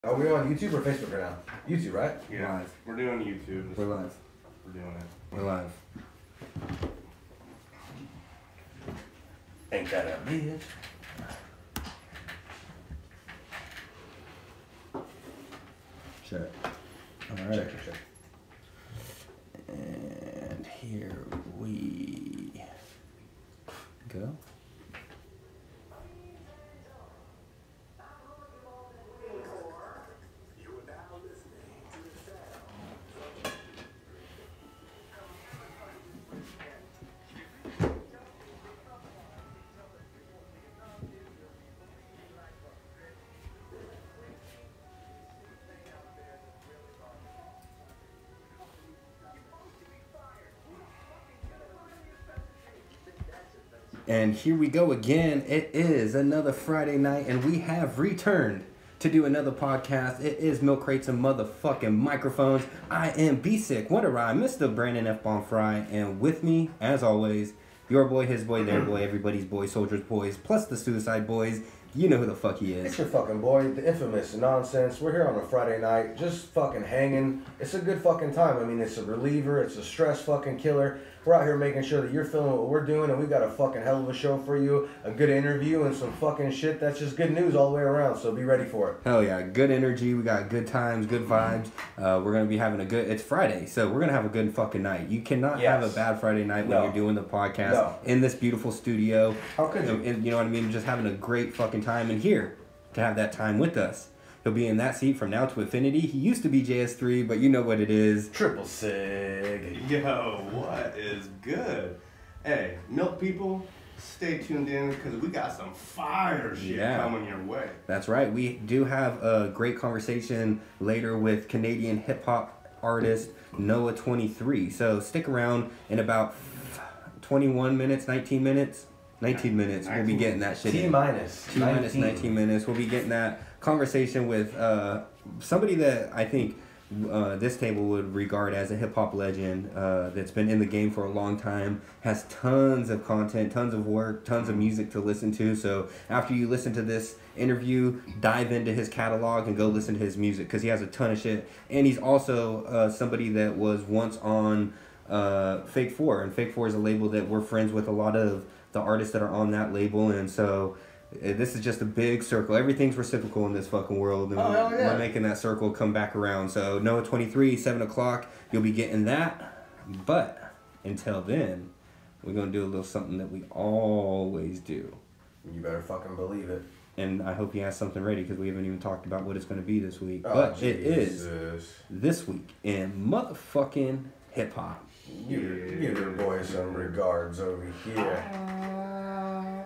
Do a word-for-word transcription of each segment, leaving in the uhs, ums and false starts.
Are we on YouTube or Facebook right now? YouTube, right? Yeah. Live. We're doing YouTube. We're live. We're doing it. We're live. Ain't that a bitch? Check. All right. Check, check, check. And here we go. And here we go again. It is another Friday night, and we have returned to do another podcast. It is Milkcrates and motherfucking Microphones. I am B-Sick, what a rhyme, Mister Brandon F. Bonfry, and with me, as always, your boy, his boy, their boy, everybody's boy, Soldiers Boys, plus the Suicide Boys. You know who the fuck he is. It's your fucking boy, the infamous Nonsense. We're here on a Friday night, just fucking hanging. It's a good fucking time. I mean, it's a reliever. It's a stress fucking killer. We're out here making sure that you're feeling what we're doing, and we got a fucking hell of a show for you. A good interview and some fucking shit. That's just good news all the way around, so be ready for it. Hell yeah, good energy. We got good times, good vibes. Uh, we're going to be having a good... It's Friday, so we're going to have a good fucking night. You cannot Yes. have a bad Friday night when No. you're doing the podcast No. in this beautiful studio. How could you? And, you know what I mean? Just having a great fucking time. And here, to have that time with us. He'll be in that seat from now to infinity. He used to be J S three, but you know what it is. Triple sig. Yo, what is good? Hey, milk people, stay tuned in because we got some fire shit Yeah. coming your way. That's right. We do have a great conversation later with Canadian hip-hop artist NOAH twenty-three. So stick around. In about twenty-one minutes, nineteen minutes, nineteen minutes, we'll be getting that shit T in. minus. T minus nineteen minutes. We'll be getting that conversation with uh, somebody that I think uh, this table would regard as a hip hop legend uh, that's been in the game for a long time, has tons of content, tons of work, tons of music to listen to. So after you listen to this interview, dive into his catalog and go listen to his music because he has a ton of shit. And he's also uh, somebody that was once on uh, Fake Four, and Fake Four is a label that we're friends with a lot of the artists that are on that label, and so this is just a big circle. Everything's reciprocal in this fucking world, and Oh, we're, hell yeah. we're making that circle come back around. So NOAH twenty-three, seven o'clock, you'll be getting that. But until then, we're going to do a little something that we always do. You better fucking believe it. And I hope you have something ready because we haven't even talked about what it's going to be this week. Oh, but it is Jesus. this week in motherfucking hip-hop. Give your, give your boy some regards over here.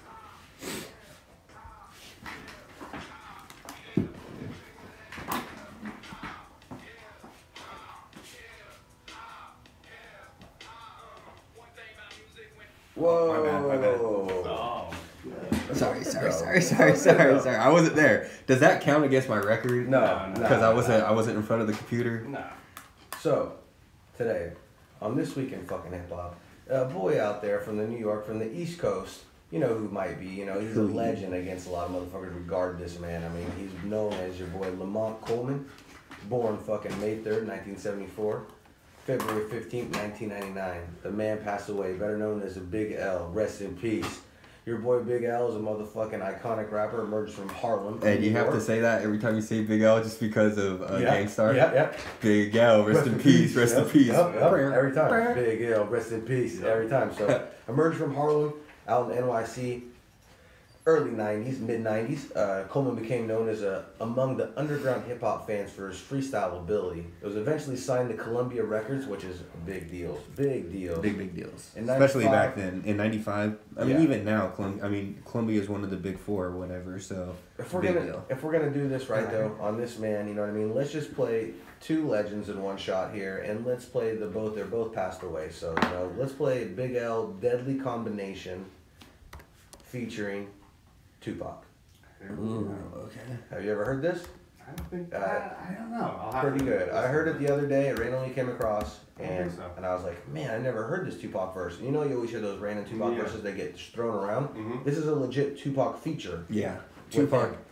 Whoa. My bad, my bad. Oh. Sorry, sorry, sorry, sorry, sorry, sorry. I wasn't there. Does that count against my record? No, No, no. Because I wasn't I wasn't in front of the computer. Nah. So, today, on This Week in Fucking Hip Hop, a boy out there from the New York, from the East Coast, you know who might be, you know, he's a Who he? legend against a lot of motherfuckers regard this man. I mean, he's known as your boy Lamont Coleman, born fucking May third, nineteen seventy-four, February fifteenth, nineteen ninety-nine. The man passed away, better known as a Big L, rest in peace. Your boy Big L is a motherfucking iconic rapper, emerged from Harlem. And you New have to York. say that every time you say Big L just because of uh, Yeah, Gangstar? Yeah, yeah. Big L, rest, in peace, rest Yep, in peace. Yep, yep. Every time. Brr. Big L, rest in peace. Every time. So, emerged from Harlem, out in N Y C, early nineties, mid nineties. Uh, Coleman became known as a, among the underground hip hop fans for his freestyle ability. It was eventually signed to Columbia Records, which is a big deal. Big deal. Big, big deals. In Especially back ninety-five then. In ninety-five. I mean, Yeah. even now, Colum- I mean, Columbia is one of the big four or whatever, so If we're big gonna deal. if we're gonna do this right though on this man, you know what I mean. Let's just play two legends in one shot here, and let's play the both. They're both passed away, so you know. Let's play Big L Deadly Combination, featuring Tupac. Ooh, okay. Have you ever heard this? I don't think. Uh, I, I don't know. I'll have Pretty to good. I listen heard to it the other day. It randomly came across, I don't and think so. and I was like, man, I never heard this Tupac verse. You know, you always hear those random Tupac Yeah. verses that get thrown around. Mhm. This is a legit Tupac feature. Yeah. With Tupac. him.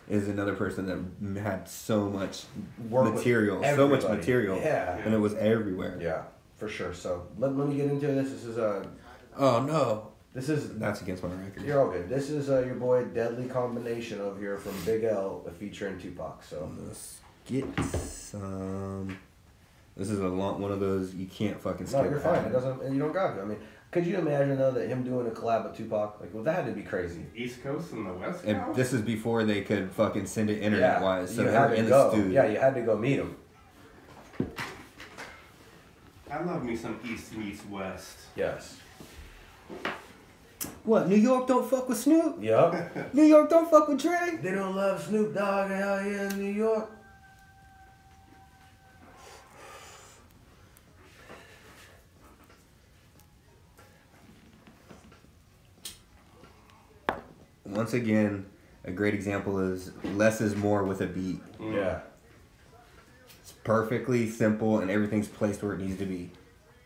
is another person that had so much Work with material, so much everybody. material, Yeah. and it was everywhere. Yeah, for sure. So let, let me get into this. This is a. Oh no, This is. that's against my record. You're all good. This is uh, your boy Deadly Combination over here from Big L, featuring Tupac. So Let's get some. This is a long one of those you can't fucking skip. no, you're fine. It doesn't. You don't got to. I mean, could you imagine though that him doing a collab with Tupac? Like, well, that had to be crazy. East Coast and the West Coast. And this is before they could fucking send it internet wise. So you they had were to in go. the studio. Yeah, you had to go meet him. I love me some East meets West. Yes. What? New York don't fuck with Snoop? Yup. New York don't fuck with Dre? They don't love Snoop Dogg out here in New York. Once again, a great example is less is more with a beat. Mm. Yeah. It's perfectly simple and everything's placed where it needs to be.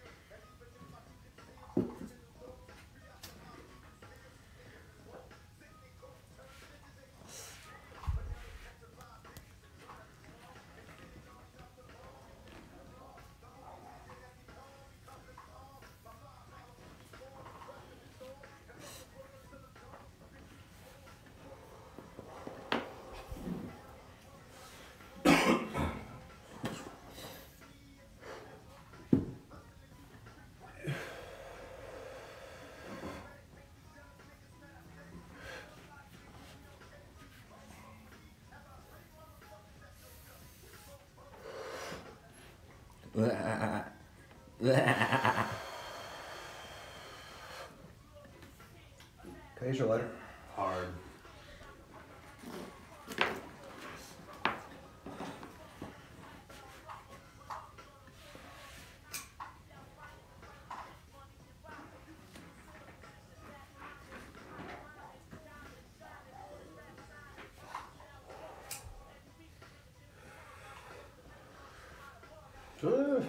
Can I use your lighter? Hard. Ugh.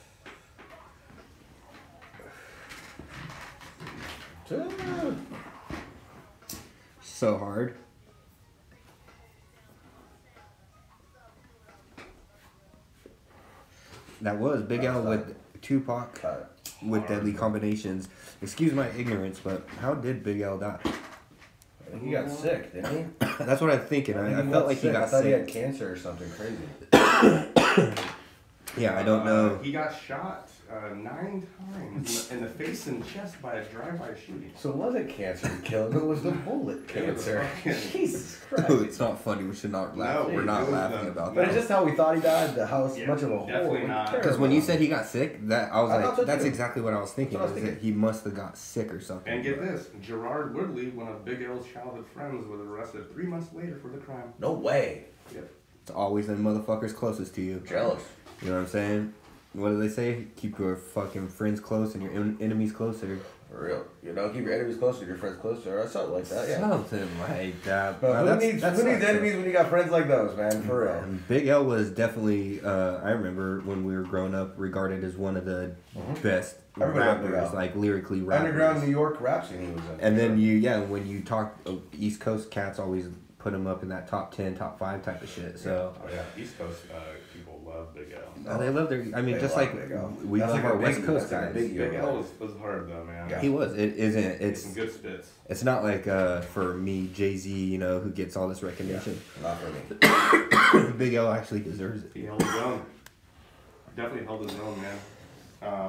Ugh. So hard. That was Big L with Tupac Cut. with Deadly Combinations. Excuse my ignorance, but how did Big L die? I think he got sick, didn't he? That's what I'm thinking. I, think I he felt got like he sick. got I thought he had sick. cancer or something crazy. Yeah, I don't Uh, know. He got shot uh, nine times in the, in the face and chest by a drive-by shooting. So it wasn't cancer that killed him, it was the bullet It was cancer. fucking- Jesus Dude, Christ. it's not funny. We should not laugh. No, We're it not was laughing the- about But that. it's just how we thought he died, the house, Yeah, much of a horror. definitely not. Because when you said he got sick, that I was I like, thought so that's too. exactly what I was thinking. That's what I was is that he must have got sick or something. And get this, Gerard Woodley, one of Big L's childhood friends, was arrested three months later for the crime. No way. Yep. It's always the motherfuckers closest to you. Jealous. You know what I'm saying? What do they say? Keep your fucking friends close and your en- enemies closer. For real. You know, keep your enemies closer, your friends closer, or something like that, yeah. Something like that. But Now, who that's- needs, that's who needs not- enemies when you got friends like those, man? For real. And Big L was definitely, uh, I remember when we were growing up, regarded as one of the best Everybody loved Big rappers, L. like lyrically rappers. Underground New York rap scene he was in. And then you, yeah, when you talk, uh, East Coast cats always put him up in that top ten, top five type of shit. So Oh yeah, East Coast uh, people love Big L. uh, they love their. I mean, They just love like Big L. we That's love like a our West biggie. Coast That's like a guys. biggie. Big L was, was hard though, man. Yeah. He was. It isn't. It's Some good spits. it's not like uh for me, Jay Z, you know, who gets all this recognition. Not for me. Big L actually deserves it. He held his own. Definitely held his own, man. Um,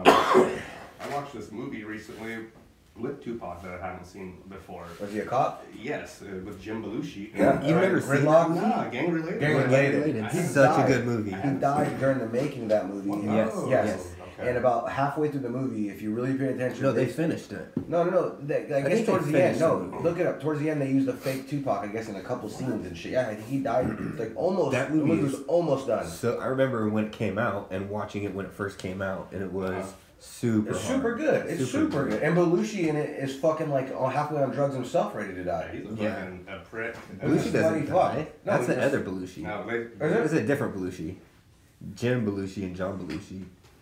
I watched this movie recently with Tupac that I hadn't seen before. Was he a cop? Yes, uh, with Jim Belushi. Yeah. You've never seen Gridlock? Nah, gang related. Gang Gang related. related. He Such died. a good movie. He died during the making of that movie. And- Yes, Oh, yes. okay. And about halfway through the movie, if you really pay attention, No, they they- finished it. no, no, no. They, I, I guess think they towards the end. finished No, the movie. look it up. Towards the end, they used a fake Tupac, I guess, in a couple scenes and shit. Yeah, I think he died like almost. That the movie movie was is- almost done. So I remember when it came out and watching it when it first came out, and it was super. It's hard. super good. It's super, good. And Belushi in it is fucking like oh, halfway on drugs himself, ready to Yeah, die. he's a Yeah. fucking a prick. Belushi That's doesn't funny die. fuck. No, That's he the just- other Belushi. No, they, Is it? It's a different Belushi. Jim Belushi and John Belushi.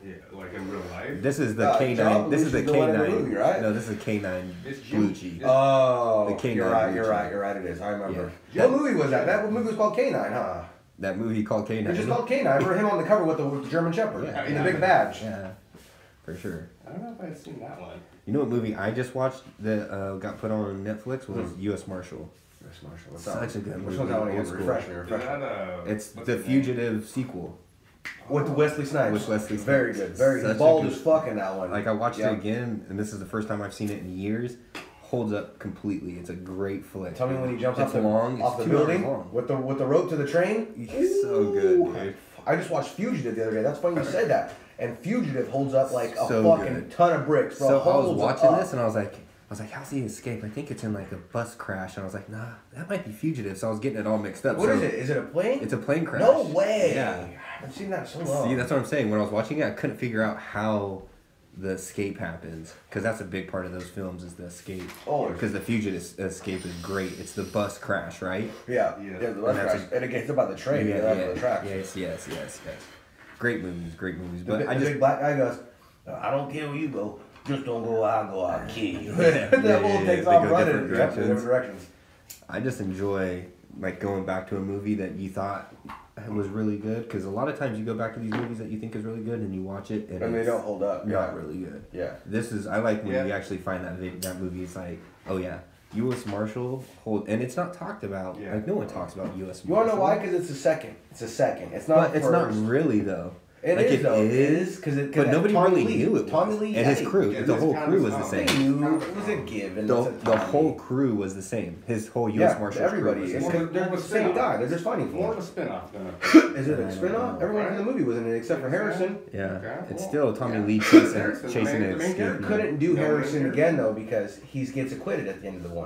Yeah, like in real life. This is the Uh, K John nine. This is the Belushi's the K one in the nine. movie, right? No, this is K nine It's Jim- Gucci. it's- Oh, The K nine you're right, you're Gucci. right, you're right, it is. I remember. Yeah. What movie was that? That movie was called K nine, huh? That movie called K nine. It's just called K nine. I remember him on the cover with the, with the German Shepherd Yeah. in the big badge. Yeah, for sure. I don't know if I've seen that one. You know what movie I just watched that uh, got put on Netflix was Hmm. U S Marshal. Yes, Marshall. What's Such that? a good Which movie. one's that one again? Old school. Refresh me, Is refresh that me. uh? It's what's the name? Fugitive sequel. With Wesley Snipes. With Wesley Very Snipes. good. Very Such good. a Bald good- as fuck in that one. Like I watched Yeah. it again, and this is the first time I've seen it in years. Holds up completely. It's a great flick. Tell me when he jumps It's off the, long. off It's the two hours building long. with the with the rope to the train. He's so good, Ooh. dude. I just watched Fugitive the other day. That's funny you said that. And Fugitive holds up like a So fucking good. ton of bricks, bro. So I was Holds watching up. this and I was like, I was like, how's he escape? I think it's in like a bus crash. And I was like, nah, that might be Fugitive. So I was getting it all mixed up. What so is it? Is it a plane? It's a plane crash. No way. Yeah. I haven't seen that in so long. See, that's what I'm saying. When I was watching it, I couldn't figure out how the escape happens, because that's a big part of those films is the escape. Oh, because the fugitive escape is great. It's the bus crash, right? yeah, Yeah. yeah, the bus And that's crash. And it gets about the train, yeah, yeah, yeah, the tracks. yes, yes, yes, yes. Great movies, great movies. The, But big- I the just big black guy goes, I don't care where you go, just don't go where I go, I'll kill you. Yeah, that yeah, fool yeah, takes they off go running. different Yep, directions. different directions. I just enjoy like going back to a movie that you thought was really good, because a lot of times you go back to these movies that you think is really good and you watch it and And they it's don't hold up. not Yeah. really good. Yeah. This is I like when Yeah. you actually find that vid- that movie. It's like, oh yeah, U S Marshal hold, and it's not talked about. Yeah. Like no one talks about U S You want to Marshal. know why? Because it's a second. It's a second. It's not But it's first. not really though. It like is, it though. It is, is, 'cause it- 'cause but that nobody Tommy really Lee- knew it. Tommy was. Lee, and his yeah, crew, yeah, the this whole kind crew of was the stuff. same. They knew it was a given. The, It's a the Tommy. whole crew was the same. His whole U S Yeah, Marshal everybody. crew was the It's same. because they're More the of a same spin-off. guy. They're just fighting More for of a him. spin-off than a. Is it I a don't spin-off? know. Everyone in the movie was in it except for Harrison. Yeah, Okay, it's well, still Tommy yeah. Lee chasing, Harrison, the chasing main- it. the main character. Couldn't do No, Harrison main again though because he gets acquitted at the end of the one.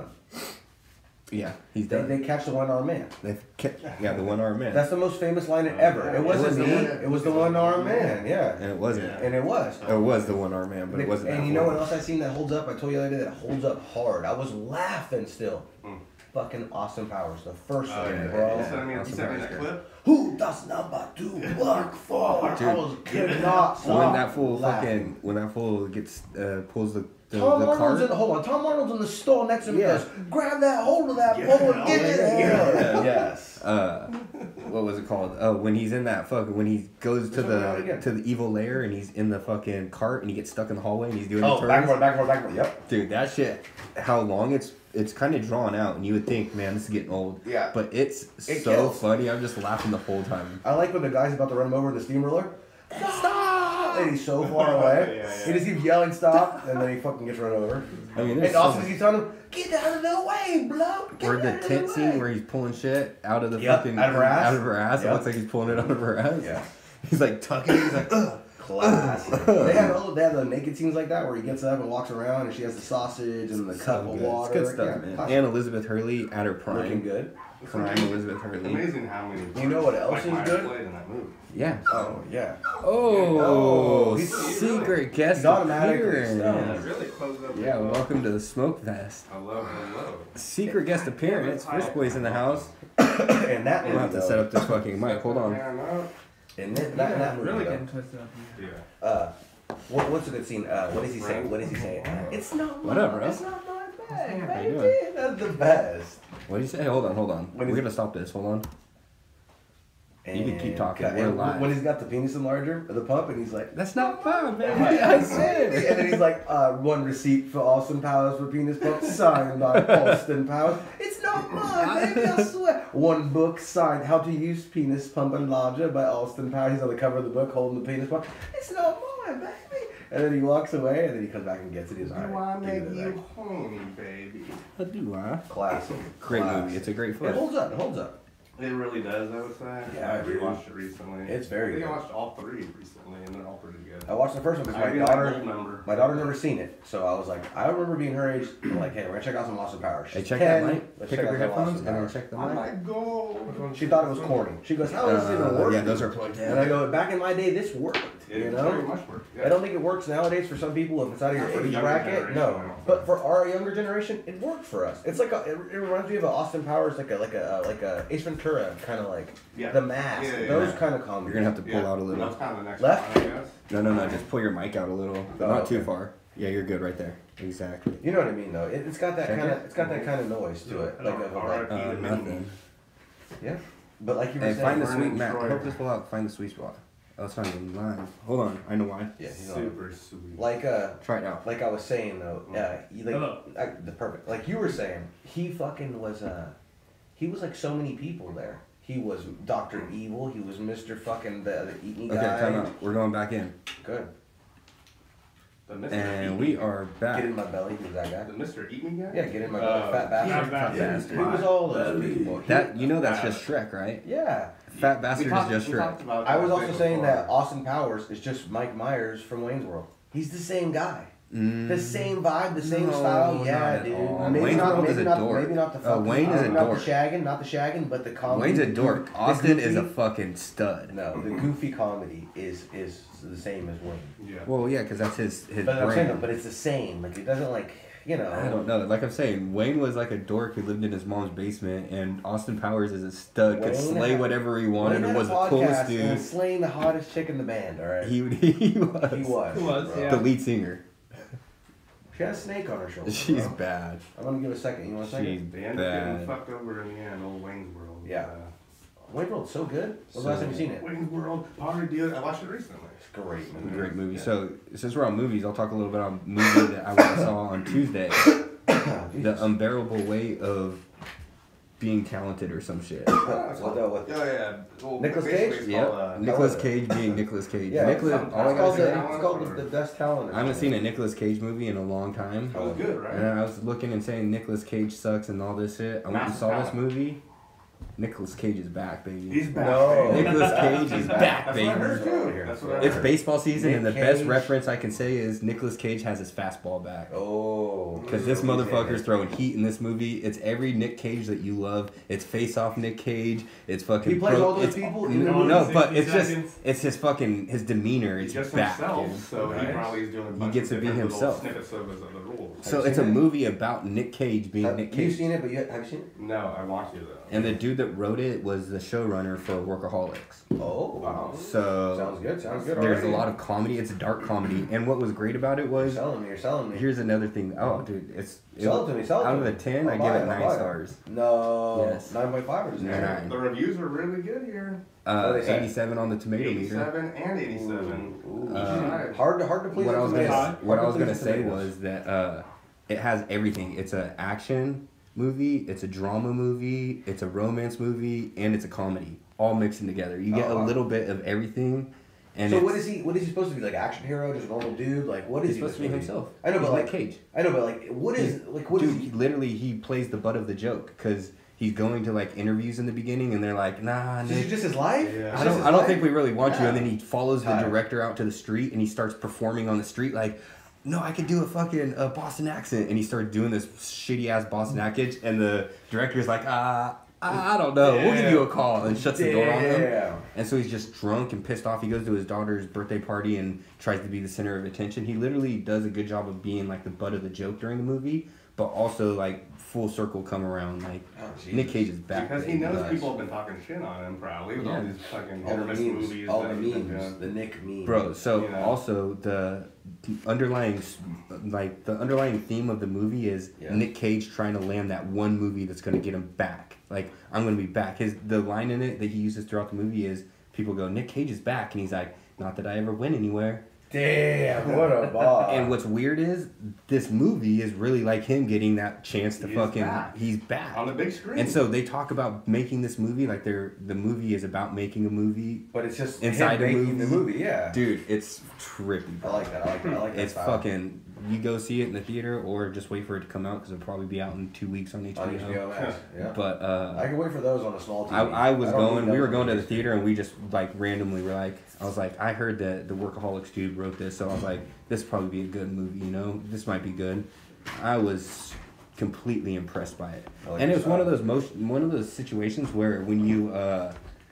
Yeah, he's They, done. they catch the one-armed man. They've kept, yeah, the one armed man. That's the most famous line ever. It wasn't was the me. one- It was the one-armed man. Yeah, and it wasn't. Yeah. and it was. It was the one armed man, but it wasn't. And that you know one. what else I seen that holds up? I told you the other day that holds up hard. I was laughing still. Mm. Fucking Austin Powers, the first Oh, one, yeah, bro. You sent me, you Awesome sent me Powers, that yeah. clip. Who does number two work for? Dude. I was could not stop When that fool laughing. fucking when that fool gets uh, pulls the the, Tom the Arnold's in cart. hold on. Tom Arnold's in the store next to him. Yeah. Goes, grab that hold of that Yeah. pole and get it. Yeah. Yeah. Yes. Uh, what was it called? Oh, when he's in that fucking when he goes to Which one was it the again? to the evil lair and he's in the fucking cart and he gets stuck in the hallway and he's doing Oh, the turns. backward, backward, backward. Yep. Dude, that shit. How long it's it's kind of drawn out and you would think, man, this is getting old. Yeah. But it's It so kills. funny. I'm just laughing the whole time. I like when the guy's about to run him over with the steamroller. Stop! And he's so far away. Yeah, yeah. He just keeps yelling, stop, and then he fucking gets run over. I mean, there's And Austin so keeps telling him, get out of the way, bloke. Get or the out of tent way." scene where he's pulling shit out of the Yep, fucking out of her ass. out of her ass. It Yep. looks like he's pulling it out of her ass. Yeah. He's like tucking it. He's like, ugh. Classic. they have all they have the naked scenes like that where he gets up and walks around and she has the sausage and the cup So of good. water. It's good stuff, Yeah, man. classic. And Elizabeth Hurley at her prime. Looking good. It's Prime amazing, Elizabeth Hurley. amazing how many. You know what else Mike is Myers good? played in that movie. Yeah. Oh yeah. Oh, Oh, he's- secret guest he's automatically appearance. stoned. Yeah, really closed up. Yeah, the door. welcome to the Smoke Fest. Hello, hello. Secret guest appearance. SuicideBoys in the house. and that I'm movie gonna have to though, set up this fucking mic. Hold on. Yeah, no. and that, that, that movie really though, getting twisted up here. Yeah. uh, what, what's a good scene? Uh, what does he say? What does he say? It's not What up, mine. bro? It's not my bag, How you baby. doing? That's the best. What do you say? Hold on, hold on. When We're he's- gonna stop this. Hold on. You can keep And talking. cut- We're and live. When he's got the penis enlarger, the pump, and he's like, That's not fun, man. Yeah, I said it. And then he's like, uh, one receipt for Austin Powers for penis pump signed by Austin Powers. It's not mine, baby, I swear. One book signed, How to Use Penis Pump Enlarger by Austin Powers. He's on the cover of the book holding the penis pump. It's not mine, baby. And then he walks away, and then he comes back and gets it. He's Do like, I "All right, make give me you that horny, baby? What do I? Classic. Great Classic. movie. It's a great It film. holds up, it holds up. It really does, I would say. Yeah, I dude. rewatched it recently. It's very I think good. I watched all three recently, and they're all pretty good. I watched the first one because I'd my be like daughter, gold member. my daughter never seen it, so I was like, I remember being her age. I'm like, hey, we're gonna check out some Austin Powers. Hey, She's check ten, that mic. let's Pick check up out your some headphones Austin and then Powers. check the I'm mic. like gold. She thought it was corny. She goes, how does this even Uh, work? yeah, those are plugged in. And I go, back in my day, this worked. It You very know? much work. I don't think it works nowadays for some people if it's out of your For the age younger bracket. generation, No, I don't but think. for our younger generation, it worked for us. It's like a, it, it reminds me of a Austin Powers, like a like a uh, like a Ace Ventura. Ventura, kind of like Yeah. The Mask, Yeah, yeah, those yeah. kind of comedies. You're gonna have to pull Yeah, out a little. That's kind of the next Left? one, I guess. No, no, no. Just pull your mic out a little, but Oh, not okay. too far. Yeah, you're good right there. Exactly. You know what I mean, though. It, it's got that Check kind of it. it's got that kind of noise to it, like of a, like Uh, nothing. yeah. But like you were Hey, saying, find the Vernon sweet Matt. Troyer. Hope this will out. Find the sweet spot. Oh, it's not even live. Hold on. I know why. yeah, he's on. Super sweet. Like uh, Try it out. like I was saying though, yeah, he, like Hello. I, the perfect. Like you were saying, he fucking was uh, he was like so many people there. He was Doctor Evil. He was Mister Fucking the, the eat me Okay, guy. time out. We're going back in. Good. The Mister And Eat we Me- are back. Get in my belly. Who's that guy? The Mister Eat Me guy? Yeah, get in my Uh, belly. Fat bastard. Fat Yeah, bastard. He was all those people. He- That you know that's just Shrek, right? Yeah. Fat We bastard talked- is just we Shrek. talked about I was that also thing saying before. that Austin Powers is just Mike Myers from Wayne's World. He's the same guy. Mm. The same vibe, the same No, style. not Yeah, at dude. all. Maybe Wayne's not, World maybe is a not, dork. maybe not the Uh, fucking, Wayne is a not dork. the shagging, not the shagging, but the comedy. Wayne's a dork. The Austin is a goofy- fucking stud. No, the goofy comedy is is the same as Wayne. Yeah. Well, yeah, because that's his his But I'm saying, brand. but it's the same. Like it doesn't like you know. I don't know. Like I'm saying, Wayne was like a dork who lived in his mom's basement, and Austin Powers is a stud, could Wayne slay had- whatever he Wayne wanted, had and a was the podcast coolest and dude. was slaying the hottest chick in the band. All right. He he was. He was. He was, bro. yeah. The lead singer. She had a snake on her shoulder. She's bro. bad. I'm gonna give a second. You want a She's second? They end up getting bad. fucked over in the end, old Wayne's World. Yeah. Uh, Wayne's World's so good. When's the So last time you seen it? Wayne's World, Party Deal. I watched it recently. It's great, man. Great movie. Yeah. So since we're on movies, I'll talk a little bit on a movie that I went and saw on Tuesday. The Unbearable Weight of Being Talented or some shit. Ah, it's What called- the- what- Yeah, yeah. Well, Nicolas basically Cage? it's Yep. called, uh, Nicolas it. Cage being Nicolas Cage. Yeah, Nicolas, it's all I It's gotta called, say, the, it's called the, the best talent. or I haven't something. seen a Nicolas Cage movie in a long time. It was good, right? And I was looking and saying Nicolas Cage sucks and all this shit. I went and Massive saw this talent. movie. Nicolas Cage is back, baby. He's back. No. baby. Nicolas Cage is back, That's baby. what I heard too. Over here. That's what I It's heard. baseball season, Nick and the best Cage. reference I can say is Nicolas Cage has his fastball back. Oh. Because this motherfucker's throwing heat in this movie. It's every Nick Cage that you love. It's Face Off Nick Cage. It's fucking. He plays Pro- all those it's, people n- in the No, movie? but it's just seconds. it's his fucking his demeanor. He's It's just back. himself, dude. so he Right. probably is doing a He bunch gets of to be different little himself. snippets of, his, of the rules. So Have you it's a seen it? movie about Nick Cage being Have Nick you Cage. seen it? But you have you seen it? No, I watched it though. And the dude that wrote it was the showrunner for Workaholics. Oh. Wow. So Sounds good. Sounds good. there's a already. lot of comedy. It's a dark comedy. And what was great about it You're was selling me. You're selling me. here's another thing. Oh, dude, it's Sell it to me. Sell it out to of me. a ten. I I'll give buy it I'll nine buy stars. No. Yes. Nine point five or just Nine. nine? The reviews are really good here. Uh, What they say? eighty-seven on the tomato meter. eighty-seven and eighty-seven. Ooh. Each Uh, side. Hard to hard to please. What the I was gonna tomatoes. Hard what to I was please gonna the say tomatoes. was that uh, it has everything. It's an action movie. It's a drama movie. It's a romance movie, and it's a comedy, all mixing together. You get Oh, a wow. little bit of everything. And So it's, what is he? What is he supposed to be like? Action hero, just a normal dude? Like what is He's he supposed to be himself. I know, He's but Nick like Cage. I know, but like what is like what is Dude, he? he, literally, he plays the butt of the joke because he's going to like interviews in the beginning, and they're like, "Nah, This is Nick." just his life. Yeah. It's I just don't. his I don't life? think we really want you. Yeah. And then he follows the Hi. director out to the street, and he starts performing on the street like, "No, I can do a fucking uh, Boston accent," and he started doing this shitty ass Boston accent, and the director's like, "Ah, I I don't know. We'll give you a call," and shuts the door on him. Damn. And so he's just drunk and pissed off. He goes to his daughter's birthday party and tries to be the center of attention. He literally does a good job of being like the butt of the joke during the movie, but also like full circle come around. Like Oh, Jesus. Nick Cage is back. Because he baby. knows Nice. people have been talking shit on him probably with all Yeah. these fucking All hit the or miss memes, movies. all the that he's been memes, doing. the Nick meme. Bro, so You know. also the underlying, like the underlying theme of the movie is Yeah. Nick Cage trying to land that one movie that's gonna get him back. Like I'm gonna be back. His the line in it that he uses throughout the movie is people go Nick Cage is back, and he's like, not that I ever went anywhere. Damn, what a boss. And what's weird is this movie is really like him getting that chance to He's fucking back. he's back. On the big screen. And so they talk about making this movie like they're the movie is about making a movie. But it's just Inside him the making the movie. movie, yeah. Dude, it's trippy. I Bro. like that. I like that. I like that. It's style. fucking. You go see it in the theater or just wait for it to come out because it'll probably be out in two weeks on H B O. on H B O Max. Yeah. But uh, I can wait for those on a small T V. I, I was don't going. need We were those going to on the theater and we just like randomly were like, I was like, I heard that the Workaholics dude wrote this, so I was like, this would probably be a good movie. You know, this might be good. I was completely impressed by it, I like and it your was one of style. those most one of those situations where when you uh,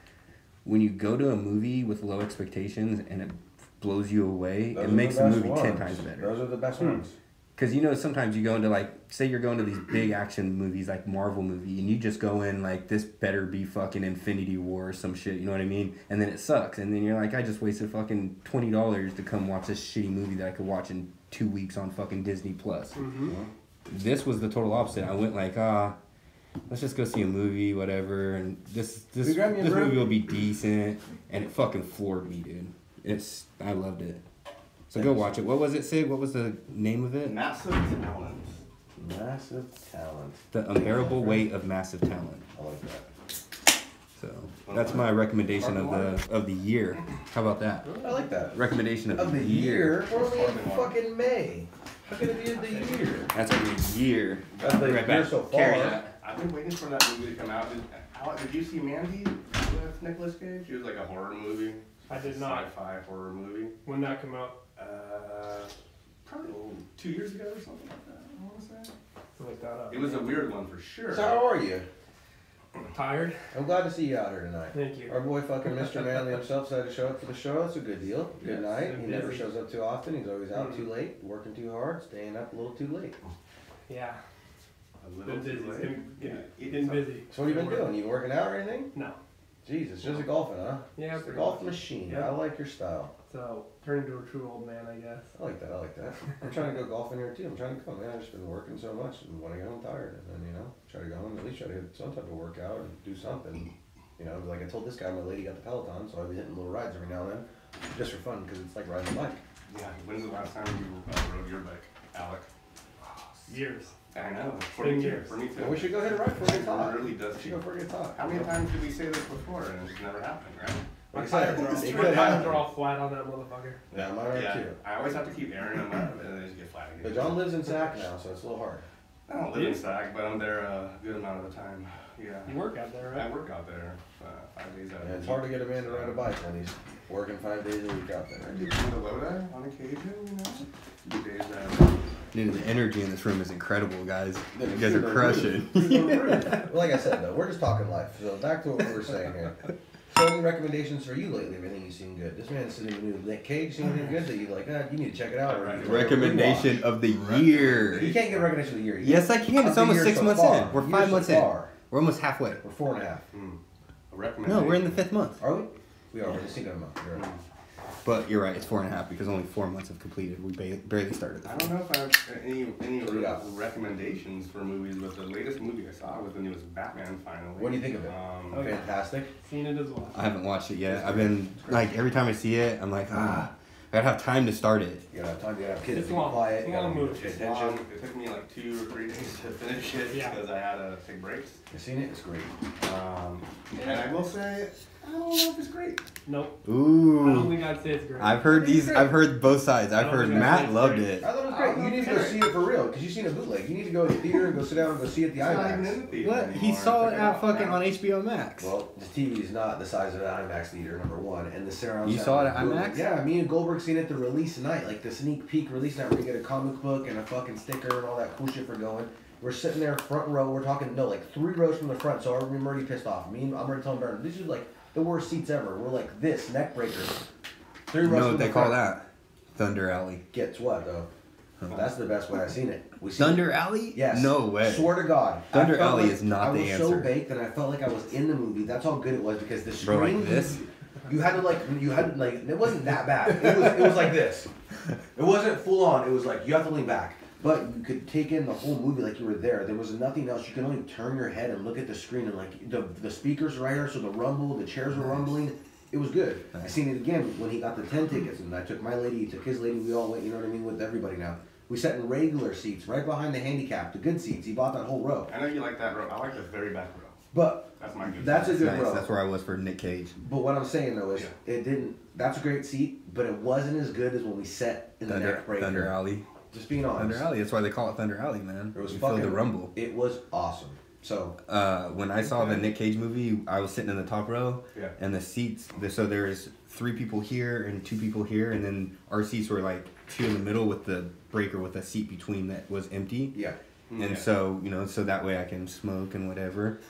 when you go to a movie with low expectations and it blows you away, Those it are makes the the best movie ten ones. times better. Those are the best Hmm. ones. Because, you know, sometimes you go into, like, say you're going to these big action movies, like Marvel movie, and you just go in, like, this better be fucking Infinity War or some shit, you know what I mean? And then it sucks. And then you're like, I just wasted fucking twenty dollars to come watch this shitty movie that I could watch in two weeks on fucking Disney Plus. Mm-hmm. This was the total opposite. I went like, ah, let's just go see a movie, whatever, and this this, this movie will be decent. And it fucking floored me, dude. It's I loved it. So go watch it. What was it, Sid? What was the name of it? Massive talent. Massive talent. The Unbearable Weight of Massive Talent. I like that. So that's my recommendation of the of the year. How about that? I like that. Recommendation of, Of the year? We're only in fucking May. How can it be the year? That's a good year. That's the Right year back. so far. Carry that. I've been waiting for that movie to come out. Did, Alex, did you see Mandy with Nicolas Cage? It was like a horror movie. I did not. Sci-fi horror movie. When that come out? Uh, probably oh, two years ago or something like that. I want to say. Look that up. It was a weird one for sure. So how are you? Tired? I'm glad to see you out here tonight. Thank you. Our boy fucking Mister Manley himself decided to show up for the show. That's a good deal. Good Yes, night. I'm He never busy. shows up too often. He's always out Mm. too late, working too hard, staying up a little too late. Yeah. A little Been busy. too late. Been, Yeah, been, eat been some- busy. So what have you been doing? You working out or anything? No. Jesus, just a golfing, huh? Yeah, Just a pretty golf much. machine. Yeah. I like your style. So, turn into a true old man, I guess. I like that. I like that. I'm trying to go golfing here too. I'm trying to go, man. I've just been working so much, and when I get home tired, and then you know, try to go home at least try to get some type of workout and do something. You know, like I told this guy, my lady got the Peloton, so I'll be hitting little rides every now and then, just for fun, because it's like riding a bike. Yeah. When's the last time you uh, rode your bike, Alec? Years. I know. For Ten me too. years. For me too. Well, we should go hit a ride for a good It talk. really does. We should go for a good talk. How many times did we say this before and it's never happened, right? My Like I said, tires are all, it my could tires happen. are all flat on that motherfucker. Yeah, mine are Yeah. too. I always have to keep airing them up and then they just get flat again. But John lives in Sac now, so it's a little hard. I don't live in Sac, but I'm there a good amount of the time. Yeah. You work out there, I right? work out there uh, five days out of And the it's week. hard to get a man to ride a bike when he's working five days a week out I there. do come to Lodi on occasion, you know. Two days out of Dude, the energy in this room is incredible, guys. You Dude, guys are through the crushing. roof. Through the roof. Well, like I said though, we're just talking life. So back to what we were saying here. So any recommendations for you lately? Everything you've seen good? This man's sitting in the new Nick Cage. Seen anything good that you like? Ah, you need to check it out. Or you- Recommendation of the year. You can't get recognition of the year. Yes, I can. Of It's the almost year six so months far. in. We're Year five so months in. far. We're almost halfway. We're four and a half. Hmm. A recommendation. No, we're in the fifth month. Are we? We are. We're just thinking a month. You're right. But you're right, it's four and a half because only four months have completed. We ba- barely started the I don't know if I have any any What do you got? recommendations for movies, but the latest movie I saw was the newest Batman finally. What do you think of it? Um, Okay. Fantastic. Seen it as well. I haven't watched it yet. I've been, like, every time I see it, I'm like, ah, I gotta have time to start it. You gotta have time. You gotta have kids. It's Be long. quiet. It's You a long gotta movie. pay It's attention. long. It took me like two or three days to finish it Yeah. because I had to take breaks. You seen it? It's great. Um, and I will say, I don't know if it's great. Nope. I don't Ooh. think I'd say it's great. I've heard these, I've heard both sides. I've I don't heard think Matt that's loved great. it. I thought it was great. You need to go see it for real because you've seen a bootleg. You need to go to the theater and go sit down and go see it at the It's not even IMAX. in the theater What? anymore. He saw it Check at out fucking now. on H B O Max. Well, the T V is not the size of an IMAX theater, number one, and the surround. You sound saw it is at booming. IMAX? Yeah, me and Goldberg seen it the release night, like the sneak peek release night, where you get a comic book and a fucking sticker and all that cool shit for going. We're sitting there front row. We're talking no, like three rows from the front. So I'm already pissed off. Me, and I'm already telling Baron, these are like the worst seats ever. We're like this neck breakers. Three You rows know from what the they call front. that? Thunder Alley. Gets what though? That's the best way I've seen it. We seen Thunder Alley? Yes. No way. Swear to God. Thunder I felt Alley like is not I the was answer. so baked that I felt like I was in the movie. That's how good it was because the Bro, screen. like this? You had to like you had to, like it wasn't that bad. It was it was like this. It wasn't full on. It was like you have to lean back, but you could take in the whole movie like you were there. There was nothing else. You could only turn your head and look at the screen and like the the speakers right here, so the rumble, the chairs were rumbling. It was good. I seen it again when he got the ten tickets, and I took my lady, he took his lady. We all went. You know what I mean? With everybody now. We sat in regular seats, right behind the handicap, the good seats. He bought that whole row. I know you like that row. I like the very back row. But That's my good. that's a side. good Nice. row. That's where I was for Nick Cage. But what I'm saying though is, Yeah. it didn't. That's a great seat, but it wasn't as good as when we sat in the Thunder, neck breaker. Thunder Alley. Just being honest. Thunder Alley. That's why they call it Thunder Alley, man. It was you fucking feel the rumble. It was awesome. So Uh, when I saw the Nick Cage movie, I was sitting in the top row, Yeah. and the seats. the- So there's three people here and two people here, and then our seats were like two in the middle with the breaker with a seat between that was empty. yeah, And Yeah. so you know, so that way I can smoke and whatever.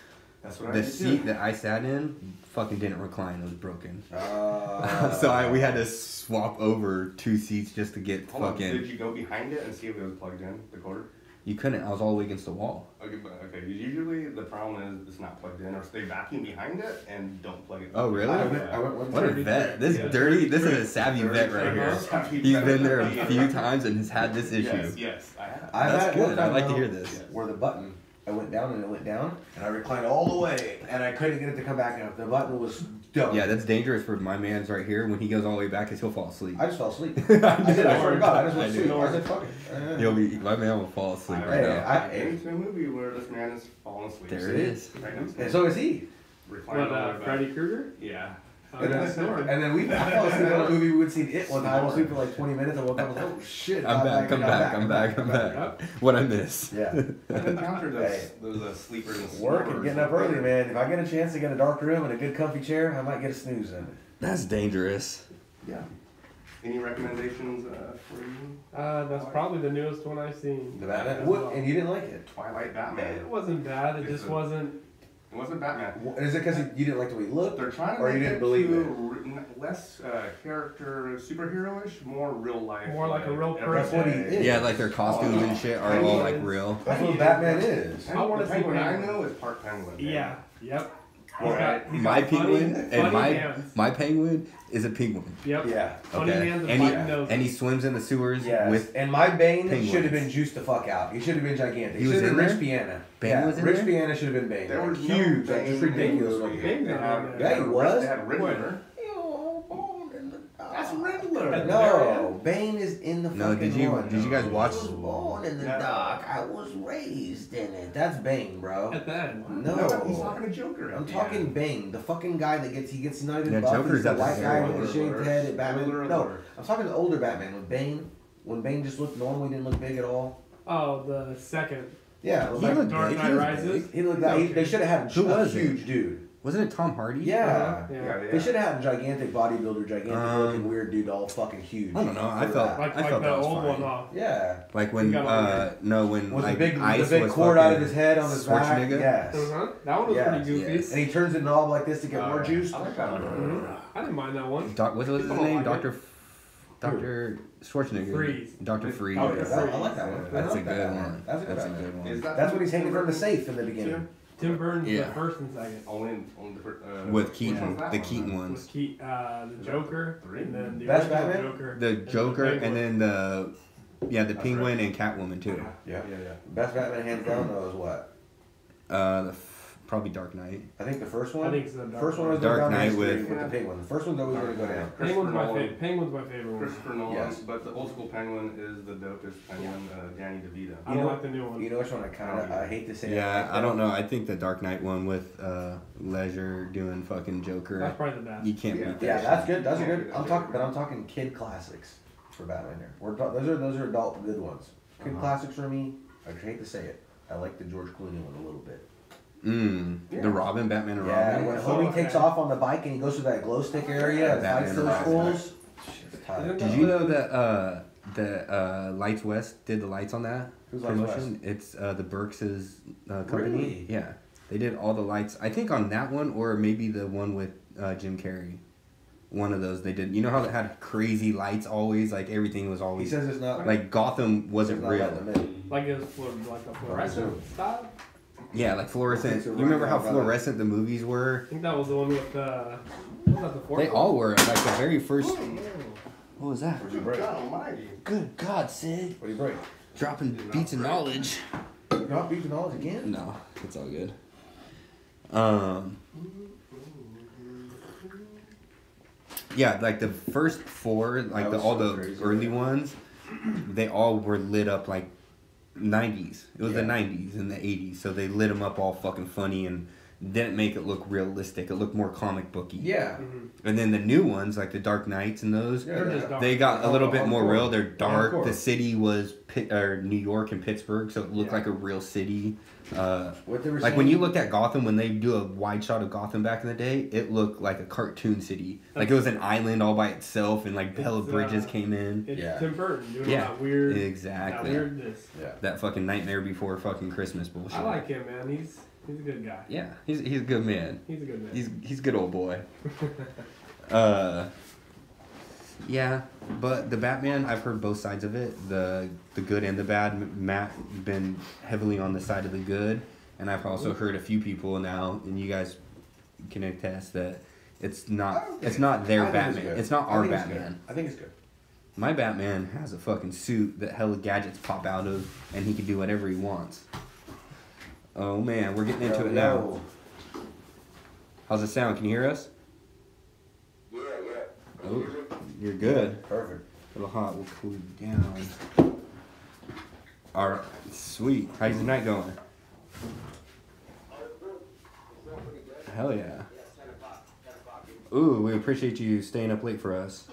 That's what I the did seat too. that I sat in fucking didn't recline. It was broken. Uh, So I, we had to swap over two seats just to get Hold on, fucking. did you go behind it and see if it was plugged in, the cord? You couldn't. I was all the way against the wall. Okay, but okay. Usually the problem is it's not plugged in, or they vacuum behind it and don't plug it. Oh, really? I went, I went one What a time. vet! This Yeah. dirty. This is a savvy vet right here. Savvy He's vet. been there a few times and has had this issue. Yes, yes, I have. I've That's had good. one time, I'd like to though, hear this. Where the button, I went down and it went down, and I reclined all the way, and I couldn't get it to come back up. The button was done. Yeah, that's dangerous for my man's right here. When he goes all the way back, cause he'll fall asleep. I just fell asleep. I did. I swear to God, I just went I to sleep. do. I said, "Fuck it." Uh, He'll be. My man will fall asleep I right Hey, now. I- I've been to a movie where this man is falling asleep. There See? it is. Right next to And me. so is he. Reclining What, all the uh, way Freddy back. Krueger? Yeah. Oh, And that's then, snoring. and then we I fell asleep on a movie we would see It one time. I was asleep for like twenty minutes. I woke up and was like, oh shit. I'm got back. I'm got back. I'm back. I'm back. What I miss? Yeah. I've encountered those, Hey. those uh, sleepers and Work and snorers getting up and- early, man. If I get a chance to get a dark room and a good comfy chair, I might get a snooze in. That's dangerous. Yeah. Any recommendations uh, for you? Uh, that's probably the newest one I've seen. The Batman? As What? well. And you didn't like it? Twilight It Batman. wasn't bad. It It's just a- wasn't. It wasn't Batman. Wh- Is it because you didn't like the way he looked? They're trying to Or make you didn't it believe to it? re- less uh, character superhero-ish, more real life. More like a real everyday. That's what he is. Yeah, like their costumes and shit are all like real. That's what Batman is. And I wanna the see penguin I Penguin. know is part penguin. man. Yeah. Yep. He's Alright. got, he's My got funny, penguin funny and my hands. my penguin is a penguin. Yep. Yeah. Funny Okay, hands and and he funny nose. and he swims in the sewers Yes. with. and my Bane penguins. should have been juiced the fuck out. He should have been gigantic. He He was should have in been Rich there? Piana. Bane yeah, was in Rich there? Piana should have been Bane. There Like, was huge, no like just Bane. ridiculous Bane looking. was- They Bane's not had, on there. they Yeah, had he Rid- was. They had Riddler. That's Riddler. No, Bane is in the No, fucking did you one. did you guys watch? I was born in the No. dark. I was raised in it. That's Bane, bro. At the end. No, he's talking to Joker. I'm at the talking end. Bane, the fucking guy that gets he gets united. Yeah, buff, Joker's he's the at the white very guy end. with the shaved Alert. head at Batman. Alert, No, alert. I'm talking the older Batman with Bane. When Bane just looked normal, he didn't look big at all. Oh, the second. Yeah, it looked He like looked Dark big. Knight He was Rises. big. he looked like he, they should have had Who a was it? huge dude. Wasn't it Tom Hardy? Yeah. Uh-huh, Yeah, yeah. yeah. They should have had a gigantic bodybuilder, gigantic Um, looking weird dude, all fucking huge. I don't know, I For felt- that. Like, I like felt the that was old fine. one, huh? Yeah. Like when He got uh no when Was like the big, Ice the big was cord out of fucking his head on his back? Schwarzenegger? Yes. Uh-huh. That one was Yes, pretty goofy. yes. And he turns the knob like this to get Oh, more yeah. juice. I like that one. Mhm. I didn't mind that one. Doc, what was his People don't name? like Doctor Doctor Schwarzenegger. Freeze. Doctor Freeze. Oh, yeah, that, I like that one. I That's a like that good Batman. one. That's a good That's a Batman. good one. Is that That's when he's hanging from the safe in the beginning. Tim? Tim Burton's Yeah. the first and second. Only in, only the fir- uh, With which Keaton, one's that the one? Keaton With ones. Keith, uh, the Joker, Three? and then the Best original Batman? Joker. The and Joker Penguin. and then the yeah the That's Penguin right. and Catwoman too. Yeah. Yeah, yeah. Best Batman hands down though is what? Uh, the f- probably Dark Knight. I think the first one. I think it's the Dark First one was Dark going down Knight history with- with the penguin. The first one's always going to go down. Penguin's my Nolan. favorite. Penguin's my favorite one. Christopher Nolan, Yes. but the old school Penguin is the dopest Penguin, uh, Danny DeVito. I You don't know- like the new one. You know which one I kind of I hate to say. Yeah, like I don't know. I think the Dark Knight one with uh Leisure doing fucking Joker. That's probably the best. You can't Yeah. beat that. Yeah, shit. that's good. That's a good. I'm talking, but I'm talking kid classics for Batman here. We're ta- those are those are adult good ones. Kid Uh-huh. classics for me. I hate to say it. I like the George Clooney one a little bit. Mm, Yeah. the Robin, Batman and Yeah, Robin. when Oh, Homie okay. takes off on the bike and he goes through that glow stick area and Batman fights and those Robin. fools. Shit's tight. Did you know that uh that uh Lights West did the lights on that Who's Lights promotion? It's uh the Burks' uh, company. Really? Yeah, they did all the lights. I think on that one or maybe the one with uh, Jim Carrey. One of those they did. You know how they had crazy lights always? Like everything was He always says it's not like Gotham wasn't it's not real. letting them in. Like it was fluor- like a fluorescent style. Yeah, like fluorescent. It's a You remember how rundown, fluorescent the movies were? I think that was the one with uh, what was that the fourth? They one? all were. Like the very first. What was that? What'd you break? God almighty. Good God, Sid. What do you break? Dropping beats of knowledge. You not beat the knowledge again? No, it's all good. Um. Yeah, like the first four, like That the was all so the crazy, early right? ones, they all were lit up like nineties. It was the Yeah. nineties and the eighties, so they lit them up all fucking funny and didn't make it look realistic. It looked more comic booky. Yeah. Mhm. And then the new ones, like the Dark Knights and those, Yeah, They're yeah. just dark. they got a little bit more Hardcore. real. They're dark. Hardcore. The city was Pit, or New York and Pittsburgh, so it looked Yeah. like a real city. Uh, What they were like saying, when you looked at Gotham, when they do a wide shot of Gotham back in the day, it looked like a cartoon city. Like it was an island all by itself, and like Bella It's, uh, Bridges came in. It's Yeah. Tim Burton doing Yeah, that weird, exactly. that weirdness. Yeah. That fucking Nightmare Before fucking Christmas bullshit. I like him, man. He's He's a good guy. Yeah, he's he's a good man. He's a good man. He's he's a good old boy. uh, yeah, but the Batman, I've heard both sides of it, the the good and the bad. Matt been heavily on the side of the good, and I've also heard a few people now, and you guys can attest that it's not it's not their Batman. It's, it's not our Batman. I think it's good. My Batman has a fucking suit that hella gadgets pop out of, and he can do whatever he wants. Oh man, we're getting into Yo, it now. yo. How's it sound? Can you hear us? Yeah, yeah. Oh, you're good. Perfect. A little hot. We'll cool you down. All right, sweet. How's your night going? Hell yeah. Ooh, we appreciate you staying up late for us.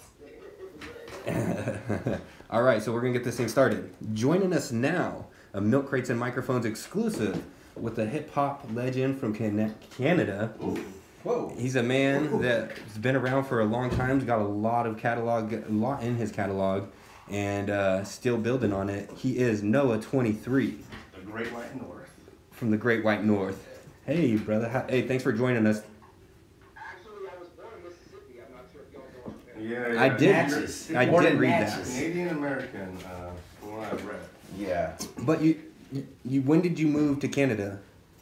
All right, so we're gonna get this thing started. Joining us now, a Milkcrates and Microphones exclusive with a hip hop legend from Can- Canada. Ooh. Whoa. He's a man that's been around for a long time. He's got a lot of catalog, a lot in his catalog, and uh, still building on it. He is NOAH twenty-three. The Great White North. From the Great White North. Hey, brother. How- hey, thanks for joining us. Actually, I was born in Mississippi. I'm not sure if y'all know what Yeah, yeah. I did. Natchez. I Born did in read Natchez. that. Canadian American, uh, from what I've read. Yeah. But you, you, when did you move to Canada?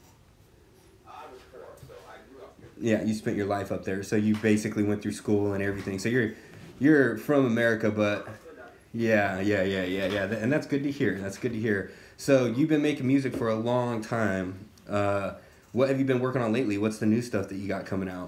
I was four, so I grew up here. Yeah, you spent your life up there, so you basically went through school and everything. So you're, you're from America, but yeah, yeah, yeah, yeah, yeah, and that's good to hear. That's good to hear. So you've been making music for a long time. Uh, what have you been working on lately? What's the new stuff that you got coming out?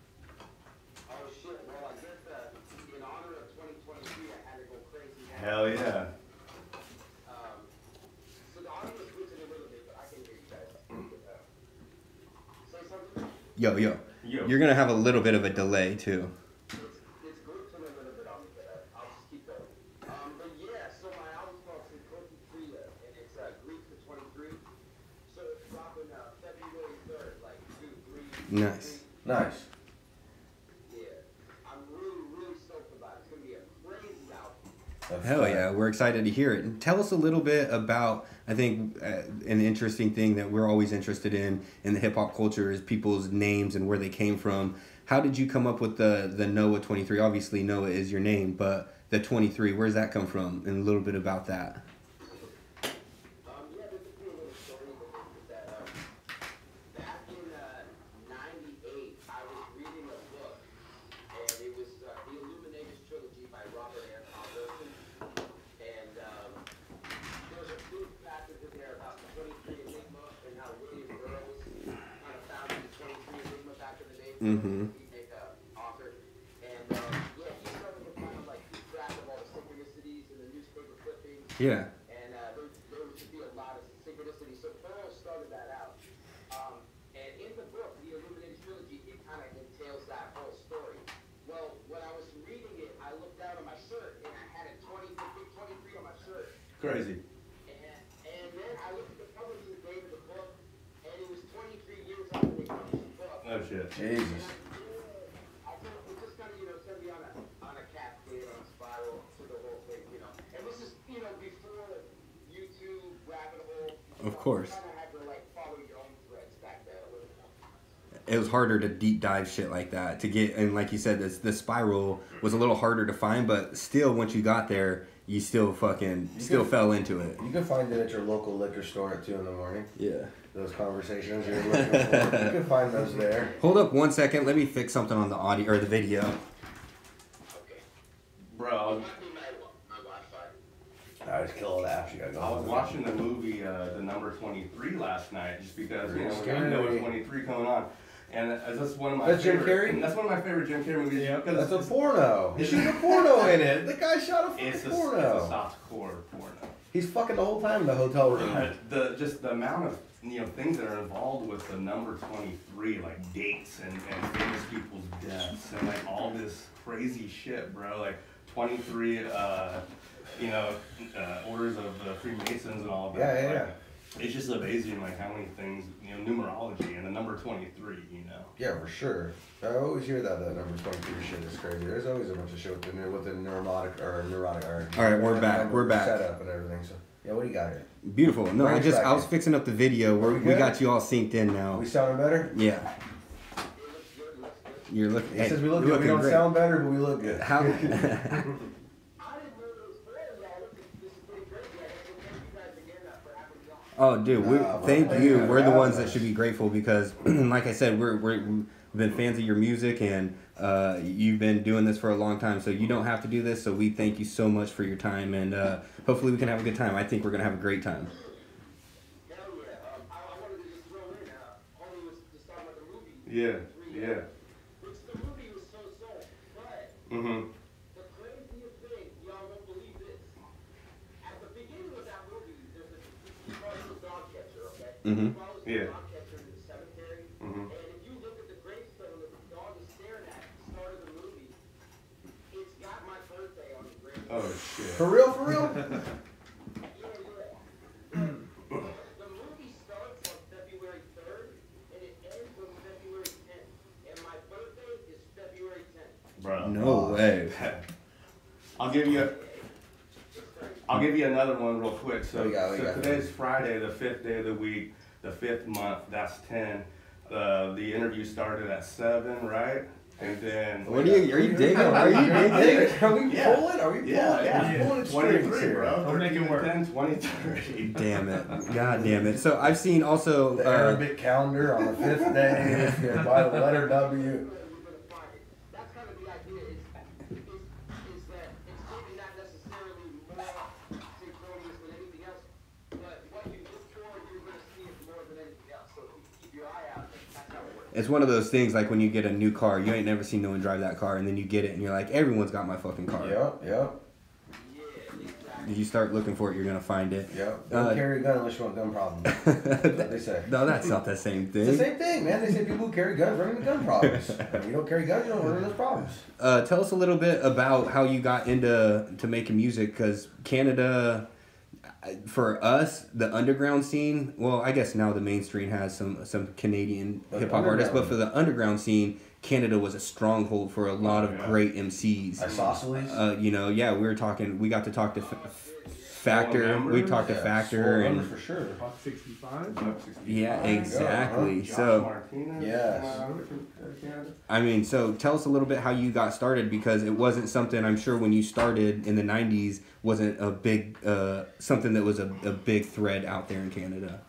Oh shit! Well, I guess uh, in honor of twenty twenty-three, I had to go crazy. Hell yeah. Um, so the audio is glitching a little bit, but I can hear you guys. Uh, say something. Yo, yo, Yo. you're gonna have a little bit of a delay too. It's it's glitching a little bit on me, but uh, I'll just keep going. Um, but yeah, so my album's called twenty-three, uh, and it's uh, Greek for twenty-three. So it's dropping uh, February third, like two, three. Nice. Nice. Yeah, I'm really, really stoked about it. It's gonna be a crazy album. That's Hell fine. yeah, we're excited to hear it. And tell us a little bit about, I think, uh, an interesting thing that we're always interested in in the hip hop culture is people's names and where they came from. How did you come up with the the NOAH twenty-three? Obviously, NOAH is your name, but the twenty-three, where's that come from? And a little bit about that. Um, yeah, there's a cool little story with this, is that, um, back in, uh, ninety-eight, I was reading a book, and it was, uh, the Illuminatus trilogy by Robert Anton Wilson, and, um, there was a big passage in there about the twenty-three Enigma, and how William Burroughs kind of founded the twenty-three Enigma back in the day, Mhm. he made, uh, author, and, um, yeah, he started to kind of, like, keep track of all the synchronicities in the newspaper clippings, Yeah. and uh, there, there should be a lot of synchronicity. So Burroughs started that out. Um, and in the book, the Illuminated Trilogy, it kind of entails that whole story. Well, when I was reading it, I looked down on my shirt, and I had a twenty, the big twenty-three on my shirt. Crazy. And, and then I looked at the publishing date of the book, and it was twenty-three years after they published the book. Oh shit. Jesus. I thought it just kind of, you know, sent me on a, on a cascade, on a spiral to the whole thing, you know. And this is, you know, before YouTube, rabbit hole. Of course. You kind of had to, like, follow your own threads back then a little more. It was harder to deep dive shit like that to get, and like you said, this the spiral was a little harder to find, but still, once you got there, you still fucking You still could- fell into it. You can find it at your local liquor store at two in the morning. Yeah. Those conversations you're looking for. You can find those there. Hold up one second. Let me fix something on the audio or the video. Okay. Bro, Might be my, my Wi-Fi. I just kill all the apps you got going. I was watching the movie, uh, The Number twenty-three last night, just because, you know, we got Scary. NOAH twenty-three coming on. And that's just one of my That's Jim favorite, Carrey? That's one of my favorite Jim Carrey movies. Yep. because That's a porno. He's shooting a porno in it. The guy shot a fucking It's a, porno. it's a softcore porno. He's fucking the whole time in the hotel room. But the just the amount of you know things that are involved with the number twenty-three, like dates and, and famous people's deaths and like all this crazy shit, bro. Like twenty-three, uh, you know, uh, orders of the Freemasons and all of that. Yeah, yeah, like, yeah. It's just amazing, like how many things, you know, numerology and the number twenty-three, you know. Yeah, for sure. I always hear that that number twenty-three shit is crazy. There's always a bunch of shit with the, with the neurotic or neurotic or All right, we're back, number we're back. setup and everything. So Yeah, what do you got here? Beautiful. No, Bring I us just back I was in. fixing up the video. We're, we we good? got you all synced in now. We sounding better? Yeah. You're looking. He Hey, says we look you're good. We looking don't great. sound better, but we look good. How? I didn't know there was four of y'all. This is, this is pretty great. Yeah, so thank you guys again uh, for having me on. Oh, dude, we, Nah, thank well, you. yeah, We're the yeah. ones that should be grateful because, like I said, we're, we're, we've been fans of your music and uh, you've been doing this for a long time, so you don't have to do this. So we thank you so much for your time, and uh, hopefully we can have a good time. I think we're going to have a great time. Hell yeah. Um, I, I wanted to just throw in, uh, homie was just talking about the movie. Yeah, yeah. Which the movie was so-so, but Mm-hmm. the craziest thing, y'all won't believe this. At the beginning of that movie, there's a, he follows the dog catcher, okay? Mhm. He follows Yeah. the dog catcher to the cemetery, Mhm. and if you look at the gravestone that the dog is staring at at the start of the movie, it's got my birthday on the gravestone. Oh shit. For real, for real? Yeah, yeah. The movie starts on February third, and it ends on February tenth. And my birthday is February tenth. Bro. No way. I'll give you a, I'll give you another one real quick. So, What we got, what we so got? today's Friday, the fifth day of the week, the fifth month, that's ten. Uh, the interview started at seven, right? And then What are you? Are you digging? Are you digging? Are we Yeah. pulling? Are we pulling? Yeah, yeah. We're pulling strings twenty-three, here. bro. Don't make it thirteen, work. ten, twenty-three. Damn it! God damn it! So I've seen also. The Uh, Arabic calendar on the fifth day is by the letter W. You're gonna find it. That's kind of the idea. Is is is that it's maybe not necessarily more synchronous than anything else, but what you look for, you're gonna see it more than anything else. So if you keep your eye out, that's how it works. It's one of those things like when you get a new car, you ain't never seen no one drive that car, and then you get it, and you're like, everyone's got my fucking car. Yep, yep, You start looking for it, you're gonna find it. yep. Don't Uh, carry a gun unless you want gun problems. That's what they say. No, that's not the same It's the thing. same thing, man. They say people who carry guns run into gun problems. If you don't carry guns, you don't run into those problems. Uh, tell us a little bit about how you got into to making music, because Canada, for us, the underground scene. Well, I guess now the mainstream has some some Canadian But hip hop artists, but underground- for the underground scene, Canada was a stronghold for a lot of yeah. great M Cs. Isosceles. Uh, you know, yeah, we were talking. We got to talk to F- F- Factor. Swollen We Members? talked to Yeah, Factor, swole and numbers for sure. Buck sixty-five. Buck sixty-five. yeah, There you go, exactly. Josh So. Martinez. Yes. uh, from Canada. I mean, so tell us a little bit how you got started, because it wasn't something, I'm sure when you started in the nineties wasn't a big uh, something that was a, a big thread out there in Canada.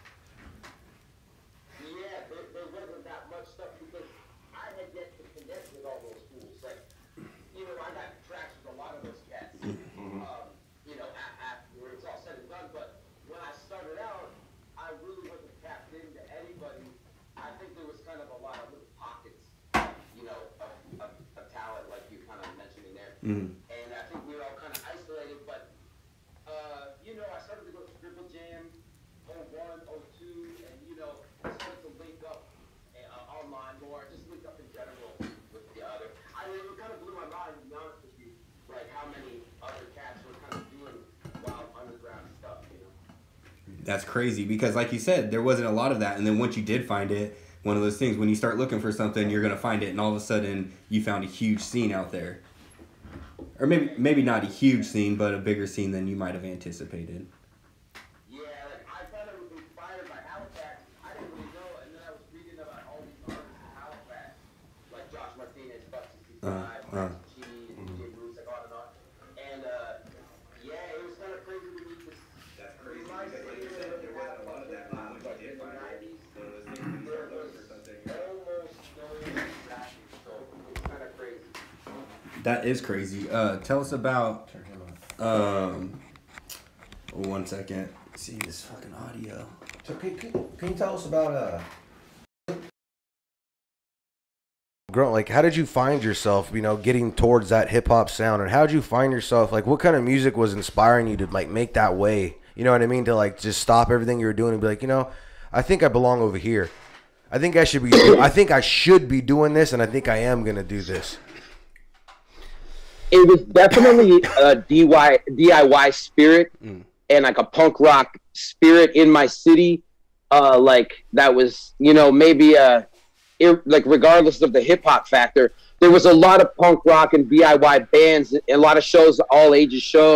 Yeah, there, there wasn't that much stuff because I had yet to connect with all those schools. Like, you know, I got tracks with a lot of those cats. Um, you know, a- after it's all said and done. But when I started out, I really wasn't tapped into anybody. I think there was kind of a lot of little pockets, you know, of, of, of talent, like you kind of mentioning there. Mm. And I think we were all kind of isolated. But uh, you know, I started to go to Triple Jam, oh one, oh two, and you know, I started to link up uh, online more, just link up in general with the other. I mean, it kind of blew my mind, to be honest with you, like how many other cats were kind of doing wild underground stuff, you know? That's crazy, because like you said, there wasn't a lot of that, and then once you did find it, one of those things, when you start looking for something, you're gonna find it, and all of a sudden you found a huge scene out there. Or maybe maybe not a huge scene, but a bigger scene than you might have anticipated. Yeah, like I thought it was inspired by Halifax. I didn't really know, and then I was reading about all these artists in Halifax, like Josh Martinez, Buck sixty-five, Uh, uh. Max Cheese, D J Bruce, like on and on. And uh, yeah, it was kind of crazy to me because That's reminds me of when there wasn't a lot of that in the nineties. There was almost no rapping, so it was kind of crazy. That is crazy. Uh, tell us about. Um, one second. Let's see this fucking audio. So can, can, can you tell us about uh growing, like how did you find yourself, you know, getting towards that hip hop sound, and how did you find yourself, like what kind of music was inspiring you to like make that way? You know what I mean? To like just stop everything you were doing and be like, you know, I think I belong over here. I think I should be I think I should be doing this, and I think I am gonna do this. It was definitely a D I Y spirit Mm. and like a punk rock spirit in my city. Uh, like that was, you know, maybe a, ir- like regardless of the hip hop factor, there was a lot of punk rock and D I Y bands, a lot of shows, all ages shows.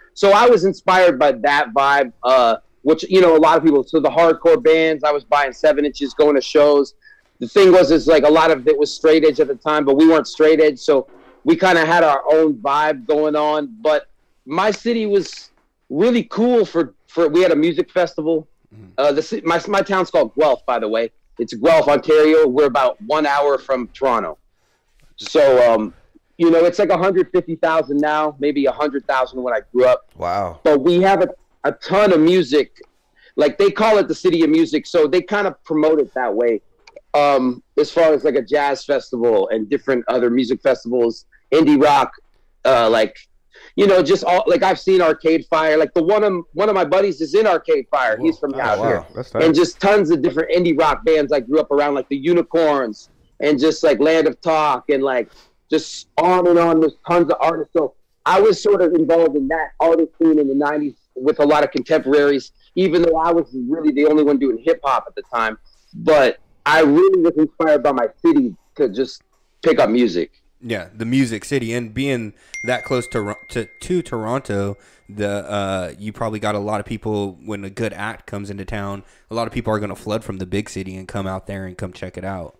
So I was inspired by that vibe, uh, which, you know, a lot of people, so the hardcore bands, I was buying seven inches, going to shows. The thing was, is like a lot of it was straight edge at the time, but we weren't straight edge. So we kind of had our own vibe going on. But my city was really cool for, for we had a music festival. Uh, the, my, my town's called Guelph, by the way. It's Guelph, Ontario. We're about one hour from Toronto. So, um, you know, it's like one hundred fifty thousand now, maybe one hundred thousand when I grew up. Wow. But we have a, a ton of music. Like, they call it the city of music, so they kind of promote it that way. Um, as far as like a jazz festival and different other music festivals, indie rock, uh, like, you know, just all, like I've seen Arcade Fire. Like the one of one of my buddies is in Arcade Fire. Whoa. He's from out wow. here. That's nice. And just tons of different indie rock bands I grew up around, like the Unicorns and just like Land of Talk and like just on and on. There's tons of artists. So I was sort of involved in that artist scene in the nineties with a lot of contemporaries, even though I was really the only one doing hip hop at the time. But I really was inspired by my city to just pick up music. Yeah, the music city, and being that close to to, to Toronto, the uh, you probably got a lot of people when a good act comes into town. A lot of people are going to flood from the big city and come out there and come check it out.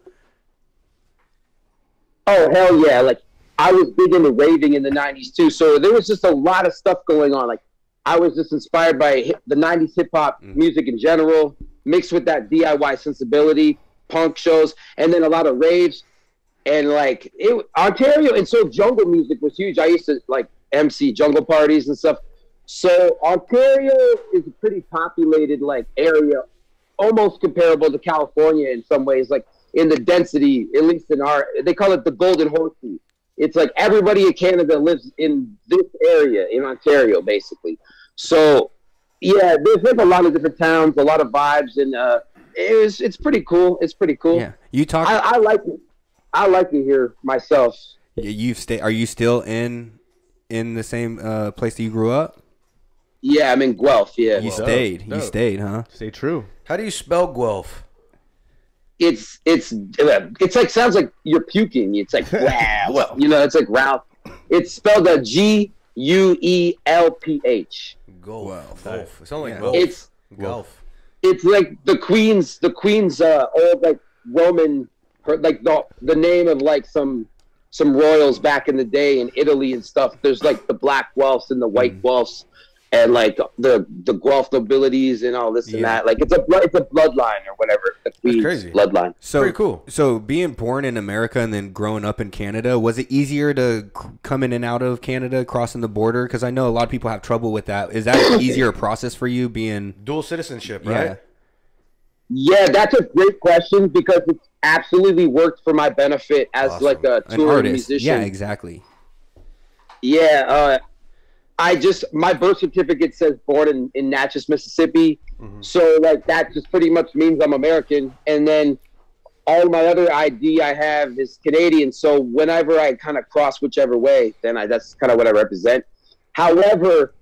Oh hell yeah! Like I was big into raving in the nineties too, so there was just a lot of stuff going on. Like I was just inspired by hip, the nineties hip hop mm. music in general, mixed with that D I Y sensibility, punk shows, and then a lot of raves. And like it, Ontario, and so jungle music was huge. I used to like M C jungle parties and stuff. So Ontario is a pretty populated like area, almost comparable to California in some ways, like in the density, at least in our, they call it the Golden Horseshoe. It's like everybody in Canada lives in this area in Ontario, basically. So yeah, there's like a lot of different towns, a lot of vibes, and uh, it was, it's pretty cool. It's pretty cool. Yeah, you talk. I, I like it. I like it here myself. You've stay. Are you still in in the same uh, place that you grew up? Yeah, I'm in Guelph. Yeah, you Dope. stayed. Dope. You stayed, huh? Stay true. How do you spell Guelph? It's it's it's like sounds like you're puking. It's like wow. Well, you know, it's like Ralph. It's spelled a G U E L P H. Guelph. Guelph. It sounds like Yeah. Guelph. It's Guelph. It's like the Queen's the Queen's uh, old like Roman. Her, like the the name of like some some royals back in the day in Italy and stuff. There's like the black Guelphs and the white Guelphs, and like the the Guelph nobilities and all this and Yeah. that. Like it's a blood it's a bloodline or whatever. The Queen's crazy. bloodline. So Pretty cool. So being born in America and then growing up in Canada, was it easier to c- come in and out of Canada, crossing the border? Because I know a lot of people have trouble with that. Is that an easier process for you being Dual citizenship, yeah? right? Yeah, that's a great question because it's absolutely worked for my benefit as Awesome. like a An touring artist? musician. Yeah, exactly. Yeah, uh, I just my birth certificate says born in, in Natchez, Mississippi, Mm-hmm. so like that just pretty much means I'm American. And then all my other I D I have is Canadian. So whenever I kind of cross whichever way, then I that's kind of what I represent. However,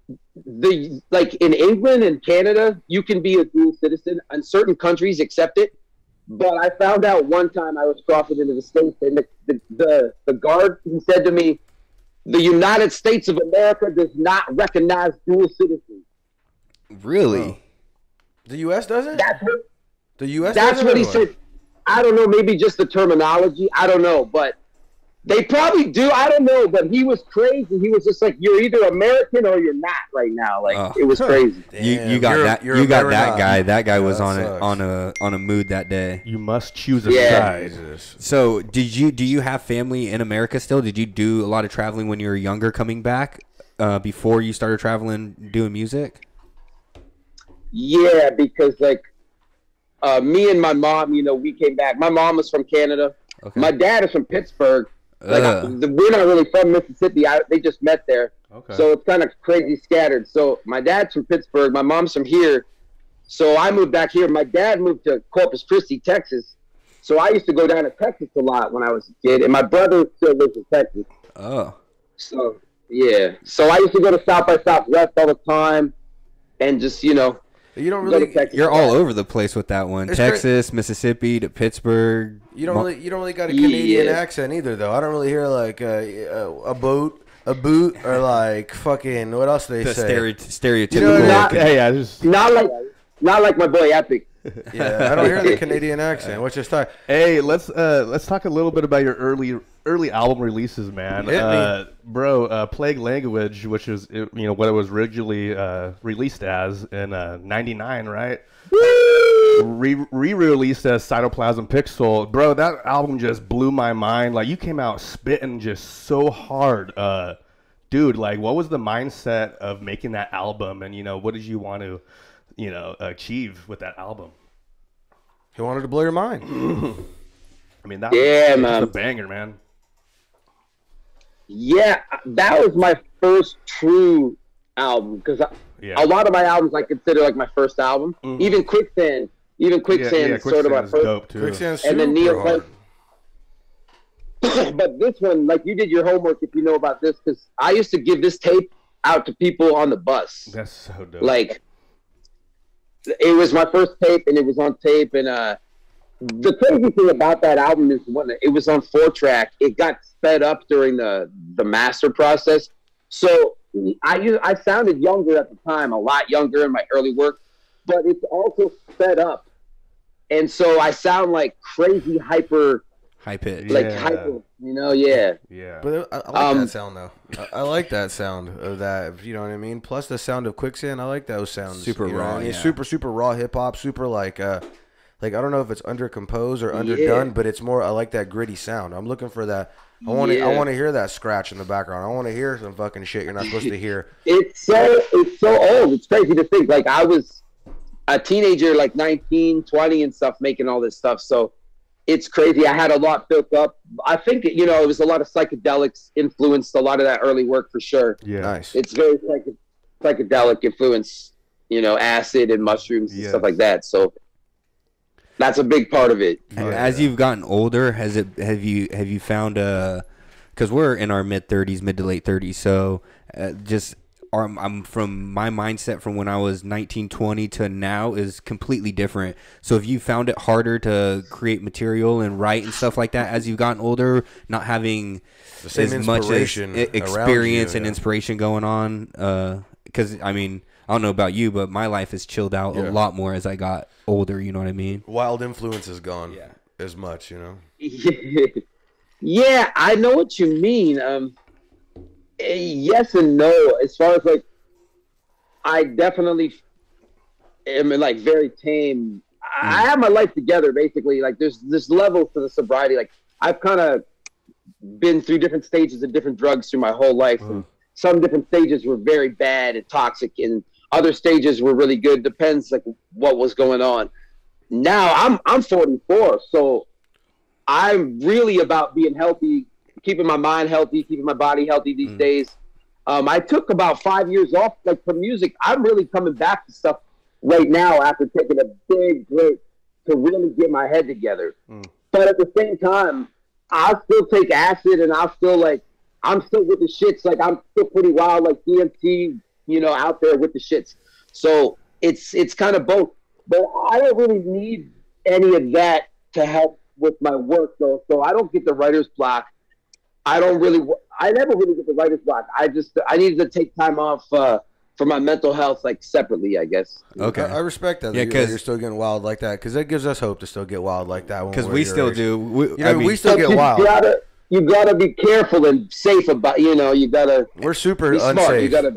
the like in England and Canada, you can be a dual citizen, and certain countries accept it. But I found out one time I was crossing into the States, and the, the, the, the guard he said to me, the United States of America does not recognize dual citizens. Really? The U S doesn't? That's what, The U S that's doesn't? what he or said. I don't know, maybe just the terminology. I don't know, but they probably do. I don't know, but he was crazy. He was just like, you're either American or you're not right now. Like, Oh. it was crazy. You Damn, you got you're- that you're you a got better that not. guy. That guy Yeah, was that on a sucks. on a on a mood that day. You must choose a Yeah. side. Jesus. So did you do you have family in America still? Did you do a lot of traveling when you were younger, coming back uh, before you started traveling doing music? Yeah, because like uh, me and my mom, you know, we came back. My mom was from Canada. Okay. My dad is from Pittsburgh. Like I, Ugh. the, we're not really from Mississippi. I, they just met there, Okay. so it's kind of crazy scattered. So my dad's from Pittsburgh. My mom's from here. So I moved back here. My dad moved to Corpus Christi, Texas. So I used to go down to Texas a lot when I was a kid, and my brother still lives in Texas. Oh. So yeah. So I used to go to South by Southwest all the time, and just you know. You don't go to really. Texas. You're all over the place with that one. It's Texas, Mississippi to Pittsburgh. You don't Mo- really. You don't really got a Canadian Yeah. accent either, though. I don't really hear like uh, a, a boat a boot, or like fucking what else do they The say? stere- stereotypical. You know what I mean? Not, hey, I just Not like, not like my boy Epic. Yeah, I don't hear the Canadian accent. What's your style? hey, let's uh let's talk a little bit about your early early album releases, man. Hit me. Uh, bro, uh, Plague Language, which is you know what it was originally uh, released as in uh, ninety-nine, right? Re re-released as Cytoplasm Pixel, bro. That album just blew my mind. Like you came out spitting just so hard, uh, dude. Like, what was the mindset of making that album, and you know, what did you want to, you know, achieve with that album? He wanted to blow your mind. I mean, that Yeah, was man. just a banger, man. Yeah, that was my first true album because Yeah. a lot of my albums I consider like my first album. Mhm. Even Quicksand, even Yeah, Quicksand yeah, is sort of my Quicksand's first. dope too. Quicksand's And then super Neo hard. But this one, like you did your homework if you know about this, because I used to give this tape out to people on the bus. That's so dope. Like, it was my first tape, and it was on tape. And uh, the crazy thing about that album is when it was on four track, it got sped up during the the master process. So I u- I sounded younger at the time, a lot younger in my early work, but it's also sped up, and so I sound like crazy hyper, High pitch. like Yeah. hyper, you know? Yeah. yeah. But I, I like Um, that sound though. I, I like that sound of that. You know what I mean? Plus the sound of Quicksand. I like those sounds. Super you know what raw, I mean? yeah. Super super raw hip hop. Super like uh, like I don't know if it's undercomposed or underdone, Yeah. but it's more. I like that gritty sound. I'm looking for that. I want to. Yeah. I want to hear that scratch in the background. I want to hear some fucking shit you're not supposed to hear. It's so it's so old. It's crazy to think. Like I was a teenager, like nineteen, twenty and stuff, making all this stuff. So it's crazy. I had a lot built up. I think you know it was a lot of psychedelics influenced a lot of that early work for sure. yeah. Nice. It's very psych- psychedelic influence. You know, acid and mushrooms and Yes. stuff like that. So that's a big part of it. And as you've gotten older, has it have you have you found a because we're in our mid thirties, mid to late thirties, so uh, just our, I'm from my mindset from when I was nineteen, twenty to now is completely different. So have you found it harder to create material and write and stuff like that as you've gotten older, not having The same as much as inspiration i- around experience you, and yeah. inspiration going on? Because I mean, I don't know about you, but my life has chilled out Yeah. a lot more as I got older. You know what I mean? Wild influence is gone. Yeah. As much, you know. Yeah, I know what you mean. Um, eh, yes and no. As far as like, I definitely am like very tame. I have my life together basically. Like, there's this level to the sobriety. Like, I've kind of been through different stages of different drugs through my whole life, and some different stages were very bad and toxic, and other stages were really good. Depends like what was going on. Now I'm I'm forty-four, so I'm really about being healthy, keeping my mind healthy, keeping my body healthy these Mm. days. Um, I took about five years off, like from music. I'm really coming back to stuff right now after taking a big break to really get my head together. Mm. But at the same time, I'll still take acid, and I'll still like, I'm still with the shits. Like I'm still pretty wild, like D M T, you know, out there with the shits. So it's it's kind of both. But I don't really need any of that to help with my work, though. So I don't get the writer's block. I don't really. I never really get the writer's block. I just I needed to take time off uh, for my mental health, like separately, I guess. Okay. I, I respect that. Yeah, Yeah, 'cause- you're still getting wild like that because it gives us hope to still get wild like that. Because Because we still do. We, You know, I mean, we still But get you wild. Gotta, you gotta be careful and safe about. You know, you gotta We're super be smart. unsafe. You gotta.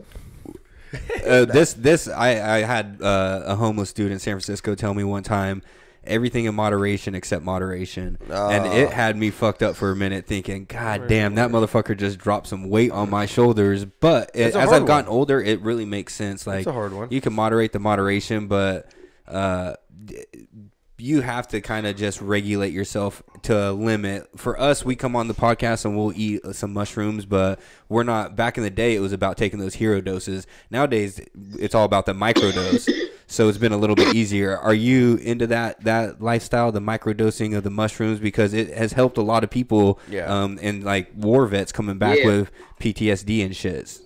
uh, this this I I had uh, a homeless dude in San Francisco tell me one time, everything in moderation except moderation, and it had me fucked up for a minute, thinking, God damn, that motherfucker just dropped some weight on my shoulders. But it, It's a as hard I've gotten one. older, it really makes sense. Like a hard one. you can moderate the moderation, but uh, d- you have to kind of just regulate yourself to a limit. For us, we come on the podcast and we'll eat some mushrooms, but we're not. Back in the day, it was about taking those hero doses. Nowadays, it's all about the microdose. So it's been a little bit easier. Are you into that that lifestyle, the microdosing of the mushrooms? Because it has helped a lot of people, Yeah. um, and like war vets coming back Yeah. with P T S D and shits.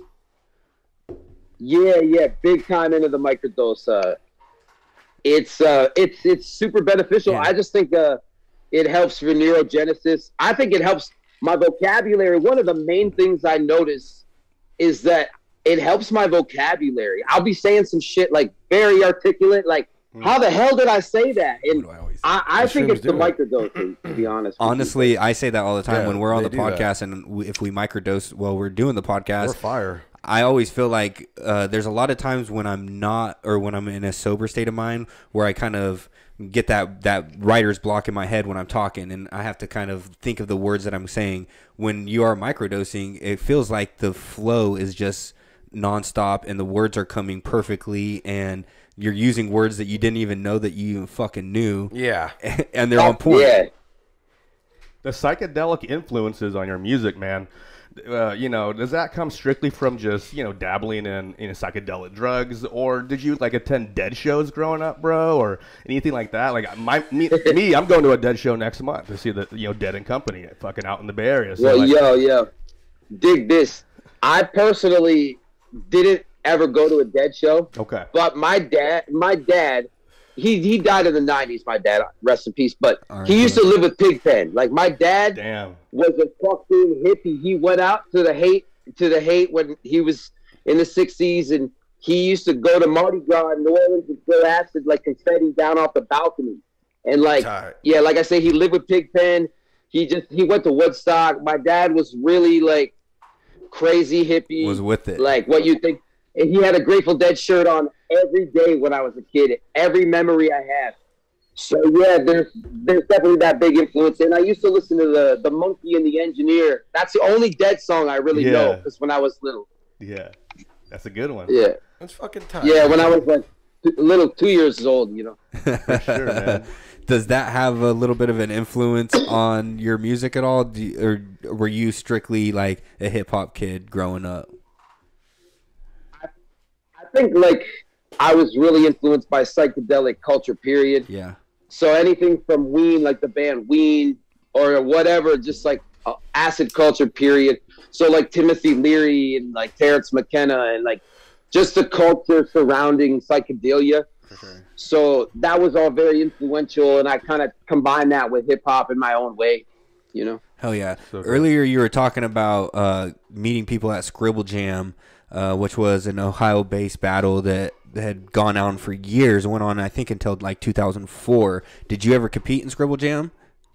Yeah, yeah, big time into the microdose. Uh, it's uh, it's it's super beneficial. Yeah. I just think uh, it helps for neurogenesis. I think it helps my vocabulary. One of the main things I notice is that it helps my vocabulary. I'll be saying some shit like very articulate, like, mm. how the hell did I say that? And I, I, I think it's the microdosing, to be honest. Honestly, I say that all the time yeah, when we're on the podcast, and we, if we microdose while we're doing the podcast. We're fire. I always feel like uh, there's a lot of times when I'm not, or when I'm in a sober state of mind, where I kind of get that, that writer's block in my head when I'm talking, and I have to kind of think of the words that I'm saying. When you are microdosing, it feels like the flow is just nonstop, and the words are coming perfectly, and you're using words that you didn't even know that you even fucking knew. Yeah. And they're on point. Yeah. The psychedelic influences on your music, man. Uh, you know, does that come strictly from just, you know, dabbling in, in psychedelic drugs, or did you like attend Dead shows growing up, bro, or anything like that? Like my me, me I'm going to a Dead show next month to see the, you know, Dead and Company fucking out in the Bay Area. So well, like, yo, yo, dig this. I personally didn't ever go to a Dead show. Okay. But my dad, my dad, he he died in the nineties. My dad, rest in peace. But right, he used to live with Pigpen. Like my dad. Damn. Was a fucking hippie. He went out to the hate to the hate when he was in the sixties, and he used to go to Mardi Gras in New Orleans and throw acid like confetti down off the balcony. And like, Tight. yeah, like I say, he lived with Pigpen. He just he went to Woodstock. My dad was really like crazy hippie. Was with it. Like what you think. And he had a Grateful Dead shirt on every day when I was a kid. Every memory I have. So yeah, there's there's definitely that big influence, and I used to listen to the the Monkey and the Engineer. That's the only Dead song I really yeah. know, because when I was little. Yeah, that's a good one. Yeah, that's fucking tight. Yeah, when I was like a little two years old, you know. For sure, man. Does that have a little bit of an influence on your music at all, Do you, or were you strictly like a hip hop kid growing up? I, I think like I was really influenced by psychedelic culture. Period. Yeah. So anything from Ween, like the band Ween, or whatever, just like uh, acid culture, period. So like Timothy Leary and like Terrence McKenna and like just the culture surrounding psychedelia. Sure. So that was all very influential, and I kind of combined that with hip hop in my own way, you know? Hell yeah. So Earlier you were talking about uh, meeting people at Scribble Jam, uh, which was an Ohio-based battle that had gone on for years, went on I think until like two thousand four. Did you ever compete in Scribble Jam?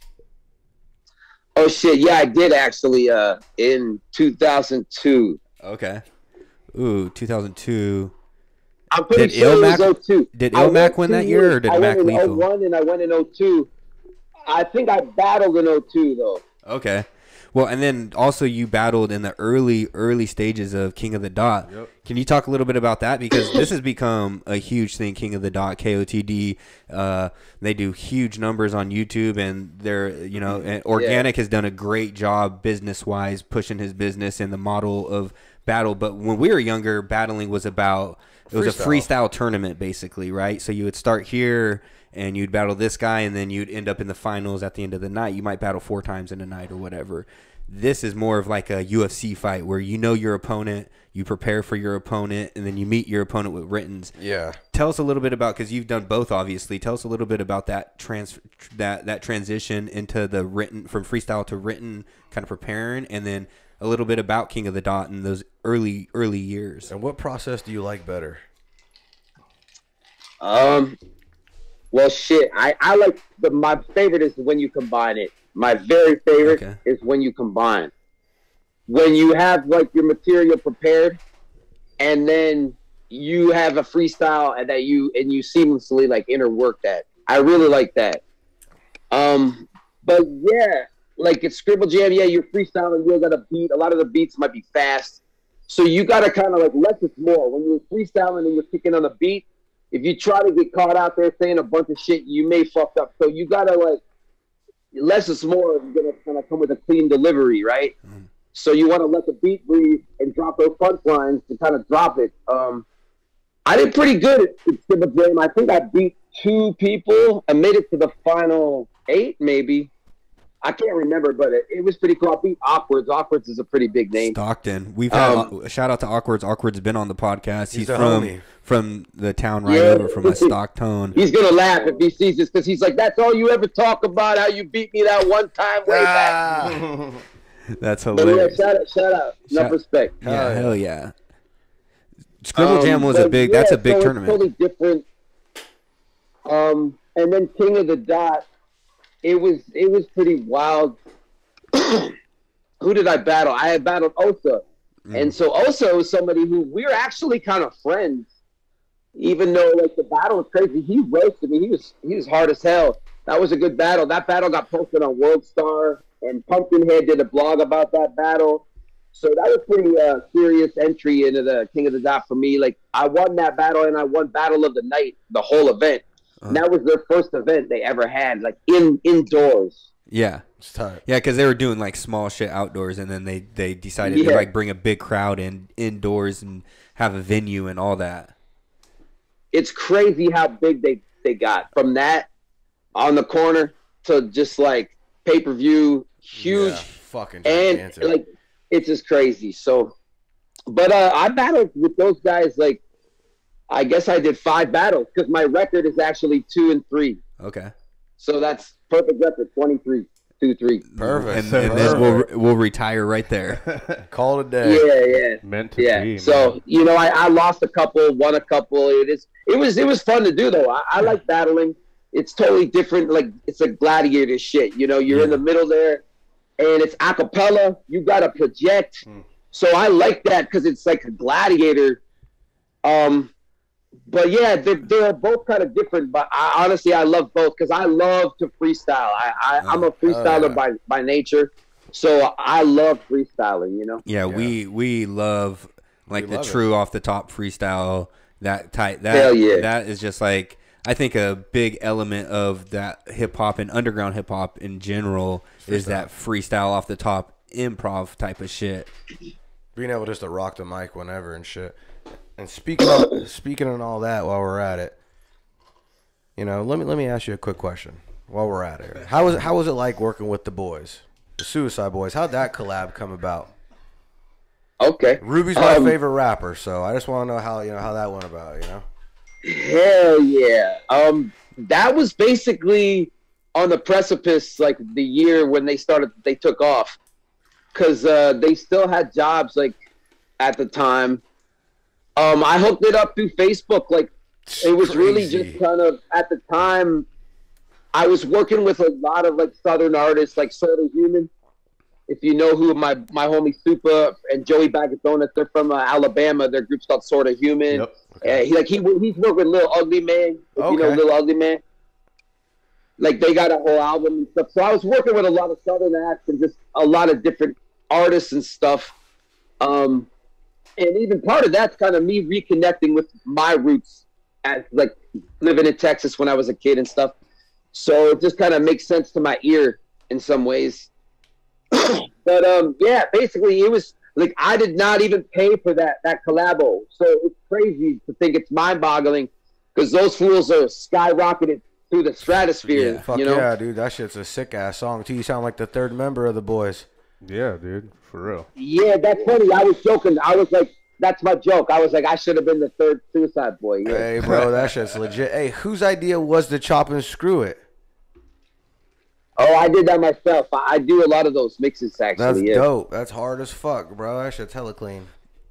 Oh shit, yeah, I did actually uh in two thousand two. Okay. Ooh, two thousand two. I'm pretty Did sure Ilmac, it was oh two. Did Ilmac win that year, or did I Mac went in Lethal? oh one and I went in oh two. I think I battled in oh two though. Okay. Well, and then also you battled in the early, early stages of King of the Dot. Yep. Can you talk a little bit about that? Because this has become a huge thing, King of the Dot, K O T D. Uh, they do huge numbers on YouTube, and they're, you know, and Organic yeah. has done a great job business-wise pushing his business in the model of battle. But when we were younger, battling was about, it was freestyle. a freestyle tournament, basically, right? So you would start here, and you'd battle this guy, and then you'd end up in the finals at the end of the night. You might battle four times in a night or whatever. This is more of like a U F C fight where you know your opponent, you prepare for your opponent, and then you meet your opponent with writtens. Yeah. Tell us a little bit about, because you've done both, obviously. Tell us a little bit about that trans that that transition into the written, from freestyle to written, kind of preparing, and then a little bit about King of the Dot in those early early years. And what process do you like better? Um. Well, shit. I I like the my favorite is when you combine it. My very favorite okay. is when you combine. When you have like your material prepared, and then you have a freestyle and that you and you seamlessly like interwork that. I really like that. Um, but yeah, like it's Scribble Jam. Yeah, you're freestyling. You got a beat. A lot of the beats might be fast, so you gotta kind of like less is more. When you're freestyling and you're kicking on a beat, if you try to get caught out there saying a bunch of shit, you may fuck up. So you gotta like. Less is more. You're gonna kind of come with a clean delivery, right? Mm. So you want to let the beat breathe and drop those punchlines to kind of drop it. Um, I did pretty good at, at Scribble Jam. I think I beat two people. I made it to the final eight, maybe. I can't remember, but it, it was pretty cool. I beat Awkwards. Awkwards is a pretty big name. Stockton. We've had um, a shout out to Awkwards. Awkwards been on the podcast. He's, he's from homie. from the town right yeah. over from a Stockton. He's gonna laugh if he sees this because he's like, "That's all you ever talk about? How you beat me that one time way ah. back." That's But yeah, hilarious. shout out, shout out. Enough Shout- respect. Yeah, Hell yeah. hell yeah. Scribble Jam was a but big. yeah, That's a big so it's tournament. Totally different. Um, and then King of the Dot, it was it was pretty wild. Who did I battle? I had battled Osa, Mm. and so Osa was somebody who we were actually kind of friends, even though like the battle was crazy. He roasted me. He was he was hard as hell. That was a good battle. That battle got posted on World Star, and Pumpkinhead did a blog about that battle. So that was pretty uh, serious entry into the King of the Dot for me. Like I won that battle, and I won Battle of the Night, the whole event. Uh-huh. And that was their first event they ever had, like in indoors. Yeah. It's tight. Yeah, because they were doing like small shit outdoors, and then they, they decided Yeah. to like bring a big crowd in indoors and have a venue and all that. It's crazy how big they, they got from that on the corner to just like pay per view, huge, Yeah, fucking and gigantic. like it's just crazy. So, but uh, I battled with those guys. Like, I guess I did five battles because my record is actually two and three. Okay. So that's perfect record, twenty-three, two, three. Perfect. And, and then we'll we'll retire right there. Call it a day. Yeah, yeah. Meant to Yeah. be. So man. you know, I, I lost a couple, won a couple. It is it was it was fun to do though. I, I like battling. It's totally different. Like it's a gladiator shit. You know, you're in the middle there, and it's a cappella. You gotta project. Mm. So I like that because it's like a gladiator. Um, but yeah, they're, they're both kind of different. But I, honestly, I love both because I love to freestyle. I, I I'm a freestyler yeah. by by nature, so I love freestyling. You know. Yeah, we we love like We the love true off the top freestyle. That type. That Hell yeah. that is just like I think a big element of that hip hop and underground hip hop in general is that freestyle off the top improv type of shit. Being able just to rock the mic whenever and shit. And speaking of, speaking on all that while we're at it, you know, let me let me ask you a quick question while we're at it. How was how was it like working with the boys, the Suicide Boys? How'd that collab come about? Okay. Ruby's my Um, favorite rapper, so I just want to know how you know how that went about. You know. Hell yeah. Um, that was basically on the precipice, like the year when they started, they took off. Cause uh, they still had jobs like at the time. Um, I hooked it up through Facebook. Like it was really Crazy. just kind of at the time. I was working with a lot of like Southern artists, like Sort of Human. If you know who my my homie Super and Joey Bagadonas, they're from uh, Alabama. Their group's called Sort of Human. Yep. Uh, he like he he's worked with Lil Ugly Man. If you know Okay. Lil Ugly Man. Like they got a whole album and stuff. So I was working with a lot of Southern acts and just a lot of different artists and stuff. Um, and even part of that's kind of me reconnecting with my roots as like living in Texas when I was a kid and stuff. So it just kind of makes sense to my ear in some ways. But um, yeah, basically it was like I did not even pay for that that collabo. So it's crazy to think it's mind-boggling because those fools are skyrocketed through the stratosphere. Yeah. Fuck you know? yeah, dude, that shit's a sick ass song too. You sound like the third member of the boys. Yeah, dude, for real. Yeah, that's funny. I was joking. I was like, that's my joke. I was like, I should have been the third Suicide Boy. Yeah. Hey, bro, that shit's legit. Hey, whose idea was to chop and screw it? Oh, I did that myself. I, I do a lot of those mixes actually. That's yeah. dope. That's hard as fuck, bro. That shit's hella clean.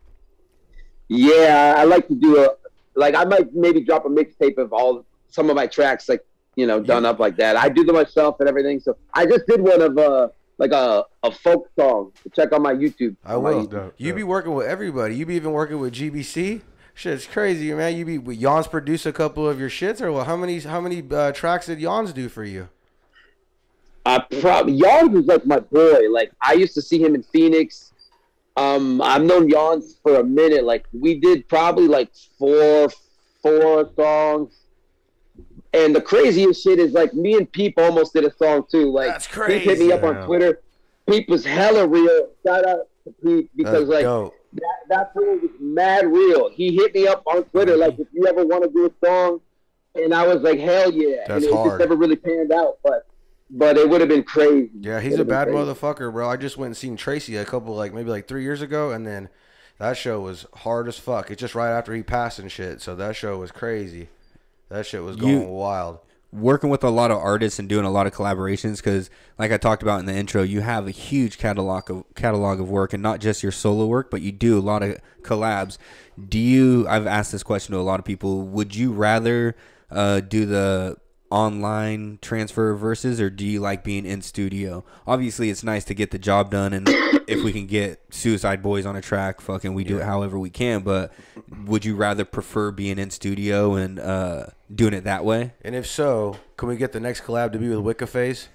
Yeah, I like to do a like. I might maybe drop a mixtape of all some of my tracks, like you know, done up like that. I do them myself and everything. So I just did one of uh like a a folk song. Check out my YouTube. I on my will. YouTube. Dope, You dope. be working with everybody. You be even working with G B C. Shit's crazy, man. You be with Yawns produce a couple of your shits, or what? How many how many uh, tracks did Yawns do for you? I probably Yawns was like my boy. Like I used to see him in Phoenix. Um, I've known Yawns for a minute. Like we did probably like four, four songs. And the craziest shit is like me and Peep almost did a song too. Like That's Peep hit me crazy. up on Yeah. Twitter. Peep was hella real. Shout out to Peep because That's like dope. that that fool was mad real. He hit me up on Twitter like if you ever want to do a song, and I was like hell yeah. That's and it hard. just never really panned out, but but it would have been crazy. Yeah, he's It a would've bad been crazy. motherfucker, bro. I just went and seen Tracy a couple, like maybe like three years ago, and then that show was hard as fuck. It's just right after he passed and shit, so that show was crazy. That shit was going You- wild. working with a lot of artists and doing a lot of collaborations, because like I talked about in the intro, you have a huge catalog of catalog of work, and not just your solo work, but you do a lot of collabs. Do you, I've asked this question to a lot of people, would you rather uh, do the online transfer versus, or do you like being in studio? Obviously it's nice to get the job done, and if we can get Suicide Boys on a track, fucking we do it however we can, but would you rather prefer being in studio and uh doing it that way? And if so, can we get the next collab to be with Wiccaface?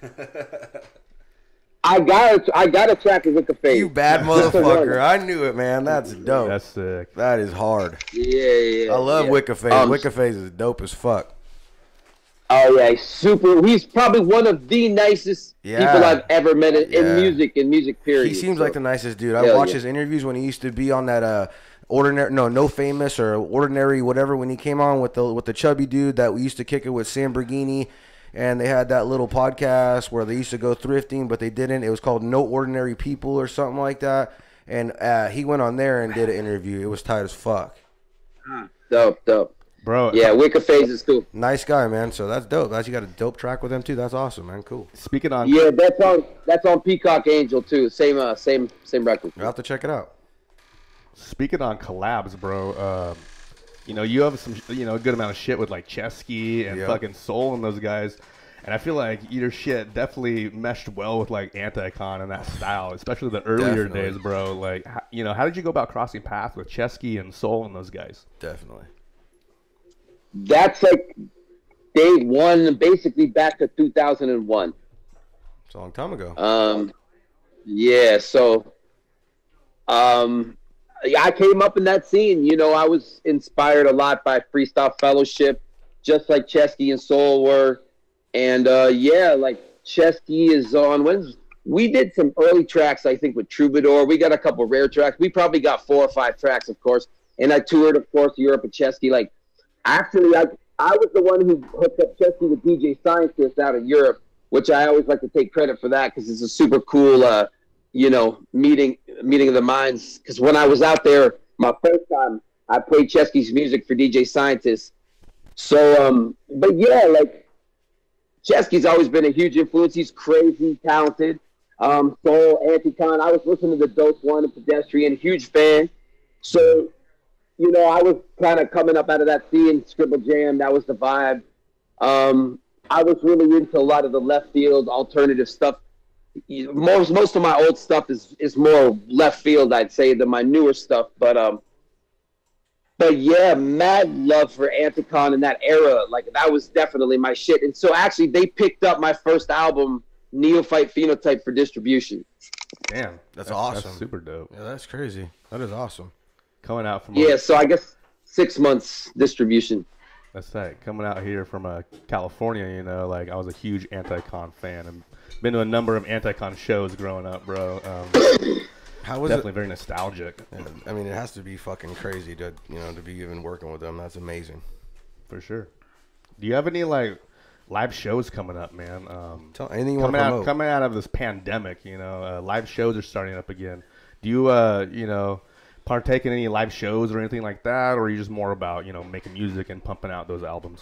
I got a, I got a track with Wiccaface. You bad motherfucker. I knew it, man. That's dope. That's sick. That is hard. Yeah, yeah. I love yeah. Wiccaface. Um, Wiccaface is dope as fuck. Oh yeah, he's super. He's probably one of the nicest Yeah. people I've ever met in, Yeah. in music. In music, period. He seems So, like the nicest dude. I hell watched yeah. his interviews when he used to be on that uh ordinary no no famous or ordinary whatever, when he came on with the with the chubby dude that we used to kick it with, Sam Bergini, and they had that little podcast where they used to go thrifting, but they didn't. It was called No Ordinary People or something like that. And uh, he went on there and did an interview. It was tight as fuck. Dope, dope. Bro, Yeah, Wiccaface is cool. Nice guy, man. So that's dope. That's, you got a dope track with him too. That's awesome, man. Cool. speaking on Yeah, that's on that's on Peacock Angel too. Same uh same same record. You'll have to check it out. Speaking on collabs, bro, um, you know, you have some, you know, a good amount of shit with like Chesky and Yep. fucking Soul and those guys. And I feel like your shit definitely meshed well with like Anticon and that style, especially the earlier Definitely. days, bro. Like, h- you know, how did you go about crossing paths with Chesky and Soul and those guys? Definitely. That's like day one, basically back to two thousand one. It's a long time ago. Um, yeah, so um, yeah, I came up in that scene. You know, I was inspired a lot by Freestyle Fellowship, just like Chesky and Soul were. And uh, yeah, like Chesky is on. When's we did some early tracks, I think, with Troubadour. We got a couple rare tracks. We probably got four or five tracks, of course. And I toured, of course, Europe with Chesky. Like, actually, I I was the one who hooked up Chesky with D J Scientist out of Europe, which I always like to take credit for that because it's a super cool, uh, you know, meeting meeting of the minds. Because when I was out there, my first time, I played Chesky's music for D J Scientist. So, um, but yeah, like, Chesky's always been a huge influence. He's crazy talented. Um, Soul, Anticon. I was listening to the Dope One and Pedestrian, huge fan. So, you know, I was kind of coming up out of that scene, Scribble Jam. That was the vibe. Um, I was really into a lot of the left field alternative stuff. Most most of my old stuff is is more left field, I'd say, than my newer stuff. But um, but yeah, mad love for Anticon in that era. Like, that was definitely my shit. And so actually, they picked up my first album, Neophyte Phenotype, for distribution. Damn, That's awesome. That's super dope. Yeah, that's crazy. That is awesome. Coming out from Yeah, so I guess six months distribution. That's right. Coming out here from uh, California, you know, like I was a huge Anticon fan and been to a number of Anticon shows growing up, bro. Um, How was definitely it? very nostalgic, Yeah, I mean, it has to be fucking crazy to, you know, to be even working with them. That's amazing. for sure. Do you have any like live shows coming up, man? Um, Tell anything you want coming to out promote. coming out of this pandemic, you know, uh, live shows are starting up again. Do you, uh, you know, partake in any live shows or anything like that, or are you just more about, you know, making music and pumping out those albums?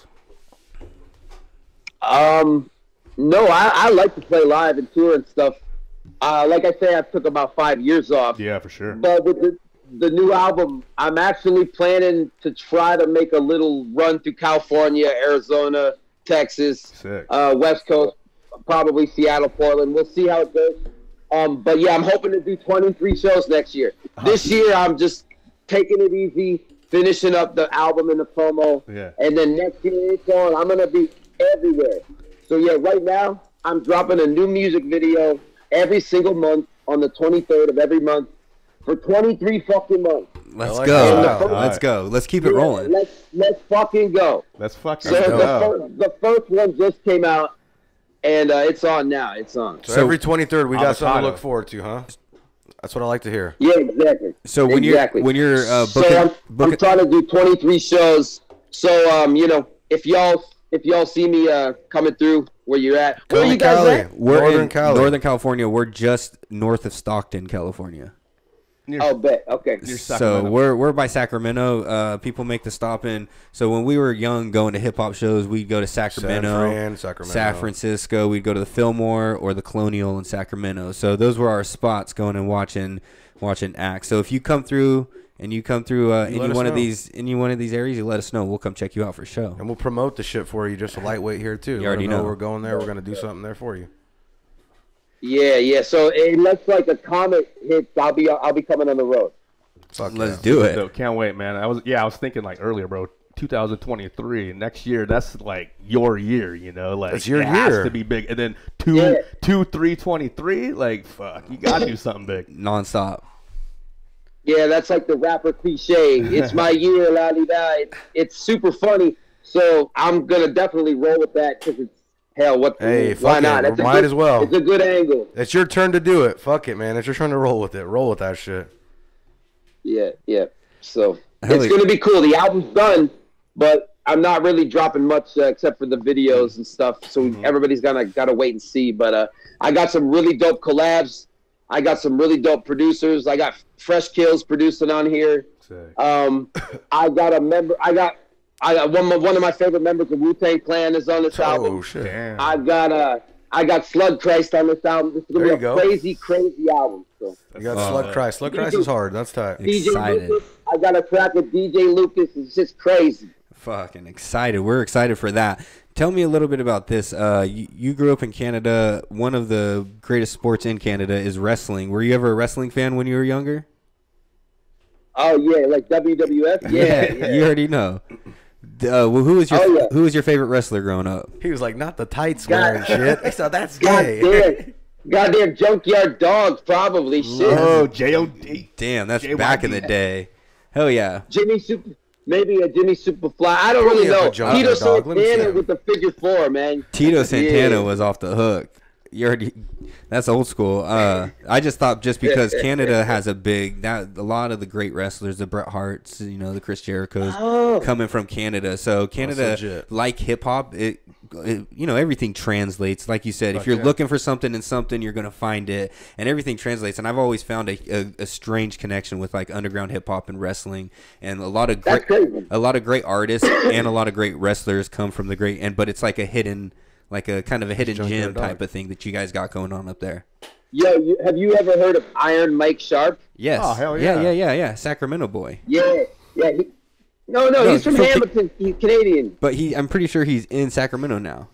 Um, no, I, I like to play live and tour and stuff. Uh, like I say, I took about five years off. Yeah, for sure. But with the, the new album, I'm actually planning to try to make a little run through California, Arizona, Texas, Sick. uh, West Coast, probably Seattle, Portland. We'll see how it goes. Um, but yeah, I'm hoping to do twenty-three shows next year. This year, I'm just taking it easy, finishing up the album and the promo. Yeah. And then next year, it's on. I'm going to be everywhere. So yeah, right now, I'm dropping a new music video every single month on the twenty-third of every month for twenty-three fucking months. Let's like go. that. All Let's right. go. Let's keep it Yeah, rolling. Let's let's fucking go. Let's fucking So the, go. fir- the first one just came out, and uh, it's on now. It's on. So, So- every twenty-third, we got something to Avocado. look forward to, huh? That's what I like to hear. Yeah, exactly. So when exactly. you're when you're uh, so booking, I'm, I'm booking trying to do twenty-three shows. So um, you know, if y'all if y'all see me uh coming through where you're at, where Come you to guys Cali. at? we're Northern in Cali. Northern California. We're just north of Stockton, California. Near, Oh, bet. Okay. near So Sacramento. we're we're by Sacramento. Uh, people make the stop in. So when we were young, going to hip hop shows, we'd go to Sacramento, San Fran, Sacramento. San Francisco. We'd go to the Fillmore or the Colonial in Sacramento. So those were our spots going and watching watching acts. So if you come through and you come through uh, You let any us one of know. these any one of these areas, you let us know. We'll come check you out for show. And we'll promote the shit for you, just a lightweight here too. You Let already them know know. we're going there. We're gonna do something there for you. Yeah, yeah. So unless like a comet hits, I'll be I'll be coming on the road. Fuck Let's yeah. do it. So, can't wait, man. I was yeah, I was thinking like earlier, bro. two thousand twenty-three next year. That's like your year, you know. Like That's your it has year. to be big. And then two, Yeah. two, three, twenty-three. Like fuck, you gotta do something big. Nonstop. Yeah, that's like the rapper cliche. It's my year, la di da. It's, it's super funny. So I'm gonna definitely roll with that because it's hell. What? Hey, why fuck not? it. It's a Might good- as well. It's a good angle. It's your turn to do it. Fuck it, man. It's your turn to roll with it. Roll with that shit. Yeah, yeah. So Hell it's yeah. gonna be cool. The album's done, but I'm not really dropping much uh, except for the videos and stuff. So Mm-hmm. everybody's gonna gotta wait and see. But uh, I got some really dope collabs. I got some really dope producers. I got Fresh Kills producing on here. Sick. Um, I got a member. I got I got one of one of my favorite members of Wu-Tang Clan is on this Oh album. shit. Damn. I got uh I got Slug Christ on this album. This is gonna There be you a go. crazy, crazy album. So You got Oh. Slug Christ. Slug Christ is hard. That's tight. D J Excited. Lucas, I got a track with D J Lucas. It's just crazy. Fucking excited. We're excited for that. Tell me a little bit about this. Uh, you, you grew up in Canada. One of the greatest sports in Canada is wrestling. Were you ever a wrestling fan when you were younger? Oh yeah, like W W F. Yeah, yeah. You already know. Uh, well, who was your Oh, yeah. who was your favorite wrestler growing up? He was like, not the tights God. wearing shit. I said, that's gay. Goddamn, goddamn junkyard dog, probably shit. Oh, J O D. Damn, that's J Y D. back in the day. Hell yeah. Jimmy Super, maybe a Jimmy Superfly. I don't Pull really me up know. a junkyard Tito dog. Let me see Santana him. with the figure four, man. Tito Santana Yeah. was off the hook. You already, that's old school. Uh, I just thought just because Canada has a big that a lot of the great wrestlers, the Bret Harts, you know, the Chris Jerichos, Oh. coming from Canada. So Canada, legit. like hip hop, it, it, you know, everything translates. Like you said, if Fuck you're yeah. looking for something in something, you're gonna find it, and everything translates. And I've always found a, a, a strange connection with like underground hip hop and wrestling, and a lot of That's great, crazy. a lot of great artists and a lot of great wrestlers come from the great. And but it's like a hidden. Like a kind of a hidden Junkyard gem Dog. type of thing that you guys got going on up there. Yo, you, have you ever heard of Iron Mike Sharp? Yes. Oh, hell yeah. yeah. Yeah, yeah, yeah. Sacramento boy. Yeah, yeah. He, no, no, No, he's from from Ca- Hamilton. He's Canadian. But he, I'm pretty sure he's in Sacramento now.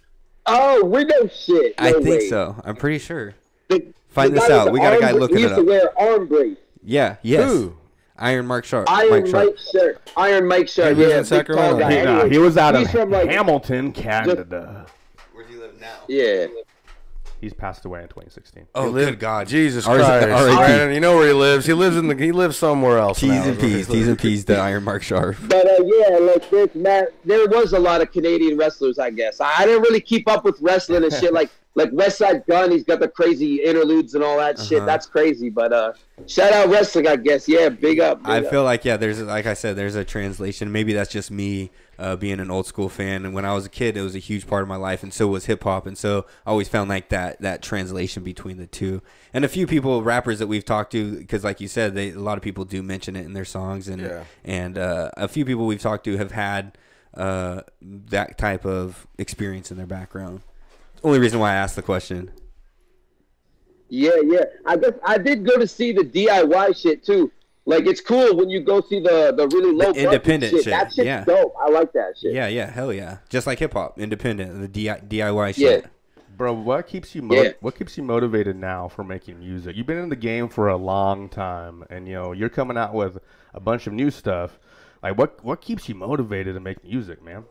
Oh, we know shit. No I think way. so. I'm pretty sure. The- Find the this guy with out. the We got a arm guy bra- looking he it used to up. wear arm brace. Yeah. Yes. Who? Iron Mark Sharp. Iron Mike Sharp. Mike Sharp. Iron Mike Sharp. He lives yeah, in big tall Sacramento. guy. He, nah, Anyway, he was out of he's from, like- Hamilton, Canada. Where do you live now? Yeah. He's passed away in twenty sixteen. Oh, He lived- good God. Jesus R- Christ. R I P. Brandon, you know where he lives. He lives in the. He lives somewhere else. T's now, and is where he P's. T's lives. and P's to Iron Mark Sharp. But uh, yeah, like there's Matt, there was a lot of Canadian wrestlers, I guess. I, I didn't really keep up with wrestling and shit. Like like West Side Gun, he's got the crazy interludes and all that shit. Uh-huh. That's crazy. But uh, shout out wrestling, I guess. Yeah, big up. Big I up. feel like yeah, there's like I said, there's a translation. Maybe that's just me uh, being an old school fan. And when I was a kid, it was a huge part of my life, and so was hip hop. And so I always found like that that translation between the two. And a few people, rappers that we've talked to, because like you said, they, a lot of people do mention it in their songs, and Yeah. and uh, a few people we've talked to have had uh, that type of experience in their background. Only reason why I asked the question. Yeah, yeah. I guess I did go to see the D I Y shit too. Like it's cool when you go see the the really low budget independent shit. shit, That shit's yeah. dope. I like that shit. Yeah, yeah, hell yeah. Just like hip hop, independent, the D I Y shit. Yeah. Bro, what keeps you mo- Yeah. what keeps you motivated now for making music? You've been in the game for a long time, and you know you're coming out with a bunch of new stuff. Like, what what keeps you motivated to make music, man?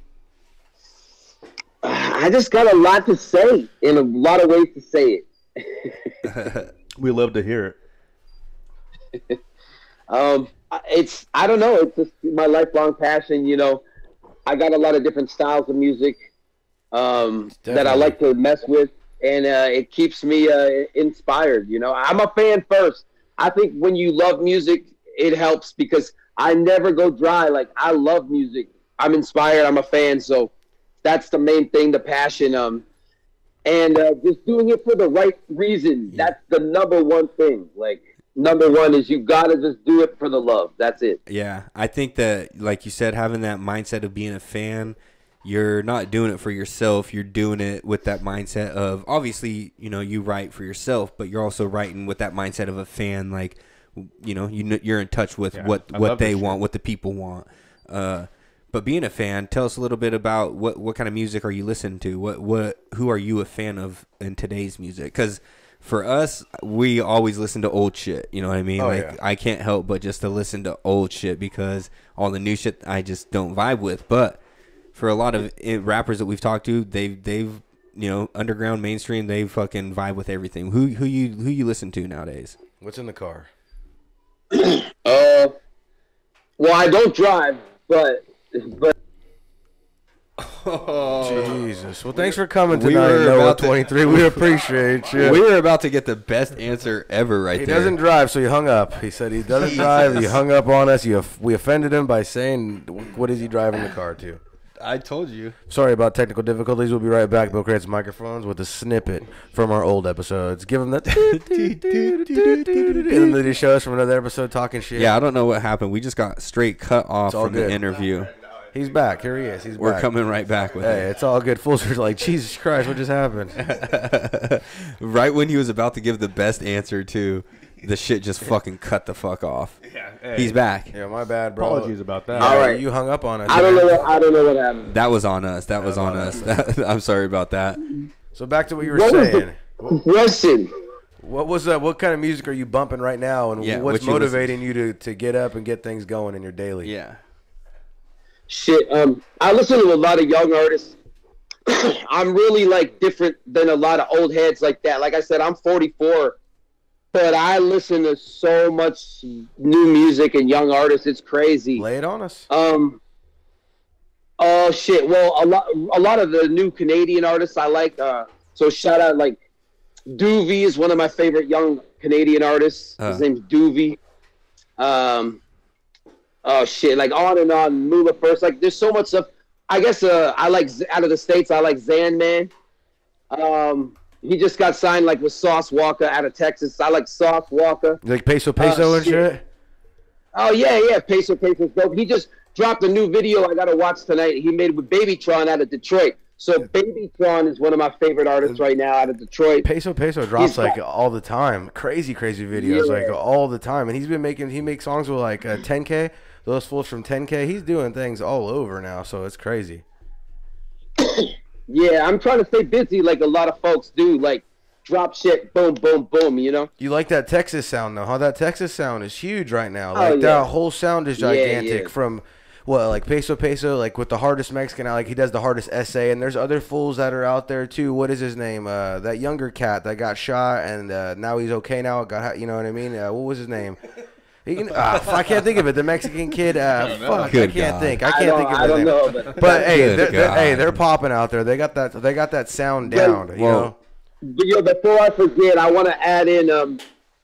I just got a lot to say in a lot of ways to say it. We love to hear it. Um, it's I don't know. It's just my lifelong passion. You know, I got a lot of different styles of music um, that I Definitely. like to mess with, and uh, it keeps me uh, inspired. You know, I'm a fan first. I think when you love music, it helps because I never go dry. Like I love music. I'm inspired. I'm a fan. So that's the main thing, the passion. Um, and uh, just doing it for the right reason. That's the number one thing. Like. number one is you gotta just do it for the love. That's it. Yeah, I think that, like you said, having that mindset of being a fan, you're not doing it for yourself. You're doing it with that mindset of, obviously, you know, you write for yourself, but you're also writing with that mindset of a fan. Like, you know, you, you're in touch with Yeah, what, I what love they this want, shit. what the people want. Uh, but being a fan, tell us a little bit about what, what kind of music are you listening to? What what who are you a fan of in today's music? Because for us, we always listen to old shit. You know what I mean? Oh, like yeah. I can't help but just to listen to old shit because all the new shit I just don't vibe with. But for a lot of it, rappers that we've talked to, they've they've you know, underground, mainstream, they fucking vibe with everything. Who who you who you listen to nowadays? What's in the car? Uh, well, I don't drive, but but Jesus. Well, thanks for coming We tonight, were Noah about to- twenty-three. We appreciate you. We were about to get the best answer ever right He there. doesn't drive, so he hung up. He said he doesn't drive. He hung up on us. You, off- we offended him by saying, what is he driving the car to? I told you. Sorry about technical difficulties. We'll be right back. Milkcrates Microphones with a snippet from our old episodes. Give him that. And then they show us from another episode talking shit. Yeah, I don't know what happened. We just got straight cut off It's all from good. the interview. He's back. Here he is. He's We're back. coming right back with Hey, it. it's all good. Fulcer's like, Jesus Christ, what just happened? Right when he was about to give the best answer to, the shit just fucking cut the fuck off. Yeah, hey, He's back. Yeah, my bad, bro. Apologies about that. Yeah, All right. You hung up on us. I don't man. know what I don't know what happened. That was on us. That was on us. I'm sorry about that. So back to what you were What was saying. the question? What was that? What kind of music are you bumping right now, and Yeah, what's what you motivating you to, to get up and get things going in your daily? Yeah. Shit, um, I listen to a lot of young artists. I'm really like different than a lot of old heads like that. Like I said, I'm forty-four, but I listen to so much new music and young artists. It's crazy. Lay it on us. Um. Oh shit. Well, a lot, a lot of the new Canadian artists I like. Uh, so shout out like Doovie is one of my favorite young Canadian artists. Uh. His name's Doovie. Um. Oh shit! Like on and on. Mula first. Like there's so much stuff. I guess uh, I like out of the states. I like Zan Man. Um, he just got signed like with Sauce Walker out of Texas. I like Sauce Walker. You like peso peso Uh, and shit. shit? Oh yeah, yeah. Peso Peso's dope. He just dropped a new video I gotta watch tonight. He made it with Babytron out of Detroit. So Babytron is one of my favorite artists right now out of Detroit. Peso peso drops He's like got- all the time. Crazy crazy videos Yeah. like all the time, and he's been making he makes songs with like uh, ten K. Those fools from ten K. He's doing things all over now, so it's crazy. Yeah, I'm trying to stay busy like a lot of folks do. Like drop shit, boom, boom, boom. You know. You like that Texas sound though, huh? That Texas sound is huge right now. Oh, Like yeah. that whole sound is Yeah, gigantic yeah. from well, like Peso Peso, like with the hardest Mexican, like he does the hardest essay, and there's other fools that are out there too. What is his name? Uh, that younger cat that got shot and uh, now he's okay now. Got you know what I mean? Uh, what was his name? He can, ah, f- I can't think of it. The Mexican kid. Uh, fuck, Good I can't God. think. I I can't don't, think of I his don't name. know, but But hey, Good they're, they're, God. hey, they're popping out there. They got that. They got that sound down. You Well, know. But, yo, before I forget, I want to add in um,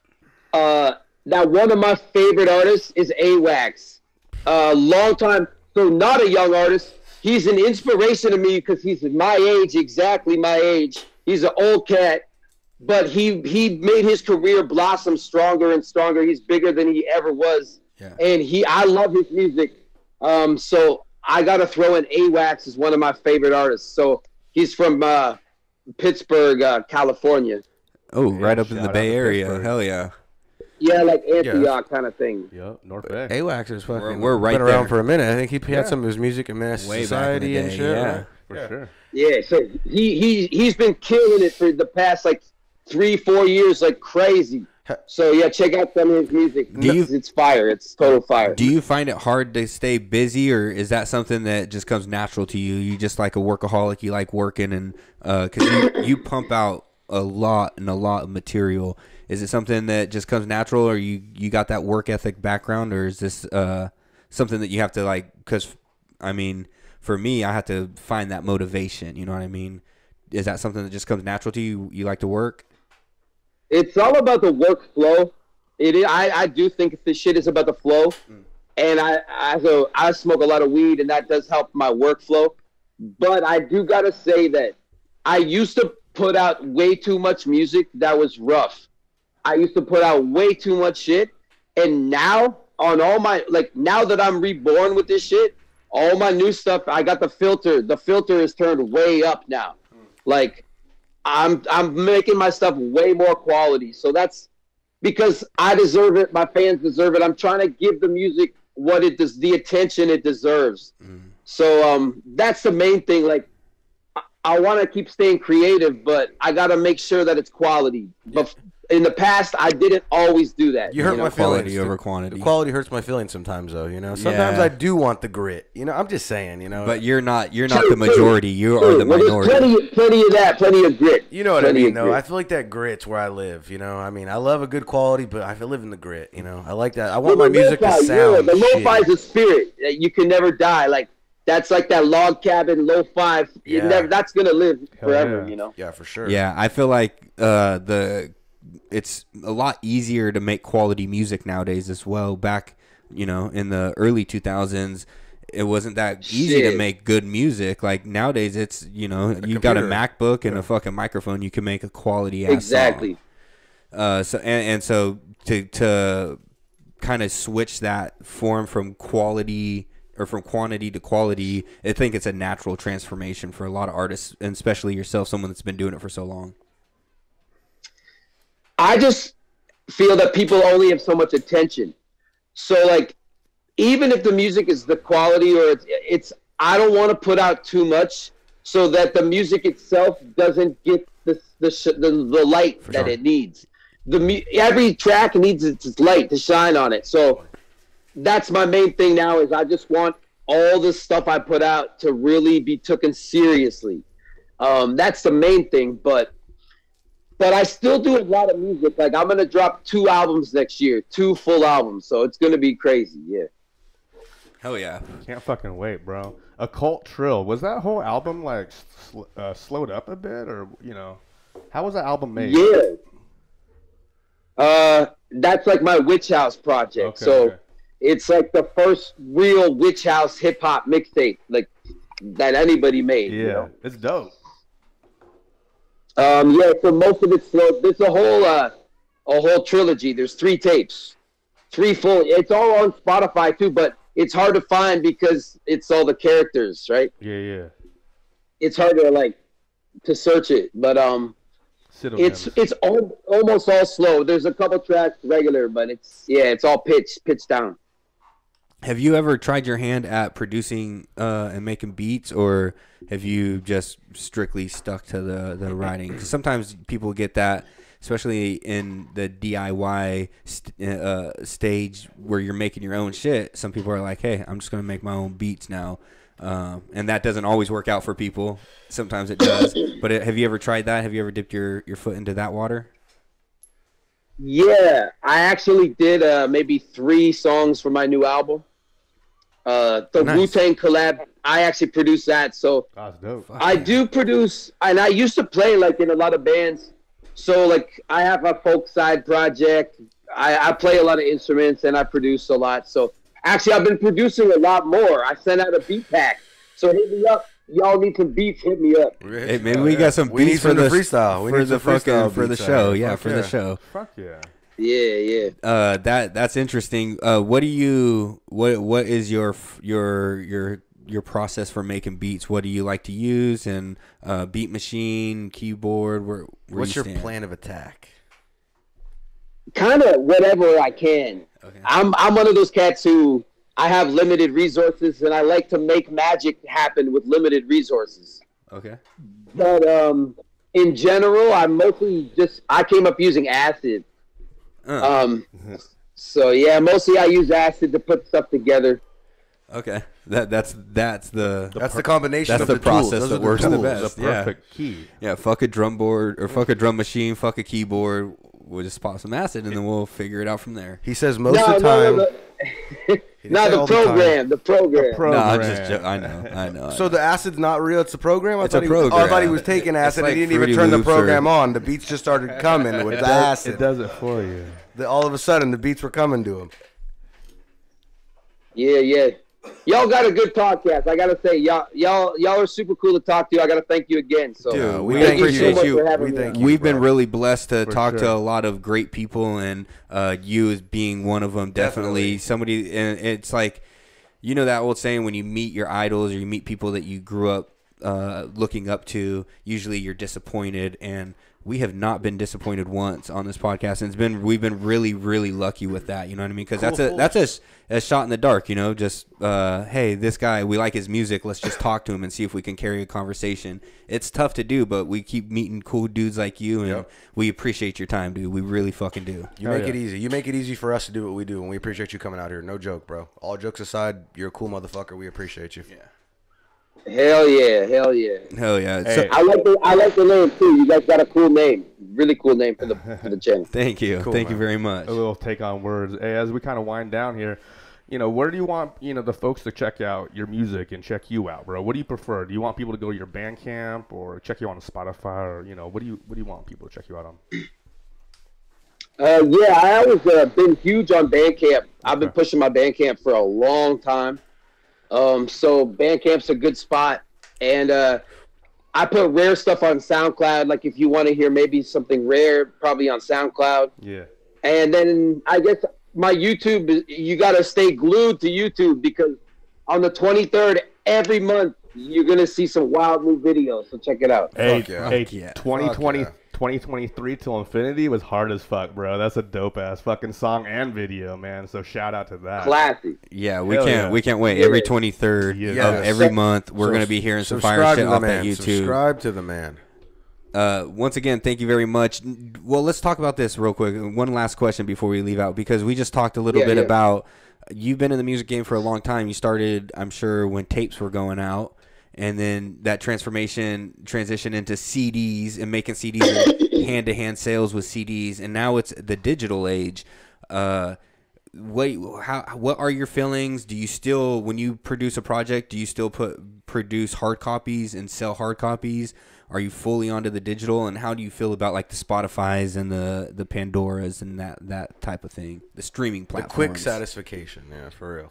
uh, that one of my favorite artists is A-Wax. Uh, long time, so not a young artist. He's an inspiration to me because he's my age, exactly my age. He's an old cat, but he he made his career blossom stronger and stronger. He's bigger than he ever was, Yeah. and he I love his music. Um, so I gotta throw in A-Wax as one of my favorite artists. So he's from uh, Pittsburgh, uh, California. Oh, right up in shout the out Bay to Area. Pittsburgh. Hell yeah. Yeah, like Antioch kind of thing. Yep, North Bay. A-Wax is fucking. we're right been around there. for a minute. I think he Yeah. had some of his music in Menace Way back in the Society and day, shit. yeah. right? For sure. Yeah, so he he he's been killing it for the past like three four years, like crazy. So yeah, check out some of his music. Do you- it's, it's fire. It's total fire. Do you find it hard to stay busy, or is that something that just comes natural to you? You just like a workaholic. You like working, and because you you pump out a lot and a lot of material. Is it something that just comes natural, or you you got that work ethic background, or is this uh something that you have to like? Because I mean, for me, I have to find that motivation. You know what I mean? Is that something that just comes natural to you? You like to work? It's all about the workflow. It is, I I do think this shit is about the flow, and I I so I smoke a lot of weed, and that does help my workflow. But I do gotta say that I used to put out way too much music that was rough. I used to put out way too much shit, and now on all my like now that I'm reborn with this shit, all my new stuff, I got the filter. The filter is turned way up now. Like I'm I'm making my stuff way more quality. So that's because I deserve it. My fans deserve it. I'm trying to give the music what it does, the attention it deserves. Mm. So um, that's the main thing. Like I, I want to keep staying creative, but I got to make sure that it's quality. But in the past, I didn't always do that. You hurt you know? my feelings. Quality over quantity. The quality hurts my feelings sometimes, though. You know, sometimes Yeah. I do want the grit. You know, I'm just saying. You know, But you're not you're not True, the majority. You true. are the Well, there's minority. plenty, plenty of that, plenty of grit. you know what plenty I mean, of though. grit. I feel like that grit's where I live. You know, I mean, I love a good quality, but I live in the grit. You know, I like that. I want Well, my the music to lo-fi, sound. yeah, the lo-fi shitty. is a spirit that you can never die. Like that's like that log cabin lo-fi. You Yeah. never. That's gonna live Hell forever. yeah. You know. Yeah, for sure. Yeah, I feel like uh, the it's a lot easier to make quality music nowadays as well. Back, you know, in the early two thousands, it wasn't that easy to Shit. make good music. Like nowadays, it's you know, A you got a computer. MacBook and a fucking microphone, you can make a quality ass Exactly. song. Uh, so and, and so to to kind of switch that form from quality or from quantity to quality, I think it's a natural transformation for a lot of artists, and especially yourself, someone that's been doing it for so long. I just feel that people only have so much attention. So like, even if the music is the quality or it's, it's I don't want to put out too much so that the music itself doesn't get the the sh- the, the light For that sure. it needs. The mu- every track needs its light to shine on it. So that's my main thing now is I just want all the stuff I put out to really be taken seriously. Um, that's the main thing, but But I still do a lot of music. Like I'm gonna drop two albums next year, two full albums. So it's gonna be crazy. Yeah. Hell yeah. Can't fucking wait, bro. Occult Trill. Was that whole album like sl- uh, slowed up a bit, or you know, how was that album made? Yeah. Uh, that's like my Witch House project. Okay, so okay. it's like the first real Witch House hip hop mixtape like that anybody made. Yeah, You know? it's dope. Um, yeah, so most of it's slow. There's a whole uh, a whole trilogy. There's three tapes, three full. It's all on Spotify too, but it's hard to find because it's all the characters, right? Yeah, yeah. It's hard to like to search it, but um, Sit it's it's all, almost all slow. There's a couple tracks regular, but it's yeah, it's all pitched pitched down. Have you ever tried your hand at producing uh, and making beats, or have you just strictly stuck to the, the writing? 'Cause sometimes people get that, especially in the D I Y st- uh, stage where you're making your own shit. Some people are like, hey, I'm just going to make my own beats now. Um, and that doesn't always work out for people. Sometimes it does. But it, have you ever tried that? Have you ever dipped your, your foot into that water? Yeah, I actually did uh, maybe three songs for my new album. Uh, the Nice. Wu-Tang collab, I actually produced that. So That's dope. I do produce, and I used to play like in a lot of bands. So like I have a folk side project. I, I play a lot of instruments and I produce a lot. So actually I've been producing a lot more. I sent out a beat pack. So hit me up. Y'all need some beats, hit me up. Hey, maybe we got some We need beats some for to the freestyle. We for need the some freestyle fucking for the beats out show. here. Yeah, Fuck for yeah. the show. Fuck yeah. Yeah, yeah. Uh, that that's interesting. Uh, what do you what what is your f- your your your process for making beats? What do you like to use? And uh, beat machine, keyboard. Where, where What's you your stand? plan of attack? Kind of whatever I can. Okay. I'm I'm one of those cats who I have limited resources and I like to make magic happen with limited resources. Okay. But um, in general, I mostly just I came up using acid. Uh, Um, so yeah, mostly I use acid to put stuff together. okay. That that's that's the That's the combination that's of the, the, tools. process Those that are the works the tools. best. The Yeah. perfect key. Yeah. Fuck a drum board or fuck a drum machine. Fuck a keyboard. We'll just pop some acid and then we'll figure it out from there. He says most no, of the time. no, no, He no, didn't no say the all the time. program, the program. pro- No, I'm Program. just jo- I know. I know. I So know. the acid's not real. It's a program. I It's thought a he, Oh, I thought he program. was taking It's acid. like and he didn't even Fruity turn the Loops or- program on. The beats just started coming with It the does, acid. it does it for you. The- all of a sudden, the beats were coming to him. Yeah, yeah. y'all got a good podcast. I gotta say, y'all, y'all, y'all are super cool to talk to. I gotta thank you again. So, Dude, we we thank appreciate you. so much you. for having We me thank on. you. We've been bro. really blessed to For talk to sure. a lot of great people, and uh, you as being one of them. Definitely, Definitely. somebody, and it's like, you know that old saying, when you meet your idols or you meet people that you grew up uh, looking up to, usually you're disappointed, and we have not been disappointed once on this podcast, and it's been we've been really, really lucky with that. You know what I mean? Because Cool that's a fools. that's a, a shot in the dark. You know, just uh, hey, this guy, we like his music. Let's just talk to him and see if we can carry a conversation. It's tough to do, but we keep meeting cool dudes like you, and Yep. we appreciate your time, dude. We really fucking do. You Hell make yeah. it easy. You make it easy for us to do what we do, and we appreciate you coming out here. No joke, bro. All jokes aside, you're a cool motherfucker. We appreciate you. Yeah. Hell yeah, hell yeah. Hell yeah. Hey. So, I like the I like the name too. You guys got a cool name, really cool name for the for the channel. thank you, Cool, thank you man. very much. A little take on words. Hey, as we kind of wind down here, you know, where do you want, you know, the folks to check out your music and check you out, bro? What do you prefer? Do you want people to go to your Bandcamp or check you on Spotify, or, you know, what do you what do you want people to check you out on? Uh, yeah, I always uh, been huge on Bandcamp. I've been Okay. pushing my Bandcamp for a long time. Um, so Bandcamp's a good spot, and uh, I put rare stuff on SoundCloud. Like if you want to hear maybe something rare, probably on SoundCloud. Yeah. And then I guess my YouTube, you got to stay glued to YouTube, because on the twenty-third every month you're gonna see some wild new videos. So check it out. Hey, Fuck yeah. hey, Fuck yeah. twenty twenty, Fuck twenty twenty-three till infinity was hard as fuck, bro. That's a dope ass fucking song and video, man. So shout out to that. Classic. Yeah, we Hell can't yeah. we can't wait. Every twenty-third Yes. of every month, we're So gonna be hearing some subscribe fire to shit the off man. that YouTube. Subscribe to the man. Uh, once again, thank you very much. Well, let's talk about this real quick. One last question before we leave out, because we just talked a little Yeah, bit yeah. about, you've been in the music game for a long time. You started, I'm sure, when tapes were going out, and then that transformation transition into C Ds and making C Ds and hand-to-hand sales with C Ds, and now it's the digital age. Uh, what how what are your feelings? Do you still, when you produce a project, do you still put produce hard copies and sell hard copies? Are you fully onto the digital, and how do you feel about like the Spotify's and the the Pandoras and that that type of thing, the streaming The platforms? quick satisfaction. Yeah, for real.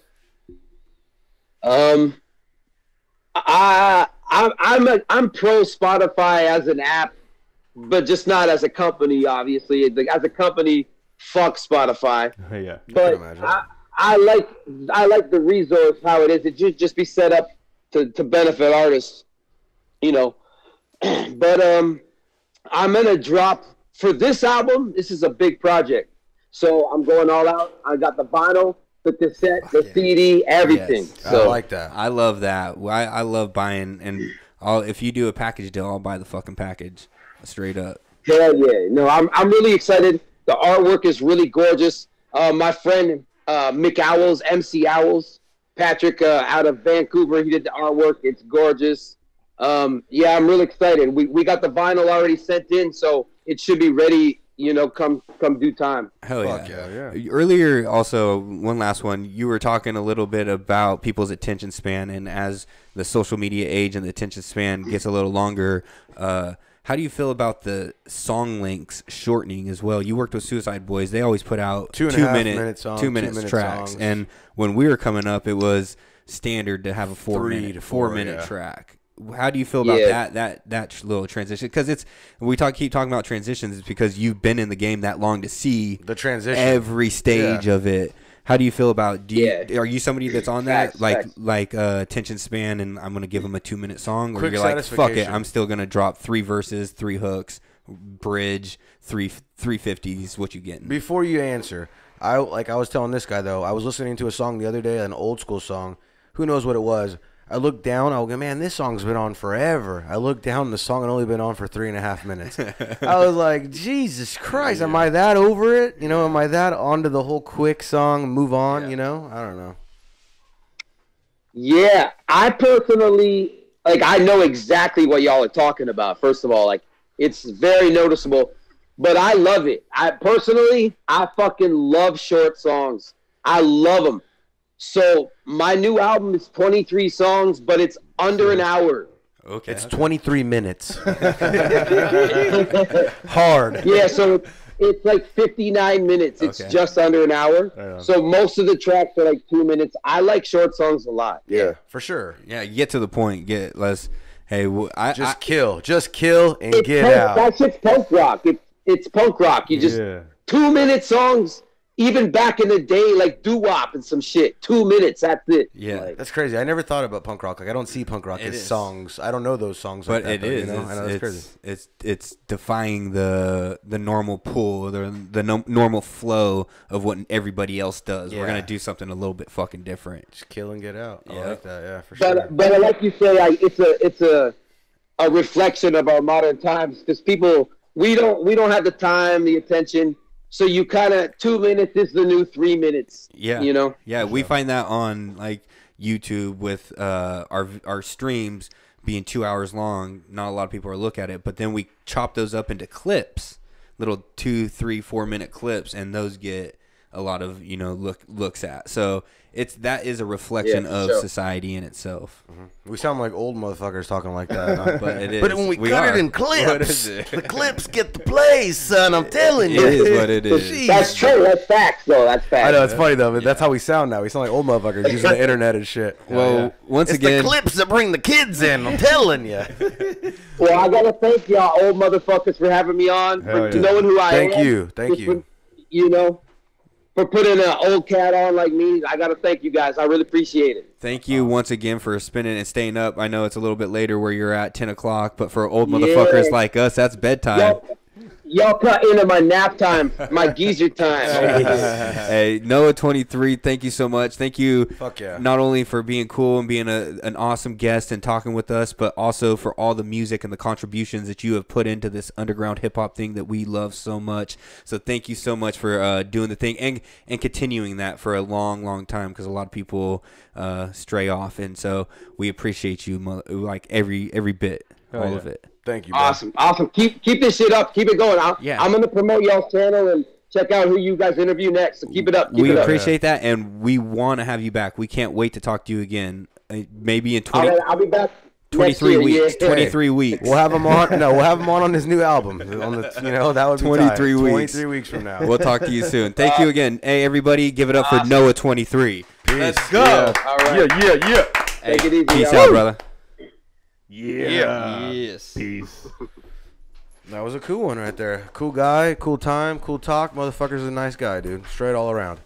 Um, I, I I'm a, I'm pro Spotify as an app, but just not as a company. Obviously, Like, as a company, fuck Spotify. yeah. But imagine. I, I like I like the resource how it is. It should just be set up to, to benefit artists, you know. But um, I'm gonna drop for this album. This is a big project, so I'm going all out. I got the vinyl, the cassette, the yeah. C D, everything. Yes. I So like that. I love that. I, I love buying, and I'll, if you do a package deal, I'll buy the fucking package, straight up. hell yeah, no, I'm I'm really excited. The artwork is really gorgeous. Uh, my friend uh, Mick Owls, M C Owls, Patrick uh, out of Vancouver, he did the artwork. It's gorgeous. Um, yeah, I'm really excited. We we got the vinyl already sent in, so it should be ready. You know, come come due time. Hell Fuck yeah. yeah. Yeah. Earlier, also, one last one. You were talking a little bit about people's attention span, and as the social media age and the attention span gets a little longer, uh, how do you feel about the song lengths shortening as well? You worked with SuicideBoys; they always put out Two and a two half minute, minute songs, two two minutes minute tracks, songs. and when we were coming up, it was standard to have a four Three minute, to four, four, minute yeah. track. How do you feel about Yeah. that that that tr- little transition? Because it's we talk keep talking about transitions, it's because you've been in the game that long to see The transition. every stage Yeah. of it. How do you feel about? Do you, Yeah. are you somebody that's on that Facts, like facts. like uh, attention span, and I'm gonna give them a two minute song, or Quick you're like, fuck it, satisfaction. I'm still gonna drop three verses, three hooks, bridge, three three fifties. What you getting? Before you answer, I like I was telling this guy though. I was listening to a song the other day, an old school song. Who knows what it was? I looked down. I go, man, this song's been on forever. I looked down. The song had only been on for three and a half minutes. I was like, Jesus Christ, am I that over it? You know, am I that onto the whole quick song, move on? You know, I don't know. Yeah, I personally, like, I know exactly what y'all are talking about. First of all, like, it's very noticeable, but I love it. I personally, I fucking love short songs. I love them. So my new album is twenty-three songs, but it's under an hour. Okay, It's twenty-three minutes. Hard. Yeah, so it's like fifty-nine minutes. It's Okay. just under an hour. Yeah. So most of the tracks are like two minutes. I like short songs a lot. Yeah, for sure. Yeah, you get to the point. Get let's. Hey, w- I Just I, kill, just kill and It's get punk, out. That shit's punk rock. It, it's punk rock. You just Yeah. two minute songs. Even back in the day, like doo-wop and some shit. Two minutes. That's it. Yeah. Like, That's crazy. I never thought about punk rock. Like I don't see punk rock It as is. songs. I don't know those songs. but like that, it though, is. You know? It's, I know that's it's, crazy. it's it's defying the the normal pull, the the no, normal flow of what everybody else does. We're Yeah. gonna do something a little bit fucking different. Just kill and get out. I Yeah. like that. Yeah, for sure. but but like you say, like it's a it's a a reflection of our modern times because people we don't we don't have the time, the attention. So you kind of two minutes is the new three minutes. Yeah, You know. Yeah, we find that on like YouTube with uh, our our streams being two hours long. Not a lot of people are look at it, but then we chop those up into clips, little two, three, four minute clips, and those get a lot of you know look looks at. So it's that is a reflection Yeah, for of sure. society in itself. We sound like old motherfuckers talking like that. Huh? But it is. But when we, cut are. it in What clips, is it? the clips get the plays, son. I'm telling It you. is what it is. That's true. That's facts, though. That's facts. I know it's funny though, but that's how we sound now. We sound like old motherfuckers using the internet and shit. Well, once It's again, the clips that bring the kids in. I'm telling you. Well, I gotta thank y'all, old motherfuckers, for having me on, Hell for yeah. knowing who I Thank am. you. Thank Just you. For, you know, for putting an old cat on like me. I gotta thank you guys. I really appreciate it. thank you once again for spinning and staying up. I know it's a little bit later where you're at ten o'clock, but for old Yeah. motherfuckers like us, that's bedtime. Y'all, y'all cut into my nap time, my geezer time. Hey, Noah twenty-three, thank you so much. Thank you Fuck yeah. not only for being cool and being a, an awesome guest and talking with us, but also for all the music and the contributions that you have put into this underground hip-hop thing that we love so much. So thank you so much for uh, doing the thing and, and continuing that for a long, long time because a lot of people uh, stray off. And so we appreciate you, mo- like, every every bit, Hell all yeah. of it. Thank you. Bro. Awesome, awesome. Keep keep this shit up. Keep it going. I'm, Yeah. I'm gonna promote y'all's channel and check out who you guys interview next. So keep it up. Keep We it up. appreciate that, and we want to have you back. We can't wait to talk to you again, uh, maybe in All twenty, right, I'll be back. twenty-three next year, weeks. yeah. twenty-three weeks. We'll have him on. No, we'll have him on on his new album. On the, you know, that would be twenty-three tight. weeks. twenty-three weeks from now. We'll talk to you soon. Thank you again. Hey, everybody, give it up for Noah twenty-three. Let's go. All right. Yeah, yeah, yeah. Take it easy. Peace y'all. out, brother. Yeah. Yes. Peace. That was a cool one right there. Cool guy, cool time, cool talk. Motherfucker's a nice guy, dude. Straight all around.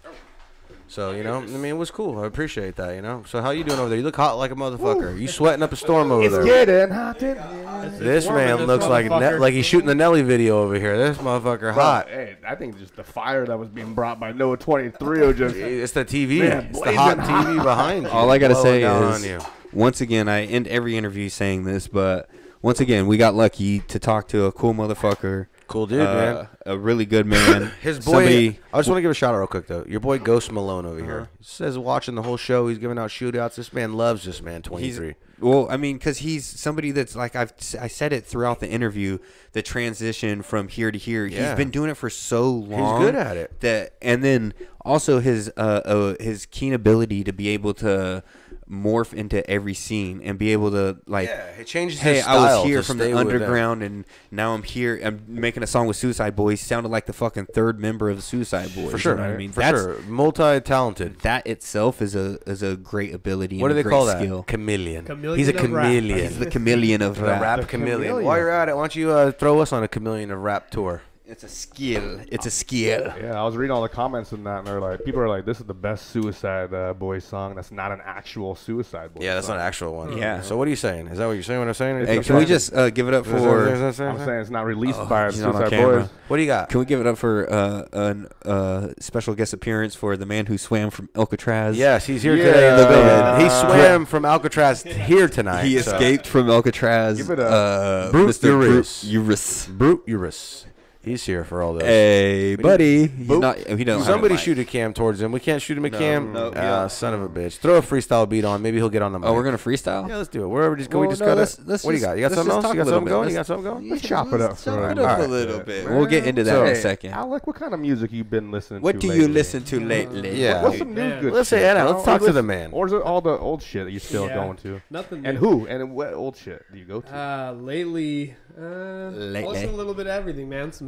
So, you know, I mean, it was cool. I appreciate that, you know. So how you doing over there? You look hot like a motherfucker. You sweating up a storm over there. Getting hot in here. This warm in man this looks like ne- motherfucker. like he's shooting the Nelly video over here. This motherfucker hot. Hey, I think just the fire that was being brought by Noah twenty-three was just. It's the T V. Man, It's the hot blazing T V behind you. All I gotta blowing say down is, on you. once again, I end every interview saying this, but once again, we got lucky to talk to a cool motherfucker. Cool dude, uh, man. A really good man. His boy. Somebody, I just want to give a shout out real quick though. Your boy Ghost Malone over here says watching the whole show. He's giving out shootouts. This man loves this man. he's twenty-three. well, I mean, because he's somebody that's like I've I said it throughout the interview. The transition from here to here. Yeah. He's been doing it for so long. He's good at it. That and then also his uh, uh his keen ability to be able to morph into every scene and be able to like Yeah, it changes hey his I was style here to from stay the with them. underground and now I'm here I'm making a song with Suicide Boys. Sounded like the fucking third member of the Suicide Boys. For sure. You know what I mean, For that's sure. Multi-talented. that itself is a is a great ability. What do and they a great call that? skill. Chameleon. Chameleon He's a of rap. chameleon. He's the chameleon of The rap. rap The chameleon. chameleon. While you're at it, why don't you uh, throw us on a chameleon of rap tour? It's a skill. It's a skill. Yeah, I was reading all the comments in that, and they're like, people are like, "This is the best Suicide uh, Boys song. That's not an actual Suicide Boys." Yeah, that's song. not an actual one. Yeah. So what are you saying? Is that what you're saying? What I'm saying? Hey, Is can we that- just uh, give it up is that- is for? that- is that- I'm saying it's not released Oh, by he's not on Suicide camera. Boys. What do you got? Can we give it up for uh, an uh, special guest appearance for the man who swam from Alcatraz? Yes, he's here Yeah. today in the building. Uh, He swam from Alcatraz here tonight. He so- escaped from Alcatraz. Give it up. Uh, Brute Mister Urus. Brute Urus. Brute Urus. He's here for all this. Hey, buddy. He's Boop. not. He don't. Somebody have a shoot a cam towards him. We can't shoot him a No, cam. no, Ah, yeah. son of a bitch. Throw a freestyle beat on. Maybe he'll get on the mic. mic. Oh, we're gonna freestyle. Yeah, let's do it. Wherever just can we Well, just no, cut let's- it? let's What do you just- got? You got let's something just else? talk You a got little something bit. going? You got Let's- something going? Let's chop it up for Chop right it now. up a Alright. little bit. Yeah. We'll get into that in a So- second. Alec, what kind of music you been listening What to do lately? you listen to lately? Yeah. What's some new Man. good Let's say, shit, Anna, bro? let's talk Or to the listen- man. Or is it all the old shit that you still Yeah. going to? Nothing. And new. who? And what old shit do you go to? Uh, lately, uh, Lately. I listen to a little bit of everything, man. Some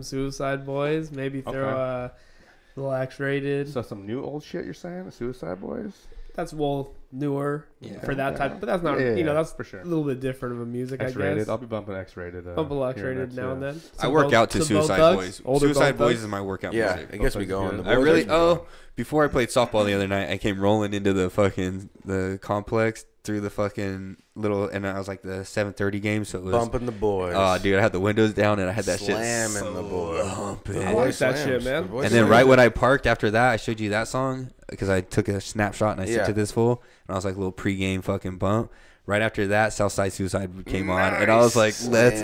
Suicide Boys. Maybe throw Okay. a little X-rated. So some new old shit you're saying? Suicide Boys? That's well newer Yeah. for that Yeah. type, but that's not Yeah, you know yeah, that's for sure. a little bit different of a music. I X-rated. guess. I'll be bumping X-rated. Uh, Bump a little here and X-rated there, now and yeah. then. I Some work Bone- out to some Bone Suicide Thugs, Boys. older Suicide Bone Boys Thugs. is my workout Yeah, music. it gets me Both going. good. The I boys really are- oh before I played softball the other night, I came rolling into the fucking the complex through the fucking little, and I was like the seven thirty game, so it was bumping the boys. oh dude, I had the windows down and I had that shit Slamming the boys. bumping. I like that shit, man. And then right when I parked after that, I showed you that song because I took a snapshot and I sent Yeah. to this fool, and I was like, little pregame fucking bump. Right after that, Southside Suicide came on, and I was like, let's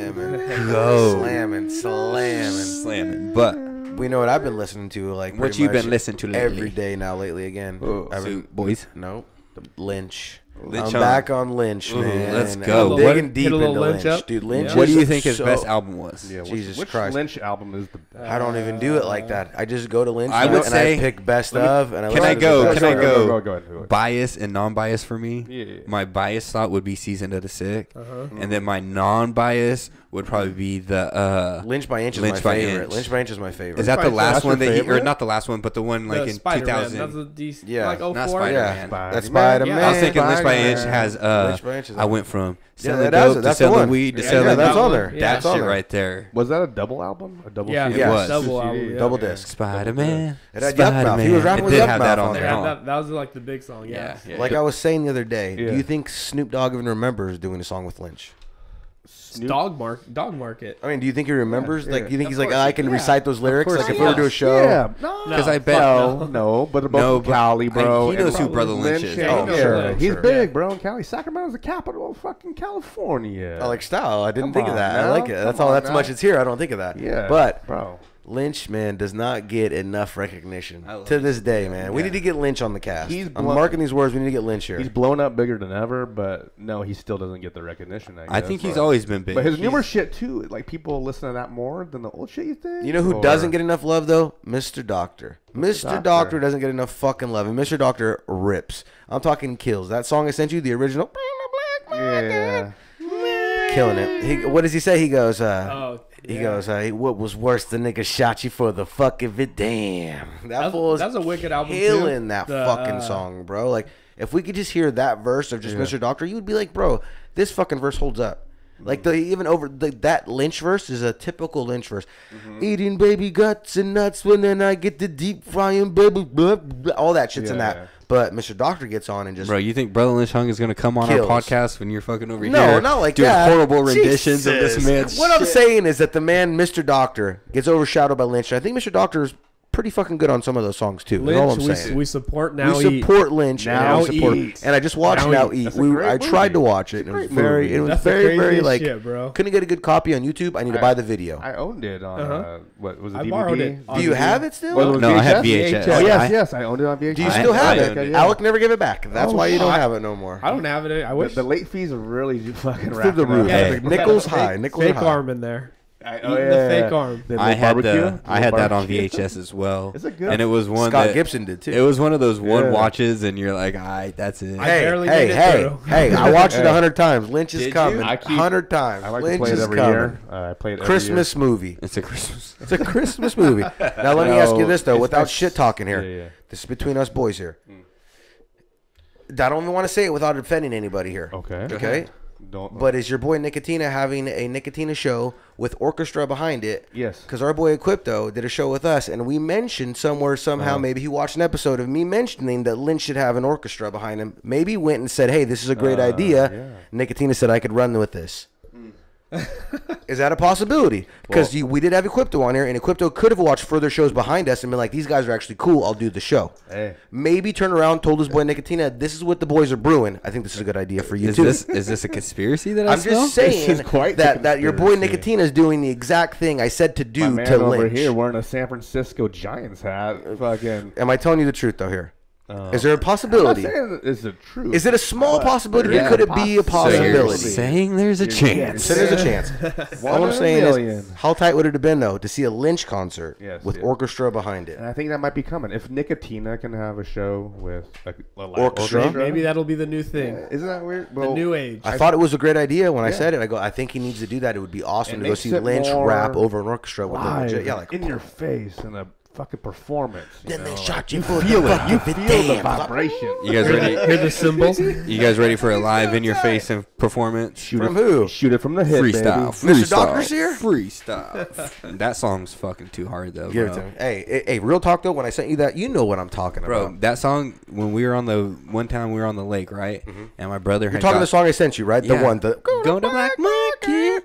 go. slamming, slamming, Slamming. But We know what I've been listening to, like what pretty you been much listening to lately? every day now, lately again. Oh, I've been- so, boys. No, Lynch. Lynch I'm on. back on Lynch, Ooh, man. let's I'm go. digging What- deep hit a little into Lynch Lynch, up? dude. Lynch. Yeah. What do you is think his so- best album was? Yeah, which, Jesus which Christ. Lynch album is the best? I don't even do it like that. I just go to Lynch I now would and say- I pick best Let me- of. And I Can listen I to go? the Can best I of. go, go? go, go ahead, go ahead. Bias and non-bias for me. Yeah, yeah, yeah. My bias thought would be Season of the Sick, Uh-huh. and then my non-bias would probably be the uh, Lynch by Inch is Lynch my by favorite. Inch. Lynch by Inch is my favorite. Is that the That's last your one that he, or favorite? not the last one, but the one like The in two Spider-Man, That's thousand? a decent, Yeah. like oh Not four. Spider-Man. Yeah, Spider-Man. that's Spider-Man. Yeah. I was thinking Lynch by Inch Spider-Man. has uh, Lynch by Inch is I on went from Yeah, selling that does it. dope to That's the selling one. weed to Yeah, selling yeah, that's dope. on there. Yeah. That That's on shit there. right there. Was that a double album? A double Yeah, C D? it was. double C D, album, yeah. Double okay. disc. Spider-Man. It had Yuck Mouth. He was rapping It with did Yuck have that Mouth on on there. there. Yeah, huh? that, that was like the big song. Yeah. Yeah, yeah. Like I was saying the other day, Yeah. do you think Snoop Dogg even remembers doing a song with Lynch? Snoop- Dog mark, dog market. I mean, do you think he remembers? Yeah, like, yeah. do you think Of he's like, course oh, I he- can yeah. recite those lyrics? course Like, if he we were to do a does. show, Yeah, no, Because No, I bet no, no, but they're both No, from but Cali, bro. I- he knows and who Brother Lynch is. and- Oh, yeah, sure, he's sure. big, bro. In Cali, Sacramento's the capital of fucking California. I like style. I didn't Come think of on that. I now. like it. That's Come all. on That's now. much it's here. I don't think of that. yeah, But bro. Lynch, man, does not get enough recognition I love to it. this day, man. We Yeah. need to get Lynch on the cast. He's I'm blown- marking these words. We need to get Lynch here. He's blown up bigger than ever, but no, he still doesn't get the recognition. I, I guess. think he's But- always been big. But his He's- newer shit too, like people listen to that more than the old shit. You think? You know who Or- doesn't get enough love though? Mister Doctor. Mister Doctor. Doctor doesn't get enough fucking love, and Mister Doctor rips. I'm talking kills. That song I sent you, the original, Yeah. killing it. He, what does he say? He goes, uh, Oh, he yeah. goes, uh, what was worse? The nigga shot you for the fuck of it. Damn, that That's, fool is that's a wicked album too. killing that The, fucking uh, song, bro. Like, if we could just hear that verse of just Yeah. Mister Doctor, you would be like, bro, this fucking verse holds up. Like the even over the, that Lynch verse is a typical Lynch verse. Mm-hmm. Eating baby guts and nuts when then I get the deep frying baby, blah, blah, all that shit's in Yeah. that. But Mister Doctor gets on and just Bro, you think Brother Lynch Hung is gonna come on Kills. our podcast when you're fucking over no, here? not like doing that. horrible renditions of this Jesus. man's What I'm shit? saying is that the man Mister Doctor gets overshadowed by Lynch. And I think Mister Doctor is pretty fucking good on some of those songs too. That's all I'm Lynch, we, saying. we support now. we Eat. support Lynch Now and we support, Eat. and I just watched Now Now Eat. Eat. That's a We, great I tried to movie. watch it. It's a And it was great very, movie. it was That's the very, very craziest like. shit, bro. Couldn't get a good copy on YouTube. I need to I- buy the video. I owned it on Uh-huh. uh, what was it? I D V D? borrowed it. Do you have it still? Was it No, I have V H S? V H S. Oh yes, I- yes, I owned it on V H S. Do you I- still have I it? owned it. Yeah. Alec never gave it back. That's Oh, why you don't shit. have it no more. I don't have it. I The, wish. the late fees are really fucking Through racking the roof. up. Hey. Like, nickels Fake- high. Nickels fake high. arm in there. I, Eating the fake arm. The I little had barbecue, the I little had that on barbecue. V H S as well. Is it good? And it was one Scott that Gibson did too. it was one of those one Yeah. watches, and you're like, all right, that's it. I Hey, barely hey, made it hey, through. hey! I watched it Hey. a hundred times. Lynch is Did you? coming. I A keep- hundred times. I like Lynch to play it is every coming. year. Uh, I played it every Christmas movie. It's a Christmas. It's a Christmas movie. Now let me ask you this though, it's without nice. shit talking here. Yeah, yeah. This is between us boys here. I don't even want to say it without offending anybody here. Okay. Okay. Don't. But is your boy Nicotina having a Nicotina show with orchestra behind it? yes. Because our boy Equipto did a show with us, and we mentioned somewhere, somehow, Uh-huh. maybe he watched an episode of me mentioning that Lynch should have an orchestra behind him. Maybe went and said, hey, this is a great Uh, idea. yeah. Nicotina said I could run with this. Is that a possibility? Because Well- we did have Equipto on here, and Equipto could have watched further shows behind us and been like, these guys are actually cool. I'll do the show. Hey. Maybe turn around, told his boy Nicotina, this is what the boys are brewing. I think this is a good idea for you, Is too. this is this a conspiracy that I I'm smell? just saying This is quite the that, that your boy conspiracy. Nicotina is doing the exact thing I said to My do man to over Lynch. here wearing a San Francisco Giants hat. Fucking. Am I telling you the truth, though, here? Uh, Is there a possibility? I'm not saying is it true? Is it a small But possibility, there or could is it be a possibility. So you're possibility? saying there's a You're- chance. So there's a chance. One All I'm in a saying million. is, how tight would it have been though to see a Lynch concert Yes, with yeah. orchestra behind it? And I think that might be coming. If Nicotina can have a show with a, a live Orchestra? Maybe that'll be the new thing. Yeah, isn't that weird? The Well, new age. I thought it was a great idea when I Yeah. said it. I go, I think he needs to do that. It would be awesome It to go makes see it Lynch more rap over an orchestra with the live, legit, yeah, like in your face and a fucking performance. you Then know, they like, shot you you for feel the it. You fucking feel the dance. vibration. You guys ready? Hear the cymbals? You guys ready for a live in your face and performance? Shoot From it, who? Shoot it from the hip, Freestyle, baby. Mister freestyle, Doctor's here? freestyle. That song's fucking too hard though, Give it bro. to me. Hey, hey, hey, real talk though. When I sent you that, you know what I'm talking Bro, about. that song when we were on the one time we were on the lake, right? And my brother You're had talking got, the song I sent you, right? The Yeah. one, the Go to Black Market.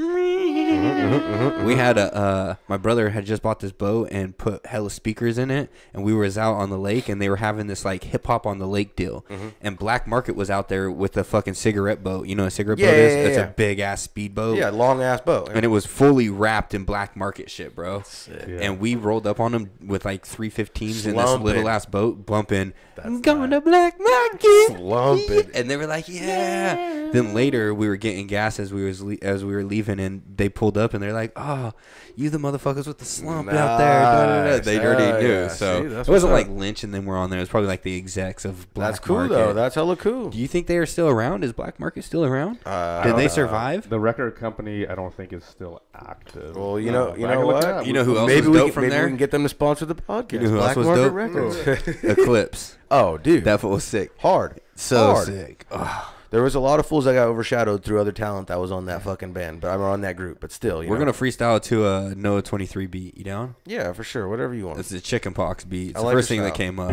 We had a uh, my brother had just bought this boat and put hella speakers in it, and we was out on the lake, and they were having this like hip hop on the lake deal, and Black Market was out there with a fucking cigarette boat. You know what a cigarette Yeah, boat yeah, is? yeah, It's yeah. a big ass speedboat. yeah, long ass boat. And it was fully wrapped in Black Market shit, bro. Yeah. And we rolled up on them with like three fifteens in this Slumping. little ass boat, bumping. That's Going to Black Market, Slumping. and they were like, "Yeah." Then later, we were getting gas as we was le- as we were leaving, and they pulled up, and they're like, "Oh, you the motherfuckers with the slump out there." Da, da, da. Nice. They already Hell knew, yeah. so See, that's it wasn't what's like up. Lynch and them were on there. It was probably like the execs of Black That's cool Market. though. That's hella cool. Do you think they are still around? Is Black Market still around? Uh, I Did don't they know. survive? The record company, I don't think is still active. Well, you No, know, you but I know can look it what? up. You know who else Maybe was we dope can, from maybe there? we can get them to sponsor the podcast. You know who Black else was Market dope? Records. Eclipse. Oh, dude, That fool was sick. hard. So Hard. sick. Ugh. There was a lot of fools that got overshadowed through other talent that was on that fucking band, but I'm on that group. But still, you We're know. gonna freestyle to a NOAH twenty-three beat. You down? yeah, for sure, whatever you want. It's a chicken pox beat. It's I the like first your thing that style. came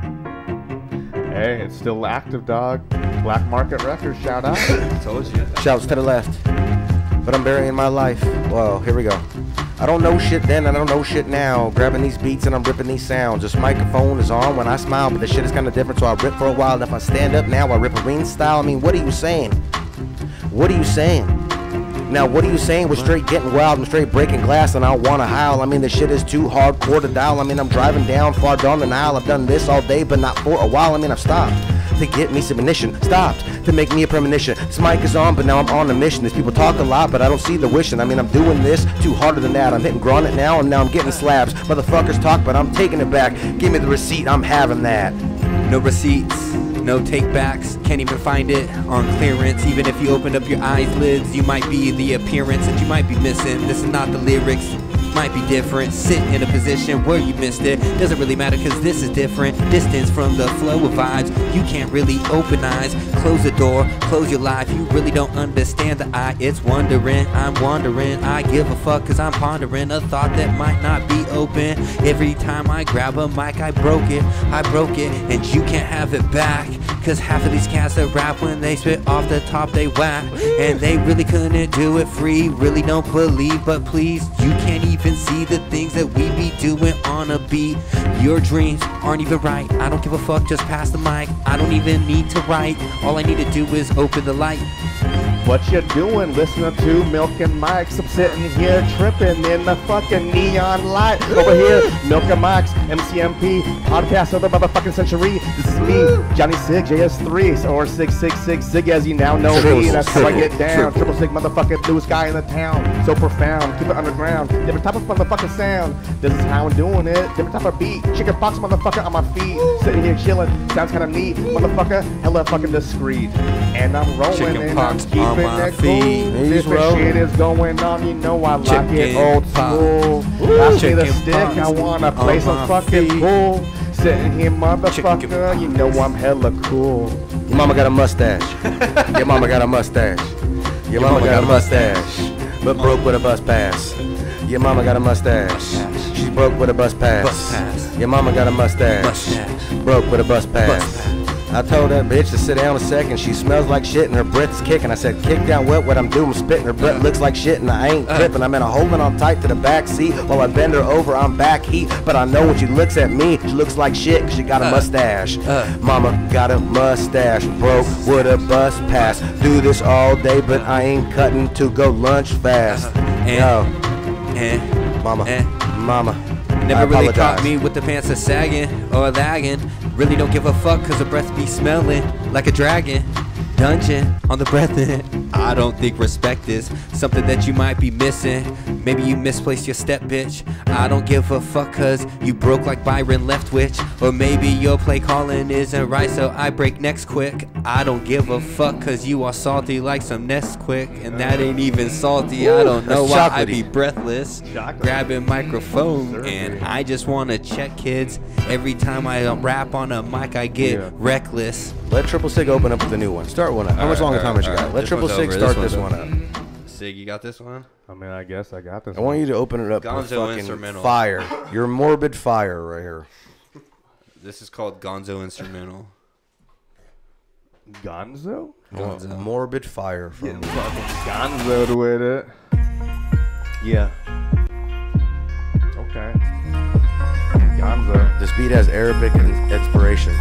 up. Hey, it's still active, dog. Black Market Records, shout out. Told you. Shouts to the left, but I'm burying my life. Well, here we go. I don't know shit then, I don't know shit now. Grabbing these beats and I'm ripping these sounds. This microphone is on when I smile, but the shit is kind of different, so I rip for a while. And if I stand up now, I rip arena style. I mean, what are you saying? What are you saying? Now, what are you saying? We're straight getting wild and straight breaking glass, and I don't wanna howl. I mean, the shit is too hardcore to dial. I mean, I'm driving down far down the Nile. I've done this all day, but not for a while. I mean, I've stopped to get me some ignition, stopped to make me a premonition. This mic is on, but now I'm on a mission. These people talk a lot, but I don't see the wishing. I mean, I'm doing this too harder than that. I'm hitting granite now, and now I'm getting slabs. Motherfuckers talk, but I'm taking it back. Give me the receipt, I'm having that. No receipts, no takebacks. Can't even find it on clearance. Even if you opened up your eyelids, you might be the appearance that you might be missing. This is not the lyrics. Might be different. Sit in a position where you missed it. Doesn't really matter because this is different. Distance from the flow of vibes. You can't really open eyes. Close the door, close your life. You really don't understand the eye. It's wondering, I'm wondering. I give a fuck because I'm pondering a thought that might not be open. Every time I grab a mic, I broke it. I broke it, and you can't have it back. Cause half of these cats that rap, when they spit off the top, they whack. And they really couldn't do it free. Really don't believe, but please, you can't even see the things that we be doing on a beat. Your dreams aren't even right. I don't give a fuck, just pass the mic. I don't even need to write. All I need to do is open the light. What you doing? Listening to Milk and Mike's. I'm sitting here tripping in the fucking neon light. Over here, Milk and Mike's, M C M P, podcast of the motherfucking century. This is me, Johnny Sig, J S three, or six six six Sig, as you now know me. That's how I get down. Triple Sig, motherfucking bluest guy in the town. So profound, keep it underground. Different type of motherfucking sound. This is how I'm doing it. Different type of beat. Chicken pox, motherfucker, on my feet. Sitting here chilling. Sounds kind of neat, motherfucker. Hella fucking discreet. And I'm rolling Chicken and pox I'm keeping on my it feet. cool. He's Different rolling. shit is going on, you know I like Chicken it old pox. school. Pass me the Chicken stick, pox I wanna play on some my fucking feet. pool. Sitting here, motherfucker, Chicken you know I'm hella cool. Your mama got a mustache. Your mama got a mustache. Your mama got a mustache, but broke with a bus pass. Your mama got a mustache. She's broke with a bus pass. Bus pass. Your mama got a mustache. Mustache. Broke with a bus pass. Bus pass. I told that bitch to sit down a second. She smells like shit and her breath is kicking. I said, kick down what? What I'm doing? I'm spitting. Her butt looks like shit and I ain't tripping. I'm in a holding on tight to the back seat while I bend her over. I'm back heat, but I know when she looks at me, she looks like shit 'cause she got a mustache. Mama got a mustache, broke with a bus pass. Do this all day, but I ain't cutting to go lunch fast. And- Yo, And mama, Eh. mama. never I really apologize. caught me with the pants are sagging or lagging. Really don't give a fuck cause the breath be smelling like a dragon. Dungeon on the breath in it. I don't think respect is something that you might be missing. Maybe you misplaced your step, bitch. I don't give a fuck cause you broke like Byron Leftwich. Or maybe your play calling isn't right, so I break necks quick. I don't give a fuck cause you are salty like some Nesquik. And that ain't even salty. I don't know why I be breathless. Grabbing microphone and I just wanna check kids. Every time I rap on a mic I get Yeah. reckless. Let Triple Sig open up with the new one. Start one up. How much longer time has you got? Let Triple Sig start this one up. Sig, you got this one? I mean, I guess I got this. I want you to open it up with Gonzo fucking instrumental. fire. Your morbid fire right here. This is called Gonzo Instrumental. Gonzo? Gonzo. Morbid fire from Getting fucking gonzoed with it. Yeah. Okay. Gonzo. This beat has Arabic in- inspiration.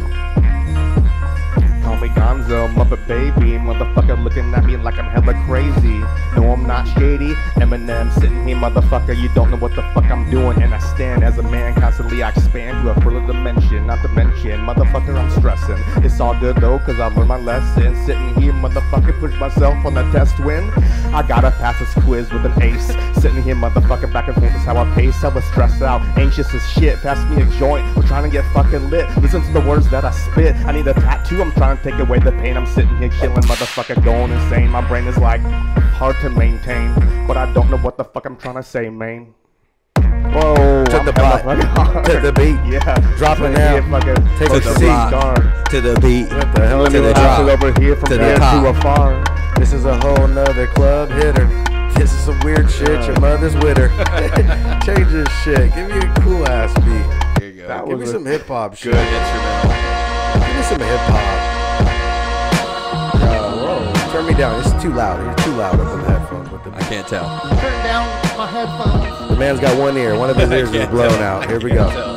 Call me Gonzo, Muppet Baby. Motherfucker looking at me like I'm hella crazy. No, I'm not shady. Eminem sitting here, motherfucker. You don't know what the fuck I'm doing. And I stand as a man, constantly I expand to a further dimension. Not to mention, motherfucker, I'm stressing. It's all good though, cause I learned my lesson. Sitting here, motherfucker, push myself on the test win. I gotta pass this quiz with an ace. Sitting here, motherfucker, back and forth is how I pace. Hella stressed out, anxious as shit. Pass me a joint, we're trying to get fucking lit. Listen to the words that I spit. I need a tattoo, I'm trying to take away the pain. I'm sitting here chilling, motherfucker, going insane. My brain is like hard to maintain, but I don't know what the fuck I'm trying to say, man. Whoa, To I'm the hella pot, fucking hard. to the beat. Yeah, Drop it Sitting now. here, fucking Take fucking a seat. darn. To the beat. What the hell? Let To me the pass drop. it over here from To the here top. to afar. This is a whole nother club hitter. This is some weird shit. Your mother's with her. Change this shit. Give me a cool ass beat. Here you go. That Give me was a some hip hop shit. Good instrumental. Give me some hip hop. Yo, whoa. Turn me down. It's too loud. You're too loud up in the headphones with the I can't tell. Turn down my headphones. The man's got one ear. One of his ears is can't blown tell. out. I Here we can't go. tell.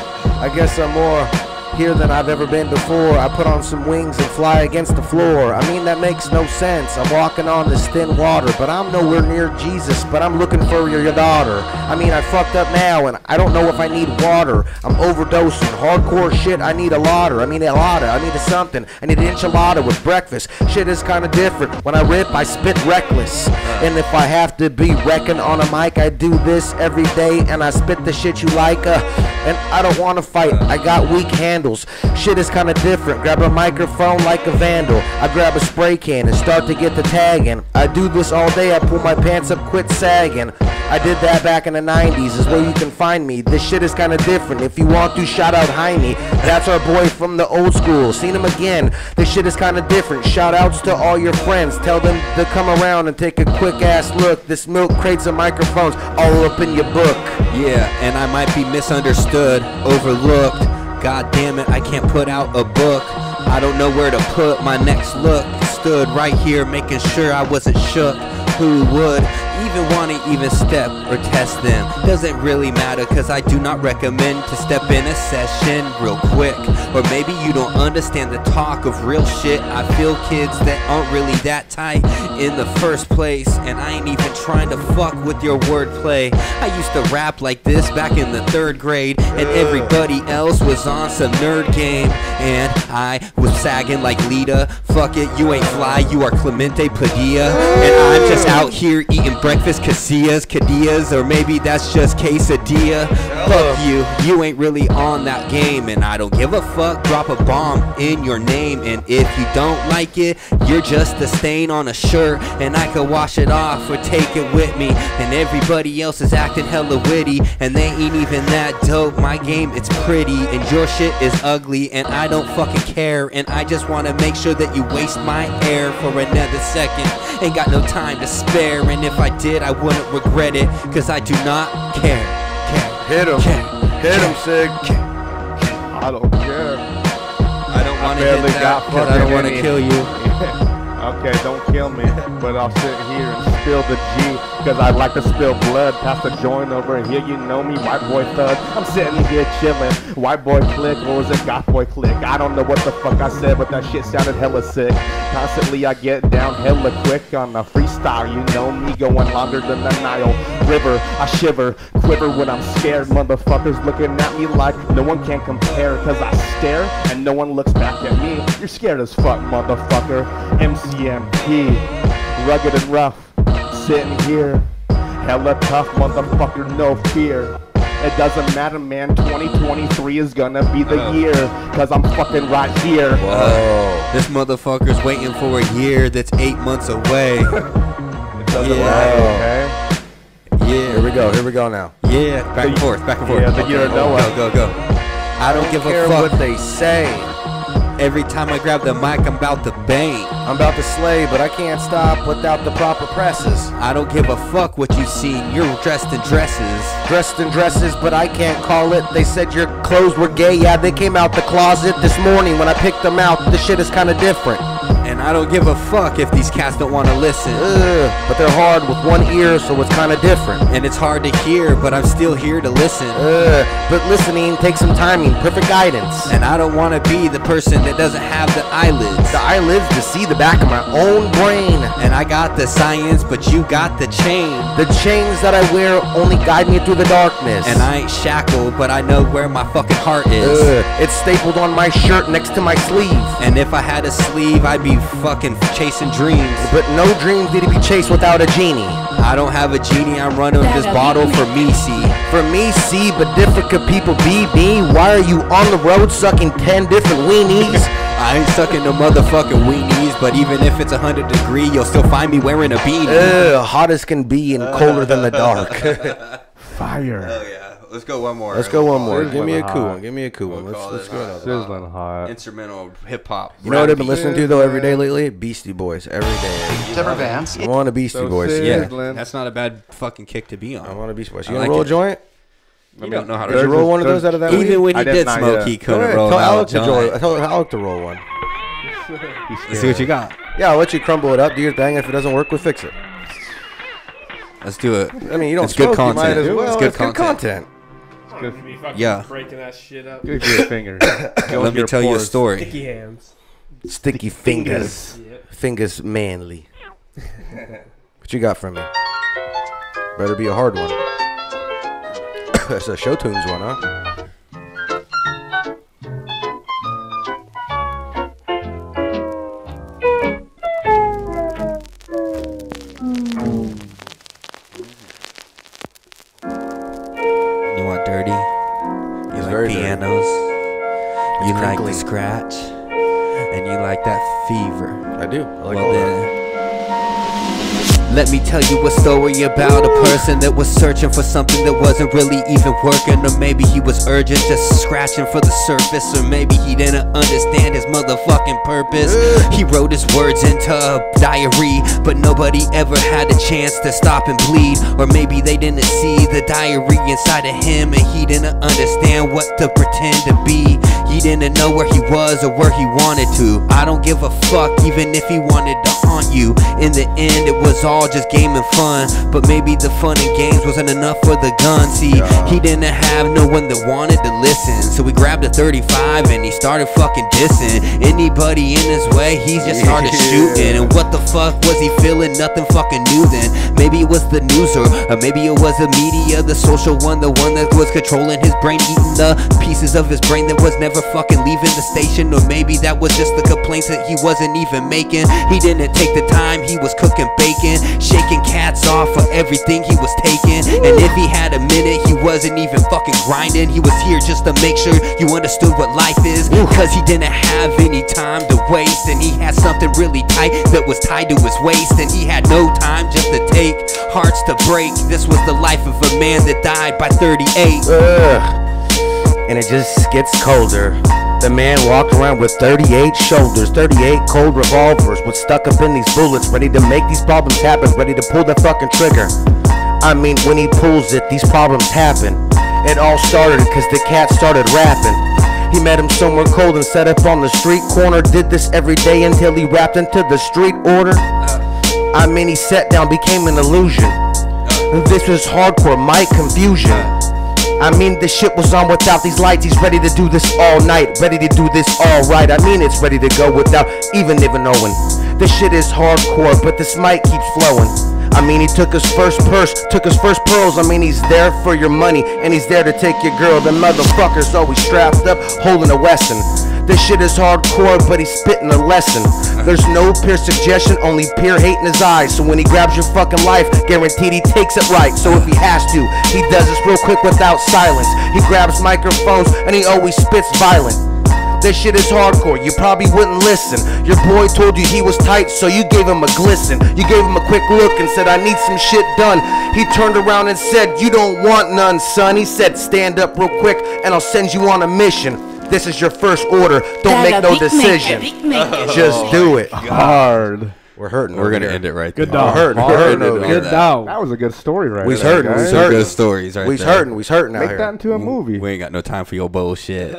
I guess I'm more here than I've ever been before. I put on some wings and fly against the floor. I mean, that makes no sense. I'm walking on this thin water, but I'm nowhere near Jesus. But I'm looking for your, your daughter. I mean, I fucked up now, and I don't know if I need water. I'm overdosing. Hardcore shit, I need a lotter. I mean, a lotta. I need a something. I need an enchilada with breakfast. Shit is kind of different. When I rip, I spit reckless. And if I have to be wrecking on a mic, I do this every day, and I spit the shit you like. Uh, and I don't want to fight. I got weak handles. Shit is kind of different. Grab a microphone like a vandal. I grab a spray can and start to get the tagging. I do this all day. I pull my pants up, quit sagging. I did that back in the nineties, is where you can find me. This shit is kind of different. If you want to, shout out Jaime. That's our boy from the old school. Seen him again. This shit is kind of different. Shout outs to all your friends. Tell them to come around and take a quick ass look. This Milkcrates and Microphones all up in your book. Yeah, and I might be misunderstood, overlooked. God damn it, I can't put out a book. I don't know where to put my next look. Stood right here making sure I wasn't shook. Who would even want to even step or test them? Doesn't really matter, cause I do not recommend to step in a session real quick. Or maybe you don't understand the talk of real shit. I feel kids that aren't really that tight in the first place, and I ain't even trying to fuck with your wordplay. I used to rap like this back in the third grade, and everybody else was on some nerd game, and I was sagging like Lita. Fuck it, you ain't fly, you are Clemente Padilla, and I'm just out here eating breakfast quesadillas, cadillas, or maybe that's just quesadilla. Fuck you, you ain't really on that game, and I don't give a fuck. Drop a bomb in your name, and if you don't like it, you're just a stain on a shirt, and I could wash it off or take it with me. And everybody else is acting hella witty, and they ain't even that dope. My game, it's pretty, and your shit is ugly, and I don't fucking care, and I just want to make sure that you waste my air for another second. Ain't got no time to spare, and if I did, I wouldn't regret it, cause I do not care. Care. Hit him. Care. Hit him, Sig. I don't care. I don't want to hit barely that, got cause I don't fucking want to any. kill you. Okay, don't kill me, but I'll sit here and spill the G, cause I like to spill blood. Pass the joint over here, you know me, white boy thug. I'm sitting here chilling, white boy click, or was it Gothboiclique? I don't know what the fuck I said, but that shit sounded hella sick. Constantly I get down hella quick on a freestyle, you know me, going longer than the Nile. river. I shiver, quiver when I'm scared. Motherfuckers looking at me like no one can compare. Cause I stare and no one looks back at me. You're scared as fuck, motherfucker. M C M P, rugged and rough, sitting here. Hella tough, motherfucker, no fear. It doesn't matter, man, twenty twenty-three is gonna be the Uh. year. Cause I'm fucking right here. Uh, this motherfucker's waiting for a year that's eight months away. It doesn't Yeah. matter, okay? Yeah. Here we go. Here we go now. Yeah, back and forth, back and forth. Yeah, the year of Noah. Go, go, go. I don't give care a fuck what they say. Every time I grab the mic, I'm about to bang. I'm about to slay, but I can't stop without the proper presses. I don't give a fuck what you seen. You're dressed in dresses. Dressed in dresses, but I can't call it. They said your clothes were gay. Yeah, they came out the closet this morning when I picked them out. The shit is kind of different. And I don't give a fuck if these cats don't want to listen. Ugh, but they're hard with one ear, so it's kind of different. And it's hard to hear, but I'm still here to listen. Ugh, but listening takes some timing, perfect guidance. And I don't want to be the person that doesn't have the eyelids. The eyelids to see the back of my own brain. And I got the science, but you got the chain. The chains that I wear only guide me through the darkness. And I ain't shackled, but I know where my fucking heart is. Ugh, it's stapled on my shirt next to my sleeve. And if I had a sleeve, I'd be fucking chasing dreams. But no dreams need to be chased without a genie. I don't have a genie, I'm running with this bottle for me, see. For me, see, but different could people be me? Why are you on the road sucking ten different weenies? I ain't sucking no motherfucking weenies, but even if it's a hundred degree, you'll still find me wearing a beanie. Ugh, hot as can be and colder than the dark. Fire. Oh yeah, let's go one more. Let's go one more. Sizzling Give me a hot. cool one. Give me a cool one. We'll Let's, call let's it go hot. another. Sizzling hot. Instrumental hip hop. You know what I've been listening to though every day lately? Beastie Boys every day. Timber Vance. I'm on a Beastie So Boys. sick. Yeah, Sizzling. that's not a bad fucking kick to be on. I'm on a Beastie Boys. I You gonna like roll it. a joint? You don't know how to Did you roll one of there's- those out of that Even weed? when he I did did not smoke, yet. he Go couldn't ahead, roll tell out Alec to a roll. joint. Tell Alec to roll one. Let's see what you got. Yeah, I'll let you crumble it up, do your thing. If it doesn't work, we'll fix it. Let's do it. I mean, you don't It's good smoke, you might content. as well. It's good It's good content. content. You be fucking Yeah. breaking that shit up. Good for your fingers. Go Let with me your tell you a pores. story. Sticky hands. Sticky fingers. Yep. Fingers manly. What you got from me? Better be a hard one. That's a Show Tunes one, huh? You want dirty? You It's like very dirty. pianos? You like crinkly. the scratch? And you like that fever? I do. I like Well all that. then, let me tell you a story about a person that was searching for something that wasn't really even working. Or maybe he was urgent, just scratching for the surface. Or maybe he didn't understand his motherfucking purpose. He wrote his words into a diary, but nobody ever had a chance to stop and bleed. Or maybe they didn't see the diary inside of him, and he didn't understand what to pretend to be. He didn't know where he was or where he wanted to. I don't give a fuck even if he wanted to haunt you. In the end, it was all just game and fun, but maybe the fun and games wasn't enough for the gun. See, he didn't have no one that wanted to listen, so he grabbed a thirty-five and he started fucking dissing anybody in his way. He just started shooting, and what the fuck was he feeling? Nothing fucking new then. Maybe it was the news, or, or maybe it was the media, the social one, the one that was controlling his brain, eating the pieces of his brain that was never fucking leaving the station. Or maybe that was just the complaints that he wasn't even making. He didn't take the time, he was cooking bacon, shaking cats off for everything he was taking. And if he had a minute, he wasn't even fucking grinding. He was here just to make sure you understood what life is, cause he didn't have any time to waste. And he had something really tight that was tied to his waist, and he had no time just to take hearts to break. This was the life of a man that died by thirty-eight. Ugh. And it just gets colder. The man walked around with thirty-eight shoulders, thirty-eight cold revolvers, was stuck up in these bullets, ready to make these problems happen, ready to pull the fucking trigger. I mean, when he pulls it, these problems happen. It all started cause the cat started rapping. He met him somewhere cold and set up on the street corner, did this every day until he rapped into the street order. I mean, he sat down, became an illusion. This was hardcore mic confusion. I mean, the shit was on without these lights. He's ready to do this all night, ready to do this all right. I mean, it's ready to go without even even knowing. This shit is hardcore, but this mic keeps flowing. I mean, he took his first purse, took his first pearls. I mean, he's there for your money, and he's there to take your girl. The motherfucker's always strapped up, holding a Wesson. This shit is hardcore, but he's spitting a lesson. There's no peer suggestion, only peer hate in his eyes. So when he grabs your fucking life, guaranteed he takes it right. So if he has to, he does this real quick without silence. He grabs microphones, and he always spits violent. This shit is hardcore, you probably wouldn't listen. Your boy told you he was tight, so you gave him a glisten. You gave him a quick look and said, I need some shit done. He turned around and said, you don't want none, son. He said, stand up real quick and I'll send you on a mission. This is your first order, don't make no decision. Just do it. Hard. We're hurting. We're gonna here. end it right Good there. dog. We're hurting. We're hurting over here. Good dog. That was a good story right We's there, hurting. guys. We's Some hurting. good stories right We's there. hurting. We's hurting out Make here. that into a movie. We ain't got no time for your bullshit.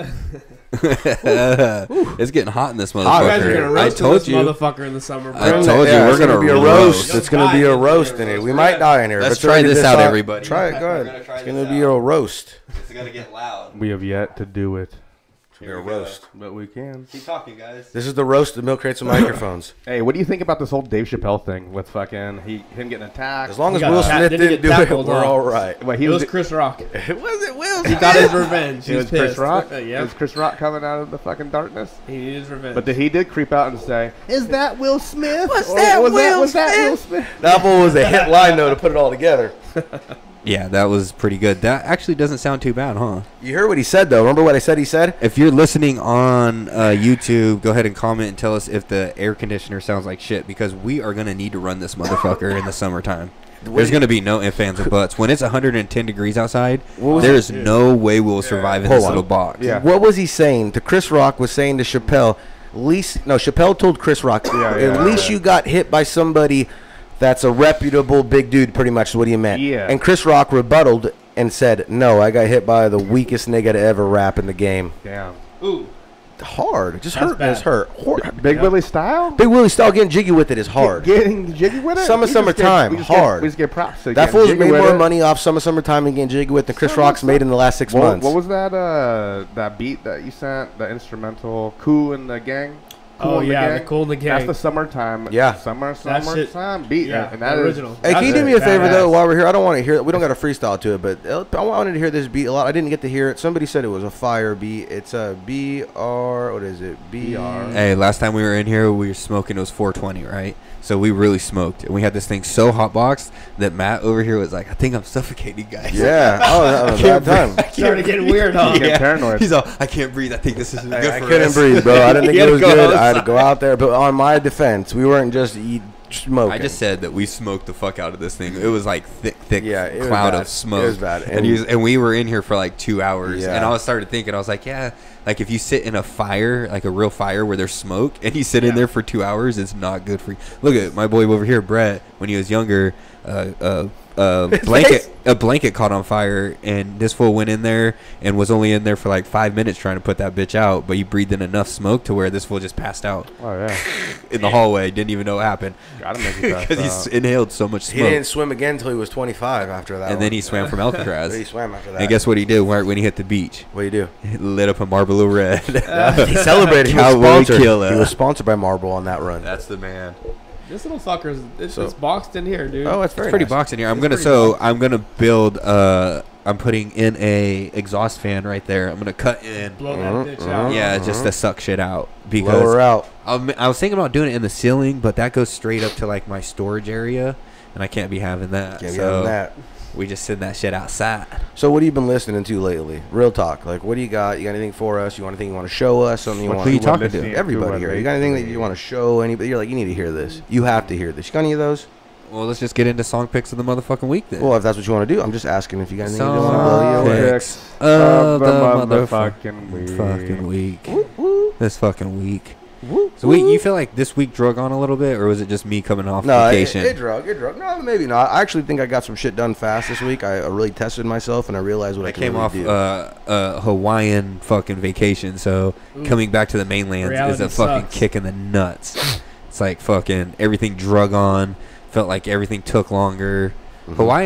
It's getting hot in this You guys are gonna motherfucker. I roast told this you. motherfucker in the summer, bro. I told you Yeah, we're it's gonna be a roast. roast. It's gonna be a roast in it. We might die in here. Let's but try already this this out, out. everybody. Try it. Go We're ahead. gonna try It's this gonna be a out. roast. It's gonna get loud. We have yet to do it, Be a roast. but we can. Keep talking, guys. This is the roast of Milkcrates and Microphones. Hey, what do you think about this whole Dave Chappelle thing with fucking he him getting attacked? As long He as got Will ta- Smith didn't didn't get do it, tackled, we're huh? all right. Well, he It was, was Chris Rock. It wasn't Will. He got his revenge. it He's was Chris pissed. Rock. Uh, It yep. was Chris Rock coming out of the fucking darkness. He needed his revenge. But the, he did creep out and say, "Is that Will Smith? Was Or that was Will that, was that Smith?" Will Smith?" That one was a hit line though to put it all together. Yeah, that was pretty good. That actually doesn't sound too bad, huh? You heard what he said though. Remember what I said? He said. If you're listening on uh, YouTube, go ahead and comment and tell us if the air conditioner sounds like shit, because we are gonna need to run this motherfucker in the summertime. There's gonna be no ifs, ands, or buts. When it's one hundred ten degrees outside, What was there's no way we'll survive in Hold this on. little box. Yeah. What was he saying? To Chris Rock was saying to Chappelle. Least no, Chappelle told Chris Rock. Yeah, at yeah, least yeah. you got hit by somebody that's a reputable big dude. Pretty much is what he meant. Yeah. And Chris Rock rebutted and said, "No, I got hit by the weakest nigga to ever rap in the game." Damn. Ooh. Hard, just That's hurt. bad. It's hurt. Hor- Big Willie style. Big Willie style getting jiggy with it is hard. Getting jiggy with it. Summer, We just get- summertime, we just get- hard. we just get props. to That getting fool's jiggy made with more it. money off summer, summertime and getting jiggy with than Chris Summer, Rock's summer. made in the last six What, months. what was that? Uh, that beat that you sent, the instrumental, "Cool in the Gang." Cool Oh in yeah, the the gang. Cool in the That's Gang. the summertime. Yeah. Summer, That shit- summertime beat. yeah, and that the is original. Hey, can That's you do it. me a favor Badass. though? While we're here, I don't want to hear. We don't got a freestyle to it, but I wanted to hear this beat a lot. I didn't get to hear it. Somebody said it was a fire beat. It's a B R. What is it? B R. Hey, last time we were in here, we were smoking. It was four twenty, right? So we really smoked, and we had this thing so hot boxed that Matt over here was like, "I think I'm suffocating, guys." Yeah. Oh, that was a bad time. Started getting weird, huh? You get paranoid. He's all, "I can't breathe. I think this isn't good I, I for couldn't us." breathe, bro. I didn't think You it had was to go good. I had to outside. go out there. But on my defense, we weren't just eat smoking. I just said that we smoked the fuck out of this thing. It was like thick, thick Yeah, it was cloud bad. of smoke. It was bad. And, And- he was, and we were in here for like two hours. Yeah. And I was started thinking, I was like, yeah, like if you sit in a fire, like a real fire where there's smoke, and you sit in there for two hours, it's not good for you. Look at my boy over here, Brett. When he was younger, uh, uh, uh, blanket a blanket caught on fire, and this fool went in there and was only in there for like five minutes trying to put that bitch out, but he breathed in enough smoke to where this fool just passed out Oh yeah. in the hallway. Didn't even know what happened Gotta make it because he fast. s- inhaled so much He smoke. didn't swim again until he was twenty-five. After that, And then one. he swam from He Alcatraz. swam after that. And guess what he did right when he hit the beach? what do you do? He lit up a Marble Red. He celebrated. He was Cowboy sponsored. killer. He was sponsored by Marble on that run. That's the man. This little fucker's it's, So- it's boxed in here, dude. Oh, it's very It's pretty nice. boxing here. I'm It's gonna pretty so boxy. I'm gonna build. Uh, I'm putting in a exhaust fan right there. I'm gonna cut in. Blow Mhm, that bitch mhm. out. Yeah, just to suck shit out Blow because her out. I'm, I was thinking about doing it in the ceiling, but that goes straight up to like my storage area, and I can't be having that. Can't be so having that. we just send that shit outside. So what have you been listening to lately? Real talk. Like, what do you got? You got anything for us? You want anything you want to show us? Something you What want? Who you you were talking to? listening Everybody here. You got anything that you want to show? Anybody? You're like, you need to hear this. You have to hear this. You got any of those? Well, let's just get into song picks of the motherfucking week then. Well, if that's what you want to do, I'm just asking if you got anything you want to Song blow you away. picks Of of the the motherfucking motherfucking week. fucking week. Woo, woo, This fucking week. woo, So wait, woo. you feel like this week drug on a little bit, or was it just me coming off No, it, vacation? it drug, it drug. No, maybe not. I actually think I got some shit done fast this week. I, I really tested myself and I realized what I, I could came really off do. uh, a Hawaiian fucking vacation, so Ooh. coming back to the mainland is Reality a fucking sucks. kick in the nuts. It's like fucking everything drug on. Felt like everything took longer. Mhm. Hawaiian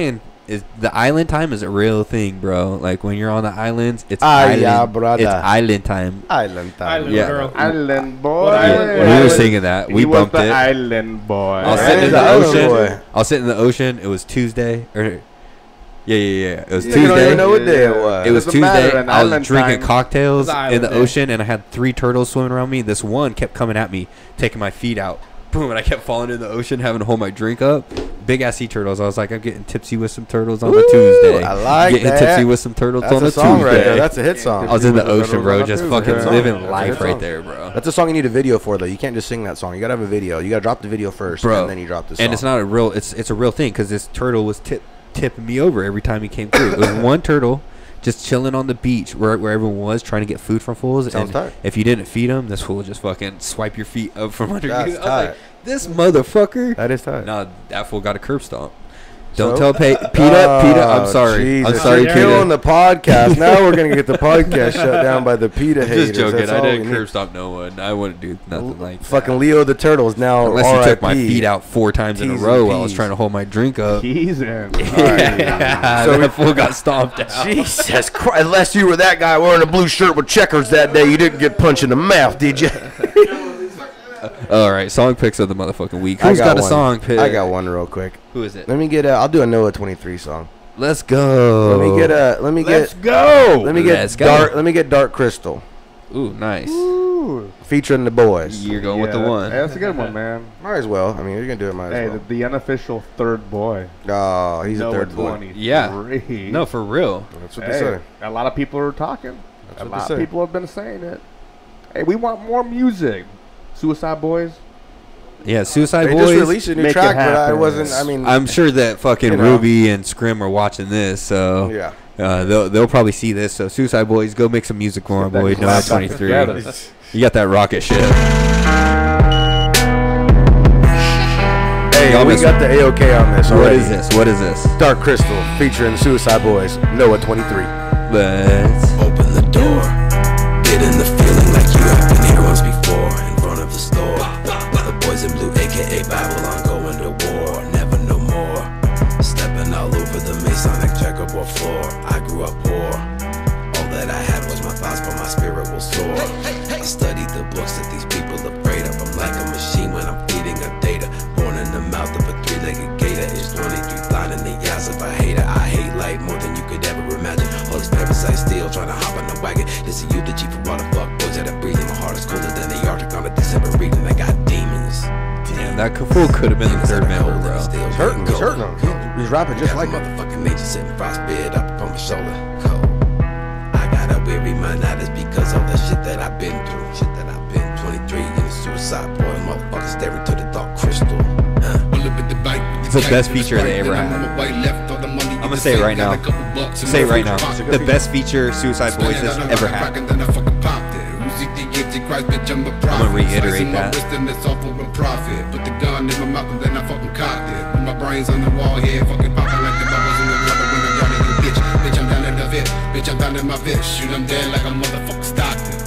is the island time is a real thing, bro. Like when you're on the islands, it's Ah, island. yeah, brother. It's island time. Island time. Island Yeah. girl. Island boy. What island- We what were island- singing that. We he was bumped the it. island boy. I'll Right? sit in the Island ocean. boy. I'll sit in the ocean. It was Tuesday. Or, yeah, yeah, yeah. It was You don't Tuesday. even know what day it was. It was Doesn't matter, Tuesday. an I was island drinking time. cocktails It's an in the island day. ocean, and I had three turtles swimming around me. This one kept coming at me, taking my feet out. Boom, and I kept falling in the ocean, having to hold my drink up. Big ass sea turtles. I was like, I'm getting tipsy with some turtles on Ooh, a Tuesday. I like getting that. tipsy with some turtles That's on a a song Tuesday. right there. That's a hit song. I was in the Tipsy with ocean, turtles bro, on a just Tuesday. fucking Good song. living That's a life good right song. there, bro. That's a song you need a video for, though. You can't just sing that song. You gotta have a video. You gotta drop the video first, Bro, and then you drop the song. And it's not a real. It's it's a real thing because this turtle was tip, tipping me over every time he came through. It was one turtle just chilling on the beach where where everyone was trying to get food from fools. Sounds and tight. if you didn't feed him, this fool would just fucking swipe your feet up from under That's you. I was tight. like, this motherfucker. That is tight. No, that fool got a curb stomp. Don't So? tell Pete. Peta, Peta, I'm Oh, sorry. Jesus. I'm sorry, You're Peta. killing the podcast. Now we're gonna get the podcast shut down by the PETA I'm haters. just joking. That's I all we didn't need. curb stomp no one. I wouldn't do nothing like Fucking that. Leo the Turtles now. Unless R I he took my P feet out four times in a T's row and while I was P's. trying to hold my drink up. He's in. Yeah, So so we- that fool got stomped out. Jesus Christ! Unless you were that guy wearing a blue shirt with checkers that day, you didn't get punched in the mouth, did you? All right, song picks of the motherfucking week. I Who's got, a one. song pick? I got one real quick. Who is it? Let me get. A, I'll do a NOAH twenty-three song. Let's go. Let me get a. Let me Let's get. go. Let me get Let's go. dark. Let me get Dark Crystal Ooh, nice. Ooh. featuring the boys. You're going with the Yeah, one. That's a good one, man. Might as well. I mean, you're gonna do it. Might as Hey, well. the, the unofficial third boy. Oh, he's a Noah third boy. twenty-three. Yeah. No, for real. That's what they Hey, say. a lot of people are talking. That's a what they lot say. of people have been saying it. Hey, we want more music. Suicide Boys. Yeah, Suicide They Boys. just released a new make it track, but I happen. wasn't. I mean, I'm sure that fucking You know. Ruby and Scrim are watching this, so yeah. uh, they'll they'll probably see this. So Suicide Boys, go make some music for 'em, Get that boy. clap NOAH back twenty-three. together. You got that rocket ship. Hey, Y'all we miss- got the A O K on this What already. is this? What is this? Dark Crystal featuring Suicide Boys. NOAH twenty-three. Let's. Open the door. Get in the feeling like you have been here once before. In front of the store. The boys in blue, aka Babylon, going to war. Never no more. Stepping all over the Masonic checkerboard floor. I grew up poor. All that I had was my thoughts, but my spirit will soar. I studied the books that these people afraid of. I'm like a machine when I'm feeding a data. Born in the mouth of a three-legged gator. It's twenty-three blind in the eyes of a hater. I hate light more than you could ever imagine. All these parasites still trying to hop on the wagon. This is eulogy for all the fuck boys that are breathing. My heart is colder than the Arctic on a December reading. I got demons. Damn, that fool could have been the third member, bro. He's hurting. He's hurting him. He's, he's rapping just like him. motherfucking nature sitting frostbit up upon my shoulder. Cold. I got a weary mind, that is because of the shit that I've been through. Shit that I've been twenty-three in a suicide boy, motherfucker staring to the dark crystal. Huh. It's the best feature they ever had. I'm gonna say it right now. Say it right now. The best feature Suicide Boys has ever had. I'm gonna reiterate that. Put the gun in my mouth and then I fucking cocked it. Put my brains on the wall here, fucking popping like the bubbles in the water when I'm yelling, you bitch. Bitch, I'm down in the vid. Bitch, I'm down in my vid. Shoot, I'm dead like a motherfucking Stockton.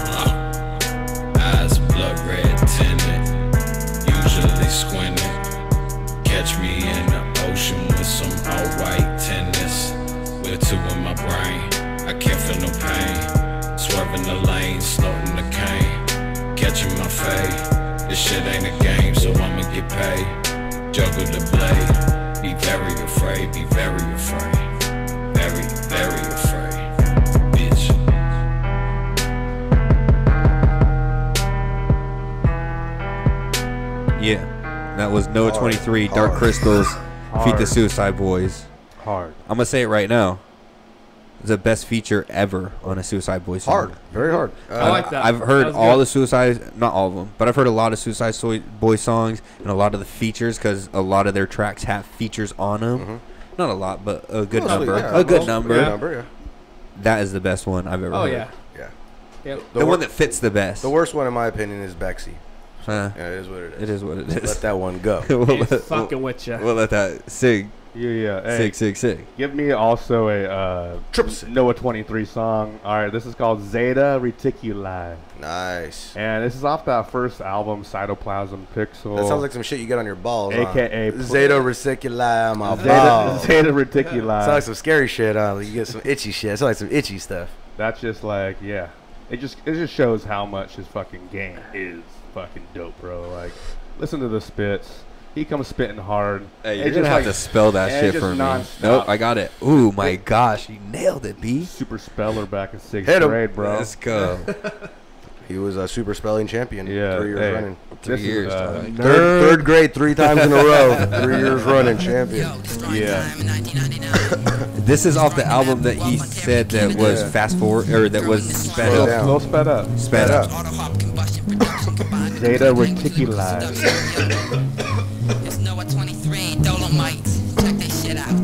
Eyes blood red tinted, usually squinting. Catch me in the ocean with some all white tennis. With two in my brain, I can't feel no pain. Swerving the lane, snorting the cane. Catching my fade. This shit ain't a game, so I'ma get paid. Juggle the blade. Be very afraid, be very afraid. Very, very afraid. Bitch. Yeah, that was NOAH Hard. twenty-three, Dark Hard. Crystals, feat the Hard. Suicide Boys. Hard. I'm gonna say it right now. It's the best feature ever on a Suicide Boys song. Hard. Very hard. Uh, I like that. I've That heard was all good. the Suicide, not all of them, but I've heard a lot of Suicide Soi- Boys songs and a lot of the features because a lot of their tracks have features on them. Mhm. Not a lot, but a good Mostly, number. yeah, a good most- number. Good number, yeah. That is the best one I've ever Oh heard. yeah. Yeah. Yep. The, The one wor- that fits the best. The worst one, in my opinion, is Bexy. Uh, Yeah, it is what it is. it is what it is. Let that one go. we'll, He's let, fucking we'll, with you. we'll let that sig, Yeah, yeah. Hey, sig, sig, sig. give me also a uh, Triple sig. NOAH twenty-three song. All right, this is called Zeta Reticuli. Nice. And this is off that first album, Cytoplasm Pixel. That sounds like some shit you get on your balls. A K A huh? Zeta Reticuli on my Zeta, balls. Zeta Reticuli. Sounds like some scary shit, huh? You get some itchy shit. It sounds like some itchy stuff. That's just like, yeah. It just it just shows how much his fucking game is fucking dope, bro. Like, listen to the spits. He comes spitting hard. Hey, It's you're gonna just have like- to spell that and shit just for me. nonstop. Nope, I got it. Ooh, my gosh, you nailed it, B. Super speller back in sixth Hit him. grade, bro. Let's go. He was a super spelling champion. Yeah, Three years hey, running. Three this is, years, uh, dog. Third, third grade, three times in a row. Three years running champion. Yeah. This is off the album that he said that was Yeah. fast forward or that was sped Slow up. down. Little sped up. Sped up. Zeta Reticuli. It's NOAH twenty-three, Dolomite. Check this shit out.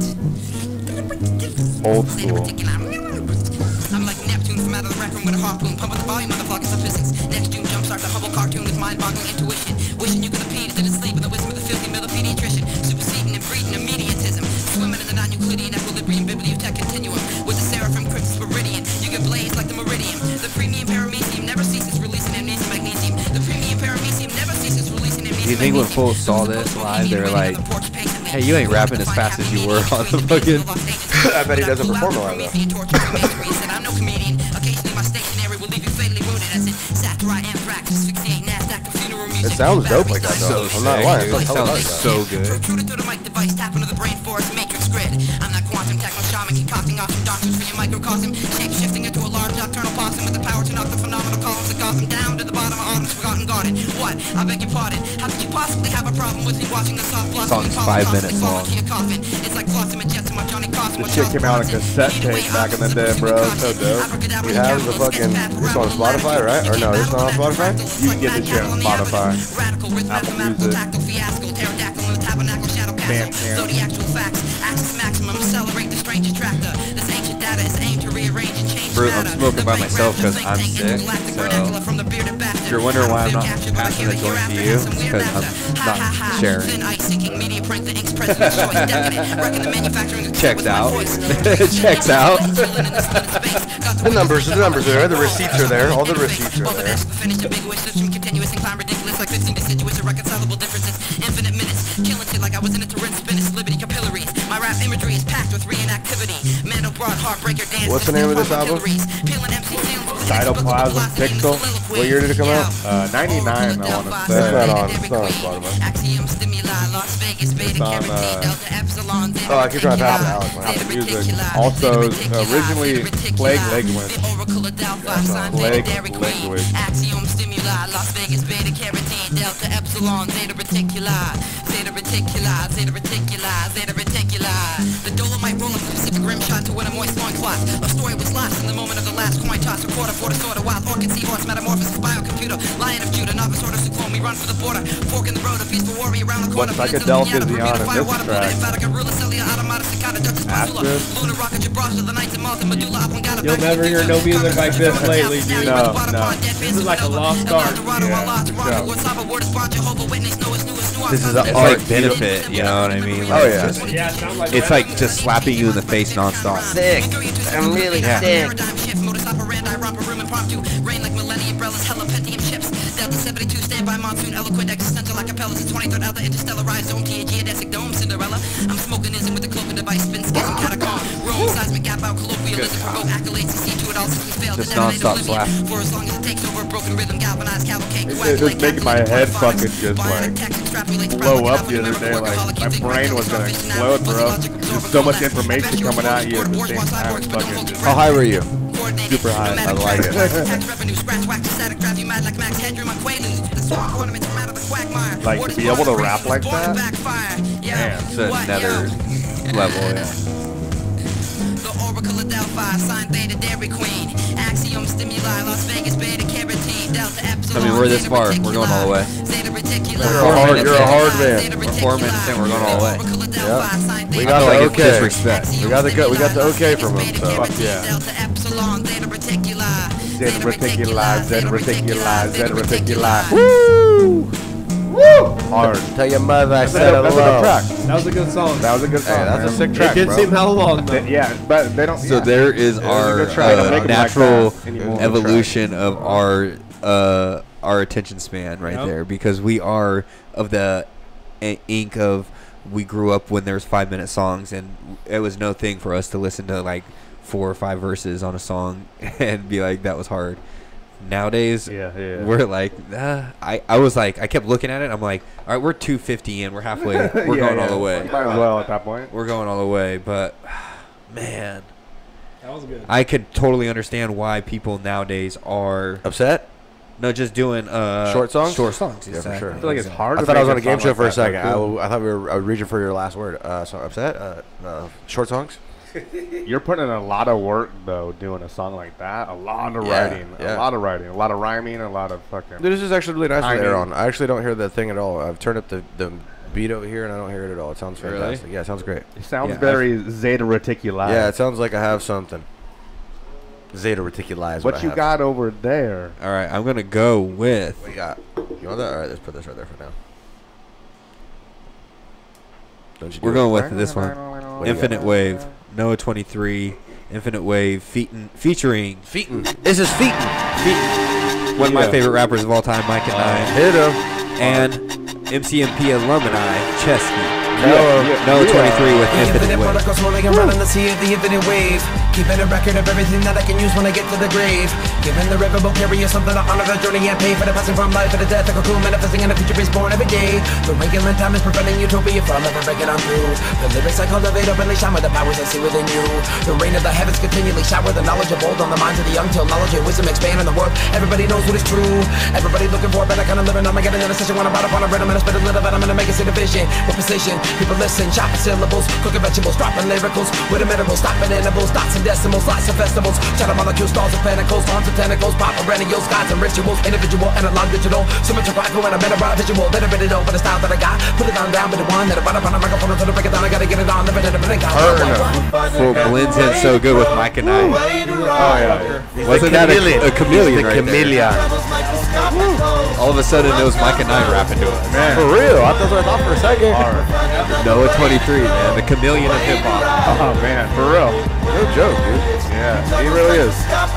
Old school. I'm like Neptune from out of the rec room with a harpoon. Pump up the volume of the flock of physics. Next June jumpstart the Hubble cartoon with mind-boggling intuition. Wishing you could have peed into the sleep with the wisdom of the filthy middle pediatrician. Superseding and breeding immediatism. Swimming in the non-Euclidean equilibrium bibliotech continuum. With the seraphim crypts meridian. You get blazed like the meridian. The premium paramecium never ceases releasing amnesium magnesium. The premium paramecium never ceases releasing amnesium. Do you think when Full saw this live, they were like, hey, you ain't rapping as fast as you were on the fucking... I bet he doesn't perform live though. I'm no comedian. Occasionally my stationery will leave you fatally wounded as in satire, anthrax, asphyxiate, NASDAQ, funeral music. It sounds dope like that though. I'm not lying. It It sounds sounds so good. Protruded through the mic device, tap into the brain forest matrix grid. I'm that quantum techno shaman concocting awesome doctrines for your microcosm. Shape shifting into a large nocturnal possum with the power to knock the phenomenal columns of Gotham down to the bottom of autumn's forgotten garden. What? I beg your pardon. How could you possibly have a problem with me watching the soft blossom? Song's five minutes long. It's like flossing and jets in my Johnny Cosmo. This shit came out on cassette tape back in the day, bro. So dope. We have the fucking. This on Spotify, right? Or no, this not on Spotify. You can get this shit on Spotify, Apple Music, Bandcamp. Zodiacal facts, access maximum, accelerate the strange attractor. This ancient data is aimed to rearrange and change Fruit, I'm matter. smoking by The myself great 'cause I'm raptors sick, intergalactic so vernacular from the bearded bastard. If you're wondering why I'm not Captured by passing the hearing joint to hereafter. you, Some it's weird 'cause I'm laughter. not Ha, ha, ha. sharing. Thin ice sinking media print, the ink's president's choice. Decadent, wrecking the manufacturing of Checks with my out. voice. Checks out. The numbers, the numbers are there. The receipts are there. All the receipts are there. Finished ambiguous, system continuous, incline ridiculous, like fifteen deciduous, irreconcilable differences, infinite minutes, killing shit like I was in it to rinse, spinach, liberty, capillaries. My rap imagery is packed with reinactivity. Mando broad, heartbreaker dance. What's the name of this album? Cytoplasm Pixel. What year did it come out? Uh, ninety-nine, I want to That's say. not on. It's not on Spotify. Axiom stimuli, Las Vegas, beta It's on, carotene, uh, delta epsilon, Oh, I keep trying to pass it to Alex, man. Zeta Music. reticuli, Also, Zeta uh, originally reticuli, Plague Zeta Language. The oracle of Delphi, That's sign on Zeta Plague Dairy Queen. Language. Axiom stimuli, Las Vegas, beta carotene, delta epsilon, Zeta reticuli, Zeta reticuli, Zeta reticuli, Zeta reticuli. The Dolomite roll up the Pacific Rim shot to win a moist loincloth. A story was lost in the moment of the last coin toss. Recorder for disorder, wild orchid, seahorse, metamorphosis, biocomputer, lion of Judah, novice order, cyclone, we run for the border. Fork in the road, a peaceful warrior around the What corner. psychedelic is he on in this track? You'll never hear no music like this lately, dude. No, no. This is like a lost art. This is an art benefit, you know what I mean? Like, Oh, yeah. just- Yeah, it sounds like it's like just slapping you in the face nonstop. Sick. I'm really Yeah. sick. Rain like millennium umbrellas, hella pentium chips. Delta seventy-two standby monsoon, eloquent existential acapellas. The twenty-third out the interstellarized zone, T A geodesic dome, Cinderella. I'm smoking ism with the cloaking device, spin schism, catacomb. Rome, seismic gap out, colloquialism, provoke accolades, see to it all since we failed. Just to dominate nonstop Olivia. slap. For as long as it takes over a broken rhythm, galvanized cavalcade. It- it was making my head fucking just, like, blow up the other day. Like, my brain was gonna explode, bro. There's so much information coming at you at the same time. It's fucking just How high were you? super high. I like it. Like, to be able to rap like that? Man, It's another level, yeah. The Oracle of Delphi, sign Theta Dairy Queen, Axiom stimuli, Las Vegas, beta carotene, delta epsilon. I mean, we're this far. We're going all the way. Zeta reticuli, You're a hard- you're a hard man. Zeta We're four minutes in, we're going all the way. Oracle of Yeah. Delphi, sign We Theta got I feel the like it's okay. disrespect. We got the go- we got the okay from him. So Fuck yeah. delta epsilon, Zeta reticuli. Zeta reticuli, Zeta reticuli, Zeta reticuli. Woo! Woo! Hard. Tell your mother I That's said a, hello. that's a good track. That was a good song. That was a good song. Hey, that's man. a sick track, It did bro. seem hell long though. They- yeah, but they don't. So yeah. there is It was a our good track. They don't uh, make 'em like natural that anymore. evolution of our uh, our attention span right Yep. there, because we are of the i- ink of we grew up when there was five minute songs, and it was no thing for us to listen to like four or five verses on a song and be like that was hard. Nowadays, Yeah, yeah. we're like, uh, I, I was like, I kept looking at it. I'm like, all right, we're two fifty in. We're halfway. We're Yeah, going yeah. all the way. Might as well at that point. We're going all the way. But, man, That was good. I could totally understand why people nowadays are Upset? no just doing uh Short songs? Short songs. Yeah, for exactly. sure. I feel like it's hard. I to thought I was make on a game song show like for a that, though, second. I, too. w- I thought we were I was reaching for your last word. Uh, so upset? Uh, uh, short songs? You're putting in a lot of work though, doing a song like that. A lot of Yeah, writing, yeah. a lot of writing, a lot of rhyming, a lot of fucking. Dude, this is actually really nice I with air mean- on. I actually don't hear that thing at all. I've turned up the, the beat over here and I don't hear it at all. It sounds Really? fantastic. Yeah, it sounds great. It sounds Yeah, very Zeta reticuli. Yeah, it sounds like I have something. Zeta reticuli is what, What I you have. got over there? All right, I'm gonna go with. What you got? You want that? All right, let's put this right there for now. Don't you do We're it? going with this one. What do you Infinite got? Wave, NOAH twenty-three, Infinite Wave, featin, featuring Featon. This is Featon. Featon, one of my Yeah. favorite rappers of all time, Mike and I, Hit him. and M C M P alumni Chesky. Yeah. NOAH twenty-three with The Infinite infinite Wave. protocol swirling around in the sea of the infinite wave. Keeping a record of everything that I can use when I get to the grave. Giving the riverboat carrier something to honor the journey and pay for the passing from life to the death. A cocoon manifesting in a future is born every day. The regular time is preventing utopia from ever breaking on through. The lyrics I cultivate openly shine with the powers I see within you. The rain of the heavens continually shower the knowledge of old on the minds of the young till knowledge and wisdom expand in the world. Everybody knows what is true. Everybody looking for a better kind of living. I'm getting in a session when I'm out upon a rhythm and I spit a little bit. I'm gonna make it see the vision with precision. People listen, chopping syllables, cooking vegetables, dropping lyricals with a mineral, stopping intervals, dots and decimals, lots of festivals, shadow molecules, stars and pentacles, arms and tentacles, pop perennials, gods and rituals, individual, analog, digital, symmetrical, echo, and a mineral, visual, better bit it over the style that I got, put it on down with the one that I brought up on a microphone until the break it down, I gotta get it on, live it in a minute, Full blends in so good with Mike and I. Oh yeah. Wasn't that a, a chameleon The right chameleon. there? All of a sudden, it was Mike and I rapping to us. Man. For real. I thought what I thought for a second. NOAH twenty-three, man, the chameleon of hip hop. Oh man, for real. No joke, dude. Yeah, he really is.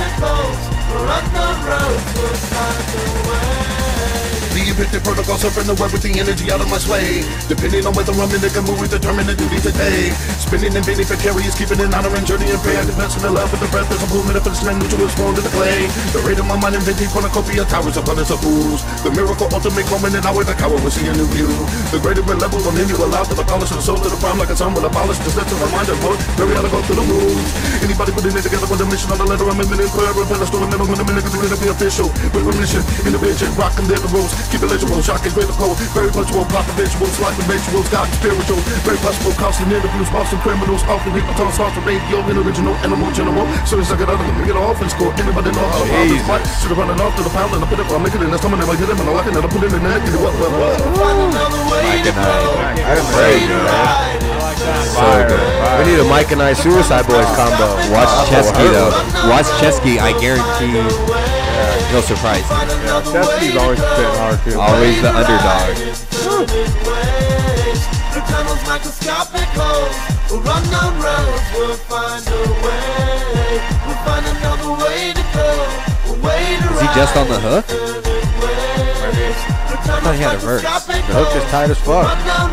The infinite protocol surfing the web with the energy out of my sway. Depending on whether I'm in the mood, we determine the duty today. Spinning and bending precarious, keeping an honor and journey and prayer. Defense and the love with the breath, there's a movement of the slam, neutral is formed to the clay. The rate of my mind inventing cornucopia towers upon its of fools. The miracle ultimate moment, and I with the coward will see a new view. The greater red level will then you allow to the polish of the soul to the prime like a sun will abolish. Just let the reminder vote, very how to go through the rules. Anybody putting it together with a mission on the letter, I'm in prayer, and pedestal, the middle, when the minute is going to be official. With permission, in the vision, rocking there the rules. Keep it legible, shocking, great the code. Very punchable, plot the visuals, like the visuals, God spiritual. Very possible, constant interviews, awesome criminals, often hypnoton, stars for radio, in original, animal general. So as I get out of them, we get an offense score. Anybody know how hard this fight? Should have run it off to the pound and I put it for a making it. And someone never get him and I like it and I put it in the neck. And what, what, what? Mike and I. That's great, dude. So good. We need a Mike and I Suicide Boys combo. Watch Chesky though. Watch Chesky. I guarantee he'll surprise you. Yeah, Chesky's always spitting hard too. Always the underdog. Is he just on the hook? I thought he had a verse. The hook is tight as fuck.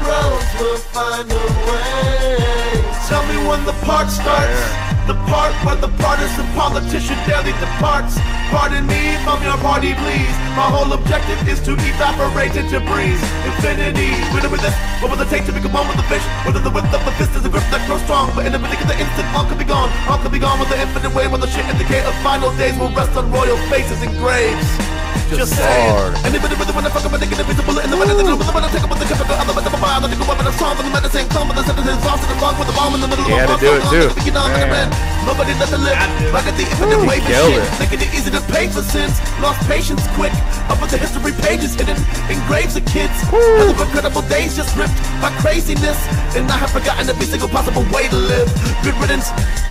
Tell me when the part starts. The part where the partisan politician daily departs. Pardon me from your party, please. My whole objective is to evaporate into breeze. Infinity. With with this, what will it take to become one with the fish? Whether the width of the fist is a grip that grows strong, but in a particular instant, all could be gone. All could be gone with the infinite wave, when the shit indicate of final days will rest on royal faces and graves. Just saying. Anybody with the one that fuck up a nigga, the visible in the one that do with the one that take up with the typical other with the fire, the nigga weapon of song, but the medicine come with the sentence lost in the fog with the bomb in the middle of the had to do it too. Nobody let the live. Back at the infinite wave and shit. Making it easy to pay for sins. Lost patience quick. Up with the history pages hidden in graves of kids. Hell of incredible days just ripped by craziness. And I have forgotten every single possible way to live. Good riddance.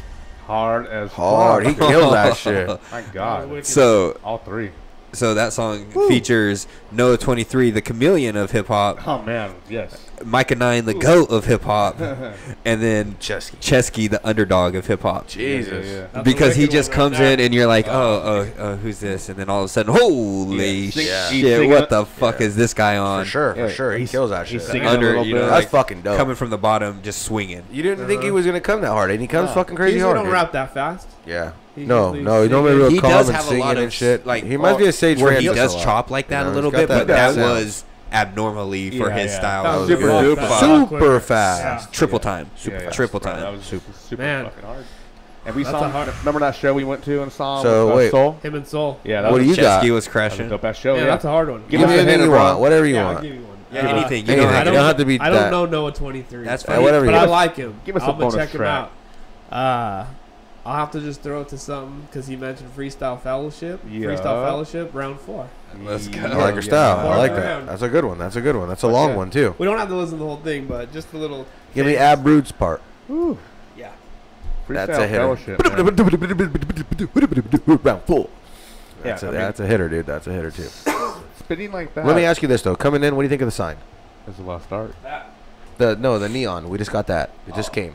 hard as Hard. He fuck. killed that shit. My God. So all three. So that song Woo. features Noah twenty-three, the chameleon of hip hop. Oh man, yes. Micah nine, the goat of hip hop, and then Chesky. Chesky, the underdog of hip hop. Jesus. Yeah, yeah, yeah. Because he just comes right in and you're like, oh, oh, oh, who's this? And then all of a sudden, holy yeah. shit, what the fuck yeah. is this guy on? For sure, for yeah. sure. He kills that shit. Under, you know, that's like, fucking dope. Coming from the bottom, just swinging. You didn't uh-huh. think he was gonna come that hard, and he comes no. fucking crazy he hard. He don't rap that fast. Yeah. He no, no, he normally real he calm does and have singing a lot of and shit. Like he might be a stage where he friend does chop like that you know, a little bit, that, but that, that was abnormally for yeah, his yeah. style. That That was was super really duper fast. Super fast. Yeah. Triple yeah. time. Super yeah, yeah. Triple time. That was super, super Man. fucking hard. And we That's saw a hard- remember that show we went to and saw So, with, uh, wait. Soul? Him and Soul. Yeah, that what was do you got? Chesky was crashing. That was the best show. Yeah, Yeah, that's a hard one. Give me anything you want. Whatever you yeah, want. I'll give you one. Yeah, Uh, anything. You anything. don't have You to don't have to be I don't that. know Noah twenty-three. That's but, fine. Whatever but you I got. like him. Give us a I'm gonna bonus check him track. out. Uh, I'll have to just throw it to something because he mentioned Freestyle Fellowship. Yeah. Freestyle Fellowship, round four. Let's go. I like your style. Yeah. I like Yeah. that. That's a good one. That's a good one. That's a long one too. We don't have to listen to the whole thing, but just a little. Give me Ab Roots part. Woo. Yeah. That's a hitter. Round four. That's, Yeah, a, I mean- that's a hitter, dude. That's a hitter too. Spitting like that. Let me ask you this though. Coming in, what do you think of the sign? This is a last start. The no, the neon. We just got that. It just came.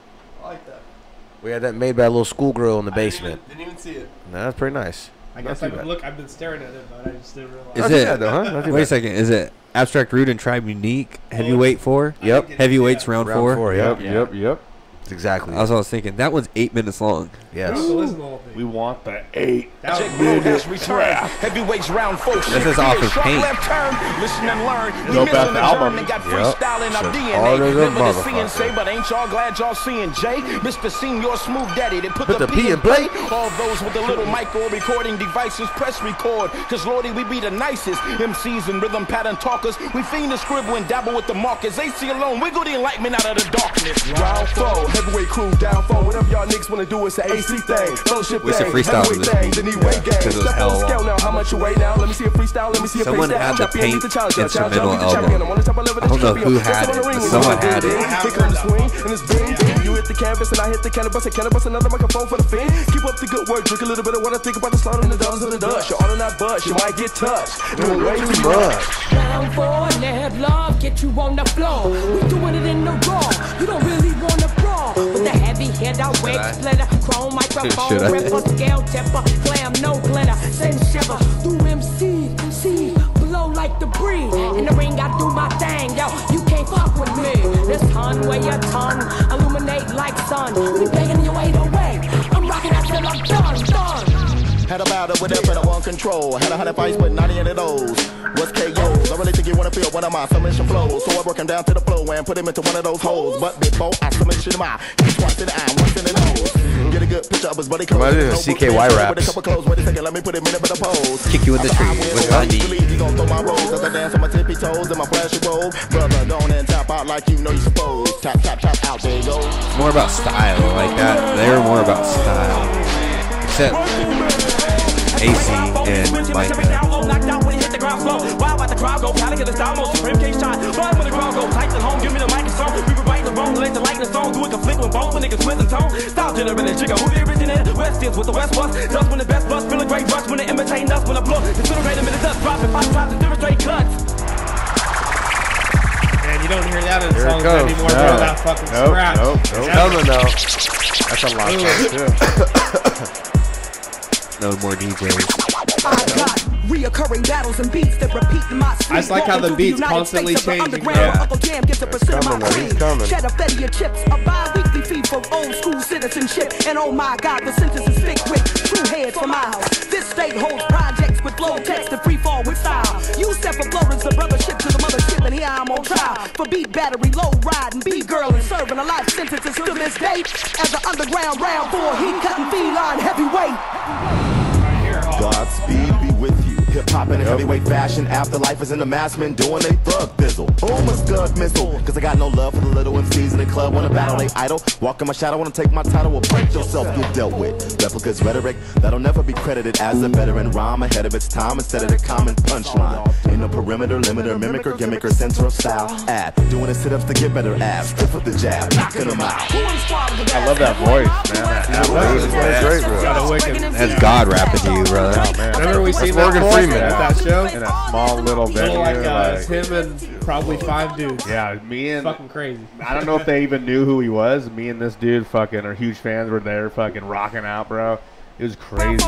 I like that. We had that made by a little schoolgirl in the basement. Didn't even, didn't even see it. No, that's pretty nice. I Not guess too I've been, bad. look, I've been staring at it, but I just didn't realize. Is Not too it? bad, though, huh? Not too Wait a bad. second. Is it Abstract Root and Tribe Unique? Heavyweight four? Yep. Heavyweights round, Round four? four, Yep, yep. yep, yep. That's exactly. That's what I was thinking. That one's eight minutes long. Yes. I don't have to listen to the whole thing. We want the eight. That was Bro has returned. Heavyweights round four. This is off of Paint. Left turn. Listen and learn. We Dope missed ass on the album. germ and got Yep. freestyle in our So D hard N A. as a Remember the motherfucker. C N C, but ain't y'all glad y'all seeing Jay? Mister Senior Smooth Daddy, they put, Put the P in play. All those with the little micro recording devices press record. Cause Lordy, we be the nicest M Cs and rhythm pattern talkers. We fiend to scribble and dabble with the markers. A C alone, wiggle the enlightenment out of the darkness. Round four, heavyweight crew down four. Whatever y'all niggas wanna do, it's an A C thing. Fellowship We should thing, freestyle heavyweight this things, beat, anyway yeah, game. 'cause it was Step hell on the scale long. now, how much you weigh now? Let me see a freestyle, let me see a Someone freestyle. had the Champion, Paint beat the challenger, instrumental challenger, beat the champion. album. I'm on the top of level, I don't know champion. who Step had on the it, ring, but we someone gonna do had it. it. Here comes the swing, and it's bing, bing. You hit the canvas, and I hit the cannabis, and cannabis, another microphone for the fin. Keep up the good work, drink a little bit of what I think about the slaughter and the dollars of the dust. You're all in that buzz, you might get touched. Doing way too much. Round four, let love get you on the floor. We doing it in the raw. You don't really wanna brawl. With the heavy head, I wake splitter, chrome microphone, Should I? ripper, scale tipper, glam, no glitter, send shiver. Do M C, C, blow like debris. In the ring, I do my thing, yo. You can't fuck with me. This ton weigh a ton, illuminate like sun. We begging you eight away. I'm rocking that till I'm done, done. Had a battle with it, but I want control. Had a hundred fights with ninety of those. What's K Os? I really think you wanna feel one of my submission flows. So I work him down to the flow and put him into one of those holes. But before I submission him out, he's twice in the eye, once in the nose. Get a good picture of his buddy clothes. Reminds me of C K Y raps. With a couple clothes, wait a second, let me put him in a better pose. Kick you in the tree with my knee. He gon' throw my rolls as I dance on my tippy toes and my flashy robe. Brother, go on and tap out like you know you supposed. Tap, tap, tap out, there you go. It's more about style like that. They're more about style. Except A C and Mike. Knocked out when he hit the ground slow. Why about the crowd go? Gotta get the style most supreme case shot. Why when the crowd go tight and home? Give me the mic and song. We write the wrong, let the light and the song. Do it conflict with both when niggas switch the tone. Style generating trigger. Who the originator? West is with the West bus. Dust when the best bus. Feel a great rush when they imitate us when I blow. Incinerate them in the dust. Drop it, five drops and demonstrate cuts. Man, you don't hear that in Here it songs goes. anymore. No. Bro, that fucking Nope, scratch. nope, nope. Yeah. Coming though. That's a lot too. No more D Js. I got reoccurring battles and beats that repeat in my sleep. I just like how the beats constantly changing. Yeah. Yeah. Uncle Jam gives a percent of coming, my man. He's cream. coming. Shed a fed of your chips, a bi-weekly feed for old school citizenship. And oh my God, the sentences stick with true heads for miles. This state holds projects with flow text and free fall with style. You step for floaters, the brothership to the mothership, and here I'm on trial for beat battery, low riding, B girl, and serving a life sentences to this day. As an underground round four, heat cutting feline heavyweight. Godspeed be with you. Hip hop in a heavyweight fashion. Afterlife is in the mass men doing they thug bizzle. Boom, a scud missile. Cause I got no love for the little M Cs in the club. Wanna battle they idol. Walk in my shadow, wanna take my title. Will break yourself, get dealt with. Replicas rhetoric that'll never be credited as a veteran rhyme ahead of its time instead of the common punchline. Ain't no perimeter, limiter, mimic or gimmick or center of style. Add, doing the sit ups to get better abs. Stiff with the jab, knocking them out. I love that voice, man. That voice is Great voice. Got a wicked. That's God rapping to you, brother. Oh, man. Remember we seen that Morgan before Freeman at that show? in that small little venue. Little like uh, like- him and probably five dudes. Yeah, me and Fucking crazy. I don't know if they even knew who he was. Me and this dude fucking are huge fans. We're there fucking rocking out, bro. It was crazy.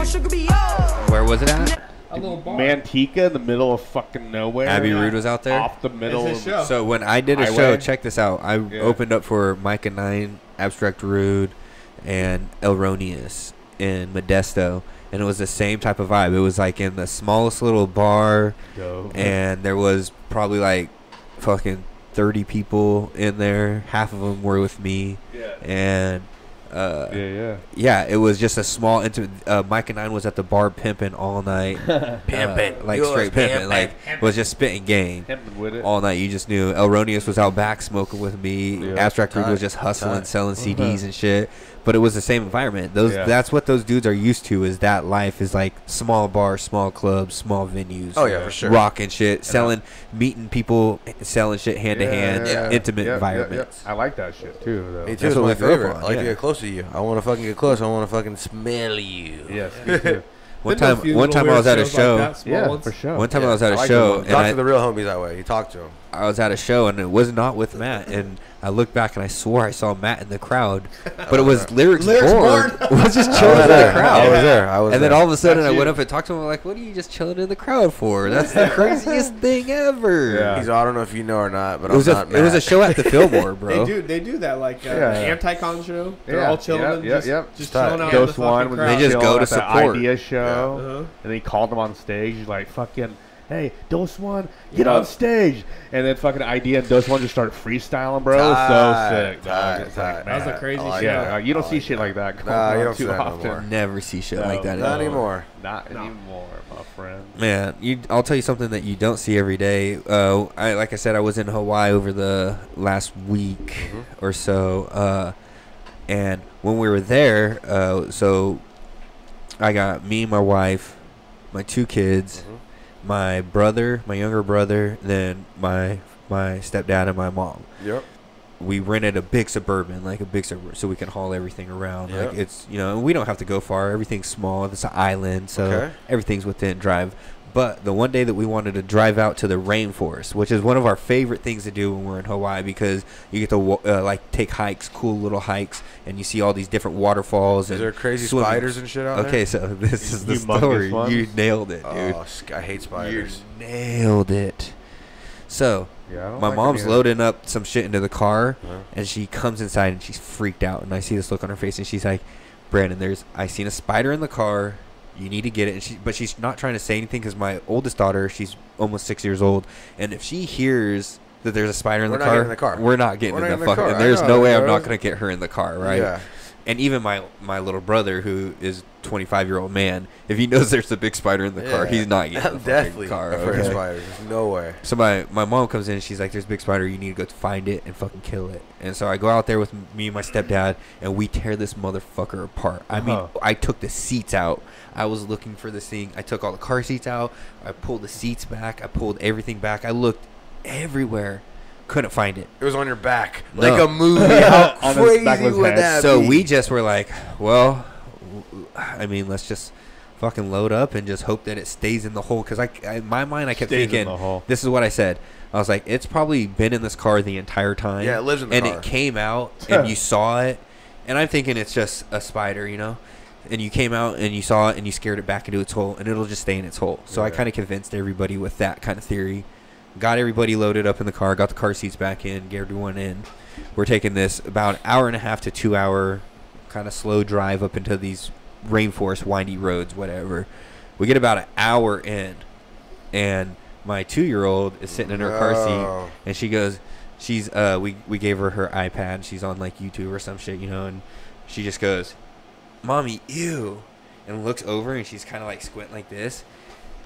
Where was it at? A little bar. Manteca in the middle of fucking nowhere. Abby Rude was out there. Off the middle It's of his show. So when I did a Highway. show, check this out. I Yeah. opened up for Micah Nine, Abstract Rude, and Elronius in Modesto, and it was the same type of vibe. It was like in the smallest little bar, Dope. and there was probably like fucking thirty people in there. Half of them were with me, Yeah. and uh, Yeah, yeah. yeah, it was just a small intimate. Uh, Mike and Nine was at the bar pimping all night, Pimping. uh, like You was straight pimping, pimping. like was just spitting game Him with it. all night. You just knew. Elronius was out back smoking with me. Yeah. Abstract Rude was Tight. just hustling, Tight. selling C Ds and shit. But it was the same environment. Those Yeah. that's what those dudes are used to. Is that life is like small bars, small clubs, small venues. Oh yeah, for sure. Rocking shit, selling, meeting people, selling shit hand to hand, Yeah, yeah, intimate yeah, environments. Yeah, yeah. I like that shit too, though. Me too. That's It's what my we grew up favorite. on, I like yeah. to get close to you. I want to fucking get close. I want to fucking smell you. Yes, me too. One Been to a time, few one little time I was weird at a shows show. Like that, small Yeah, ones. for sure. One time Yeah, I was at I a like show, them. and Talk I, to the real homies that way. You talk to them. I was at a show, and it was not with Matt. And I looked back, and I swore I saw Matt in the crowd, but it was Lyrics, Lyrics Board. was just I chilling was in the there. crowd. I was there. I was And there. then all of a sudden, That's I you. went up and talked to him. I'm like, "What are you just chilling in the crowd for? That's the craziest thing ever." Yeah. He's. I don't know if you know or not, but It was I'm a not it was a Matt. show at the Fillmore, bro. They do. They do that like uh, Yeah. anti-con show. They're Yeah, all chilling. yep, and yep, just, yep. just Tight. chilling out Ghost in the One fucking was crowd. They just chilling go to at the support. idea show, Uh-huh. and they called him on stage. He's like, "Fucking, hey, Dose One, get Yeah. on stage!" And then fucking idea and Dose One just started freestyling, bro. Tight, so sick, dog. tight, It's like, tight. That was a man. crazy I like show. Yeah, that. uh, you don't I see like shit that. like that going Nah, you on don't see too that no often. more. Never see shit No, like that. Not At all. anymore. Not anymore, my friend. Man, you. I'll tell you something that you don't see every day. Uh, I like I said, I was in Hawaii over the last week Mm-hmm. or so, uh, and when we were there, uh, so I got me, my wife, my two kids, Mm-hmm. my brother, my younger brother, then my my stepdad and my mom. Yep. We rented a big Suburban, like a big Suburban, so we can haul everything around. Like Yep. it's, you know, we don't have to go far. Everything's small. It's an island, so Okay. everything's within drive. But the one day that we wanted to drive out to the rainforest, which is one of our favorite things to do when we're in Hawaii, because you get to wa- uh, like take hikes, cool little hikes, and you see all these different waterfalls. Is and there crazy swimming. spiders and shit out there? Okay, so this is the Humongous story. ones? You nailed it, dude. Oh, sc- I hate spiders. You nailed it. So Yeah, I don't my like mom's any of loading up some shit into the car, Huh? and she comes inside and she's freaked out. And I see this look on her face, and she's like, "Brandon, there's I seen a spider in the car. You need to get it." And she, but she's not trying to say anything because my oldest daughter, she's almost six years old, and if she hears that there's a spider in, We're the, not car, getting in the car. we're not getting We're in not the in the fucking. car. And I there's know, no way I'm bro. not gonna get her in the car, right? Yeah. And even my my little brother, who is twenty-five year old man, if he knows there's a big spider in the car, Yeah. he's not getting in I'm the fucking definitely car. afraid of okay? spiders. There's no way. So my, my mom comes in and she's like, "There's a big spider. You need to go find it and fucking kill it." And so I go out there with m- me and my stepdad, and we tear this motherfucker apart. I mean, Uh-huh. I took the seats out. I was looking for this thing. I took all the car seats out. I pulled the seats back. I pulled everything back. I looked everywhere. Couldn't find it. It was on your back, No. like a movie. How On his crazy back of his would head. that So be? we just were like, well, w- I mean, let's just fucking load up and just hope that it stays in the hole. Because I, I, in my mind, I kept Stays in thinking, the hole. this is what I said. I was like, it's probably been in this car the entire time. Yeah, it lives in the and car. it came out and you saw it. And I'm thinking it's just a spider, you know? And you came out and you saw it and you scared it back into its hole, and it'll just stay in its hole. So I Yeah. kind of convinced everybody with that kind of theory. Got everybody loaded up in the car, got the car seats back in, get everyone in. We're taking this about an hour and a half to two hour kind of slow drive up into these rainforest, windy roads, whatever. We get about an hour in, and my two-year-old is sitting in her car No. seat, and she goes, she's, uh, we, we gave her her iPad. She's on, like, YouTube or some shit, you know, and she just goes, "Mommy, ew," and looks over, and she's kind of, like, squinting like this.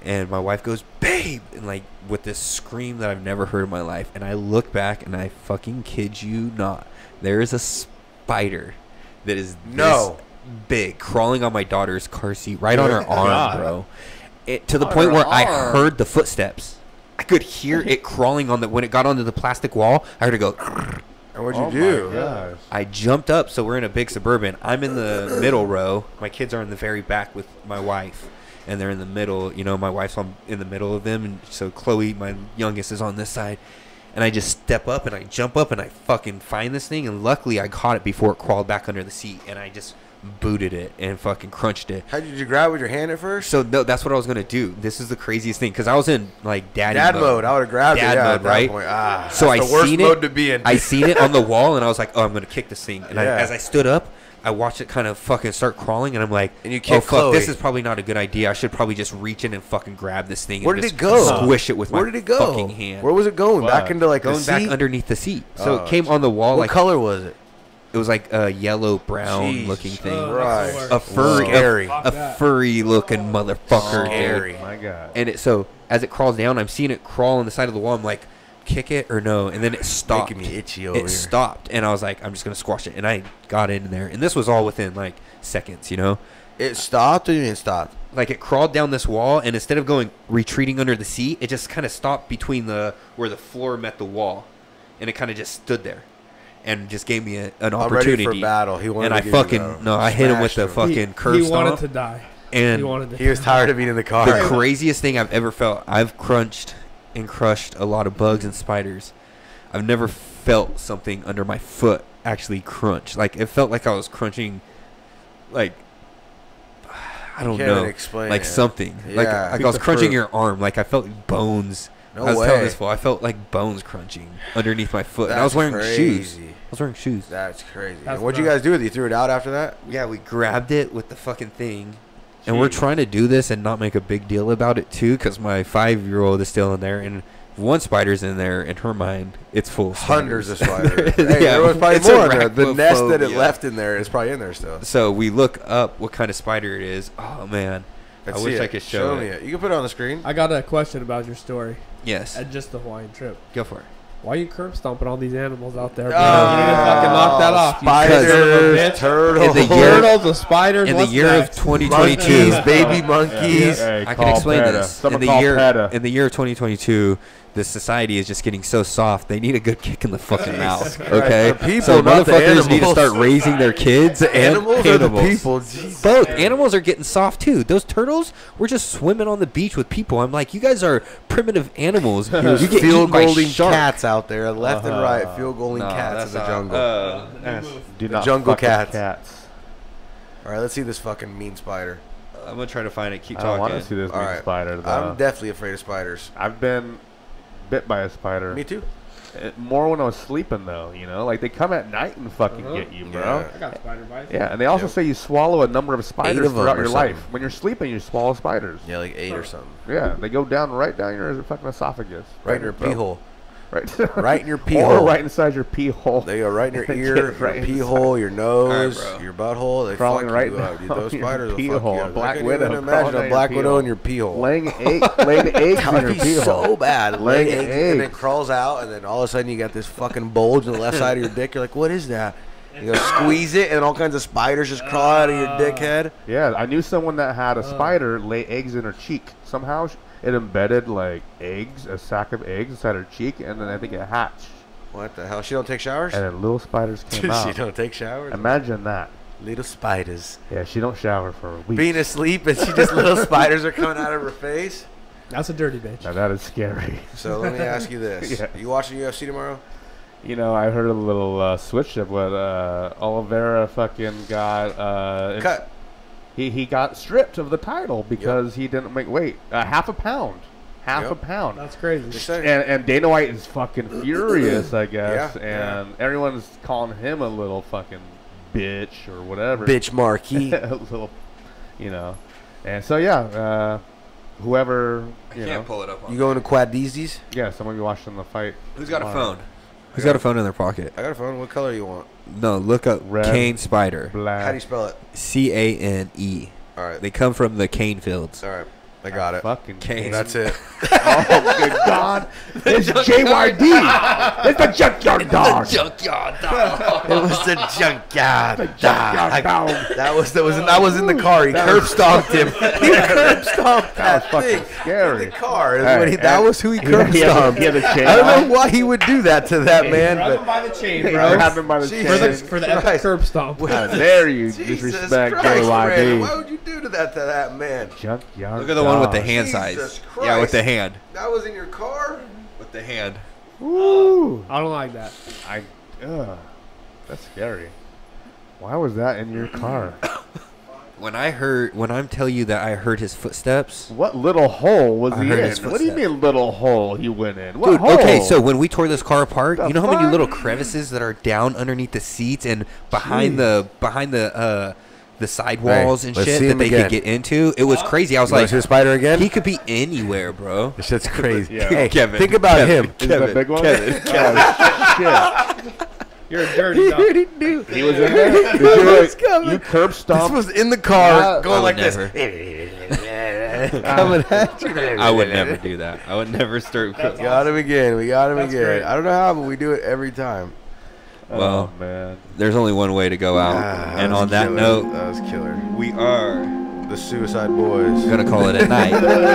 and my wife goes, "Babe!" and like with this scream that I've never heard in my life. And I look back, and I fucking kid you not, there is a spider that is No. this big crawling on my daughter's car seat, right on her arm, God. bro. It, to the On point her where I arm. heard the footsteps. I could hear it crawling on the when it got onto the plastic wall. I heard it go. And what'd you Oh do? my gosh. I jumped up, so we're in a big Suburban. I'm in the middle row. My kids are in the very back with my wife, and they're in the middle. You know, my wife's on, in the middle of them, and so Chloe, my youngest, is on this side. And I just step up, and I jump up, and I fucking find this thing, and luckily I caught it before it crawled back under the seat, and I just booted it and fucking crunched it. How did you grab it with your hand at first? So no, that's what I was gonna do. This is the craziest thing, because I was in like daddy Dad mode. mode. I would have grabbed Dad it. Yeah, mode, at that right? point. Ah, so I that's the worst seen mode it. to be in. I seen it on the wall, and I was like, "Oh, I'm gonna kick this thing." And Yeah. I, as I stood up, I watched it kind of fucking start crawling, and I'm like, And you "Oh kicked fuck, this Chloe. is probably not a good idea. I should probably just reach in and fucking grab this thing." Where and did just it go? Squish it with Where my did it go? fucking hand. Where was it going? What? Back into like Going the back seat? underneath the seat. So Oh, it came on the wall. What like color was it? It was like a yellow brown Jeez. looking thing. Oh, Right. that's the A worst. furry, Scary. a, a furry looking motherfucker. Scary. dude. Oh my God. And it so as it crawls down, I'm seeing it crawl on the side of the wall. I'm like, kick it or no? And then it stopped. Making me itchy over It here. stopped, and I was like, I'm just gonna squash it. And I got in there, and this was all within like seconds, you know. It stopped or you didn't stop? Like it crawled down this wall, and instead of going retreating under the seat, it just kind of stopped between the where the floor met the wall, and it kind of just stood there. And just gave me a, an I'm opportunity. ready for battle. He wanted and to I give you fucking battle. no, I hit him with the Smashed him. fucking He, curve he stomp. wanted to die. And he wanted to He was die. tired of being in the car. The craziest thing I've ever felt. I've crunched and crushed a lot of bugs and spiders. I've never felt something under my foot actually crunch. Like it felt like I was crunching, like I don't Can't know, even explain like it. something. Like Yeah. like I was Piece of crunching fruit. your arm. Like I felt bones. No I was way. telling this fool, I felt like bones crunching underneath my foot, and I was That's wearing shoes. crazy. I was wearing shoes. That's crazy. That's And what'd you nuts. guys do with it? You threw it out after that? Yeah, we grabbed it with the fucking thing, and we're trying to do this and not make a big deal about it too, because my five-year-old is still in there, and if one spider's in there, in her mind, it's full of Hundreds of spiders. spiders. Hey, there was probably it's a more in there. The nest that it arachnophobia. left in there is probably in there still. So we look up what kind of spider it is. Oh man, Let's I see wish I it. could show, me it. it. You can put it on the screen. I got a question about your story Yes, and just the Hawaiian trip. go for it. Why are you curb stomping all these animals out there? Bro? Oh, you need to fucking knock that off. you Spiders, son of a bitch. turtles, In the year- Turtles, the spiders. In the what's year next? of twenty monkeys, twenty-two, baby monkeys. Hey, I call can explain PETA. this. Someone in the call year, PETA. in the year of twenty twenty-two, the society is just getting so soft. They need a good kick in the fucking mouth. Okay, The people, so not the motherfuckers need to animals. start raising their kids The and animals or the animals. people? Jesus. Both animals are getting soft too. Those turtles were just swimming on the beach with people. I'm like, you guys are primitive animals. you There's get field eaten by goaling shark. cats out there, left and Uh-huh. right. Field goaling No, cats that's in the not- jungle. uh, Do The not jungle fuck with cats. cats. All right, let's see this fucking mean spider. I'm gonna try to find it. Keep I don't talking. want to see this All mean right. spider. Though. I'm definitely afraid of spiders. I've been bit by a spider. Me too. It, more when I was sleeping, though. You know, like they come at night and fucking Uh-huh. get you, bro. Yeah. I got spider bites. Yeah, and they also Yep. say you swallow a number of spiders of them throughout or your something. life. When you're sleeping, you swallow spiders. Yeah, like eight or something. Yeah, they go down right down your fucking esophagus. Right in your pee throat. hole. Right. Right in your pee or hole. right inside your pee hole. They go right in your Get ear, right your pee inside. hole, your nose, All right, bro. your butthole. They Crawling fuck right you up. Dude, down those your spiders will pee fuck hole. you A up. black I can't widow even crawling imagine down a your black pee widow hole. in your pee hole. Laying egg, laying eggs in That'd your be pee so hole. bad. Laying Laying eggs, and then eggs. crawls out, and then all of a sudden you got this fucking bulge on the left side of your dick. You're like, what is that? You go squeeze it, and all kinds of spiders just crawl out of your dickhead. Yeah, I knew someone that had a spider lay eggs in her cheek. Somehow sh- it embedded like eggs, a sack of eggs inside her cheek, and then I think it hatched. What the hell? She don't take showers? And then little spiders came she out. don't take showers? Imagine that. Little spiders. Yeah, she don't shower for a week. Being asleep, and she just little spiders are coming out of her face. That's a dirty bitch. Now that is scary. So let me ask you this: Yeah. You watching U F C tomorrow? You know, I heard a little uh, switch up what uh, Oliveira fucking got. Uh, Cut. He he got stripped of the title because he didn't make weight. Uh, half a pound. Half Yep. a pound. That's crazy. Just saying. And, and Dana White is fucking furious, I guess. Yeah, and everyone's calling him a little fucking bitch or whatever. Bitch Marquis. a little, you know. And so, yeah, uh, whoever, I you can't know. pull it up. On You going to Quadizis? Yeah, someone be watching the fight. Who's got a tomorrow. phone? Who's got a phone in their pocket? I got a phone. What color you want? No, look up Red, cane spider. How do you Black. spell it? C A N E. All right. They come from the cane fields. All right. I got it. Fucking Kane. That's it. Oh, good God. It's J Y D. It's the junkyard dog. Junkyard dog. It was the junkyard The junkyard dog. That was that was that was in the car. He curb stomped him. He curb stomped That was that fucking thing scary. in the car. Hey, When he- that and was who he he- curb he had the- stomped. he had the chain I don't on. know why he would do that to that man, Grab him but by the chain, Hey, bro. grab him by the Jesus For the, chain. for the epic Christ. curb stomp. How dare you Jesus disrespect Christ, J Y Brandon, D. why would you do to that to that man? Junkyard Look at the one with the dog. hand Jesus size. Christ. Yeah, with the hand. That was in your car? With the hand. Woo. I don't like that. I, ugh. That's scary. Why was that in your car? When I heard, when I'm tell you that I heard his footsteps. What little hole was I he heard his in? What do you footsteps. mean little hole he went in? What Dude, hole? okay, so when we tore this car apart, The you know how many fuck? little crevices that are down underneath the seats and behind Jeez. the behind the uh the sidewalls Hey, and let's shit see that him they again. could get into? It was crazy. I was You wanna like, see the spider again? he could be anywhere, bro. This shit's crazy. Yeah. Hey, Kevin, think about Kevin, him. Is Kevin, that big one? Kevin, Oh, shit. You're a dirty dog. He was in there? Did you, It's coming. you curb This stomped? was in the car, Yeah. I going would like never. this. Coming at you. I would never do that. I would never start. We got him again. We got him That's again. great. I don't know how, but we do it every time. Well, oh, man. there's only one way to go out. Ah, and was on that killer. note, that was killer. we are The Suicide Boys. gonna call it a night.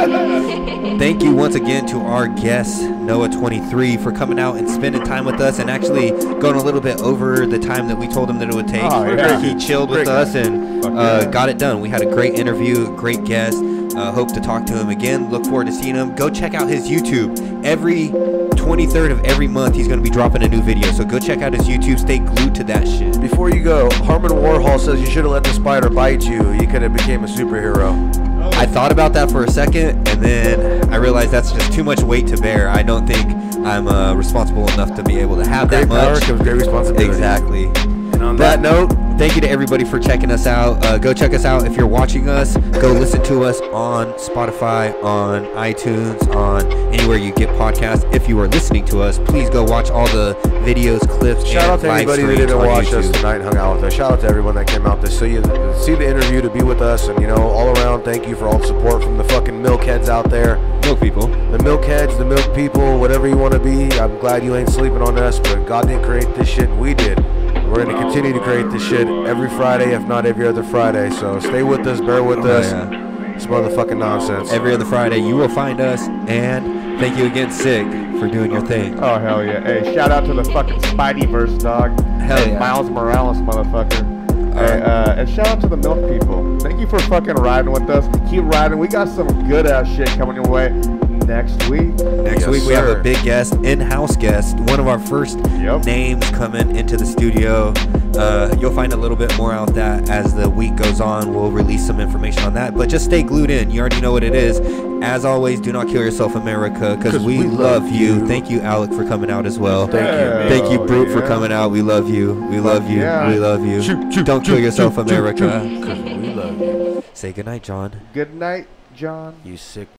Thank you once again to our guest Noah twenty-three for coming out and spending time with us and actually going a little bit over the time that we told him that it would take. Oh, yeah. He chilled with Great us and Fuck uh, yeah. got it done. We had a great interview, great guest. Uh, hope to talk to him again. Look forward to seeing him. Go check out his YouTube. Every twenty-third of every month he's gonna be dropping a new video. So go check out his YouTube. Stay glued to that shit. Before you go, Harmon Warhol says you should have let the spider bite you. You could have became a superhero. I thought about that for a second, and then I realized that's just too much weight to bear. I don't think I'm uh, responsible enough to be able to have Great that power much. comes great responsibility. Exactly. And on That that note, Thank you to everybody for checking us out. Uh, go check us out if you're watching us. Go listen to us on Spotify, on iTunes, on anywhere you get podcasts. If you are listening to us, please go watch all the videos, clips, shout and out to live everybody that streams didn't on watch us YouTube. tonight and hung out with us. Shout out to everyone that came out to see you, see the interview, to be with us, and you know, all around, thank you for all the support from the fucking milk heads out there. Milk people. The milk heads, the milk people, whatever you want to be. I'm glad you ain't sleeping on us, but God didn't create this shit, we did. We're going to continue to create this shit every Friday, if not every other Friday. So stay with us, bear with Oh, us. yeah. It's motherfucking nonsense. Every other Friday, you will find us. And thank you again, Sig, for doing your thing. Oh, hell yeah. Hey, shout out to the fucking Spideyverse, dog. Hell hey, yeah. Miles Morales, motherfucker. All Hey, right. uh, and shout out to the milk people. Thank you for fucking riding with us. Keep riding. We got some good ass shit coming your way next week. Next Yes, week we have sir. a big guest, in-house guest, one of our first Yep. names coming into the studio. Uh, you'll find a little bit more out that as the week goes on. We'll release some information on that, but just stay glued in. You already know what it is. As always, do not kill yourself, America, because we, we love love you. you. Thank you, Alec, for coming out as well. Thank you. Thank you, Brute, for yeah. coming out. We love you. We love you. yeah. We love you. Shoot, shoot, Don't kill shoot, yourself, shoot, shoot, America. shoot, 'cause we love you. Say goodnight, John. Good night, John. You sick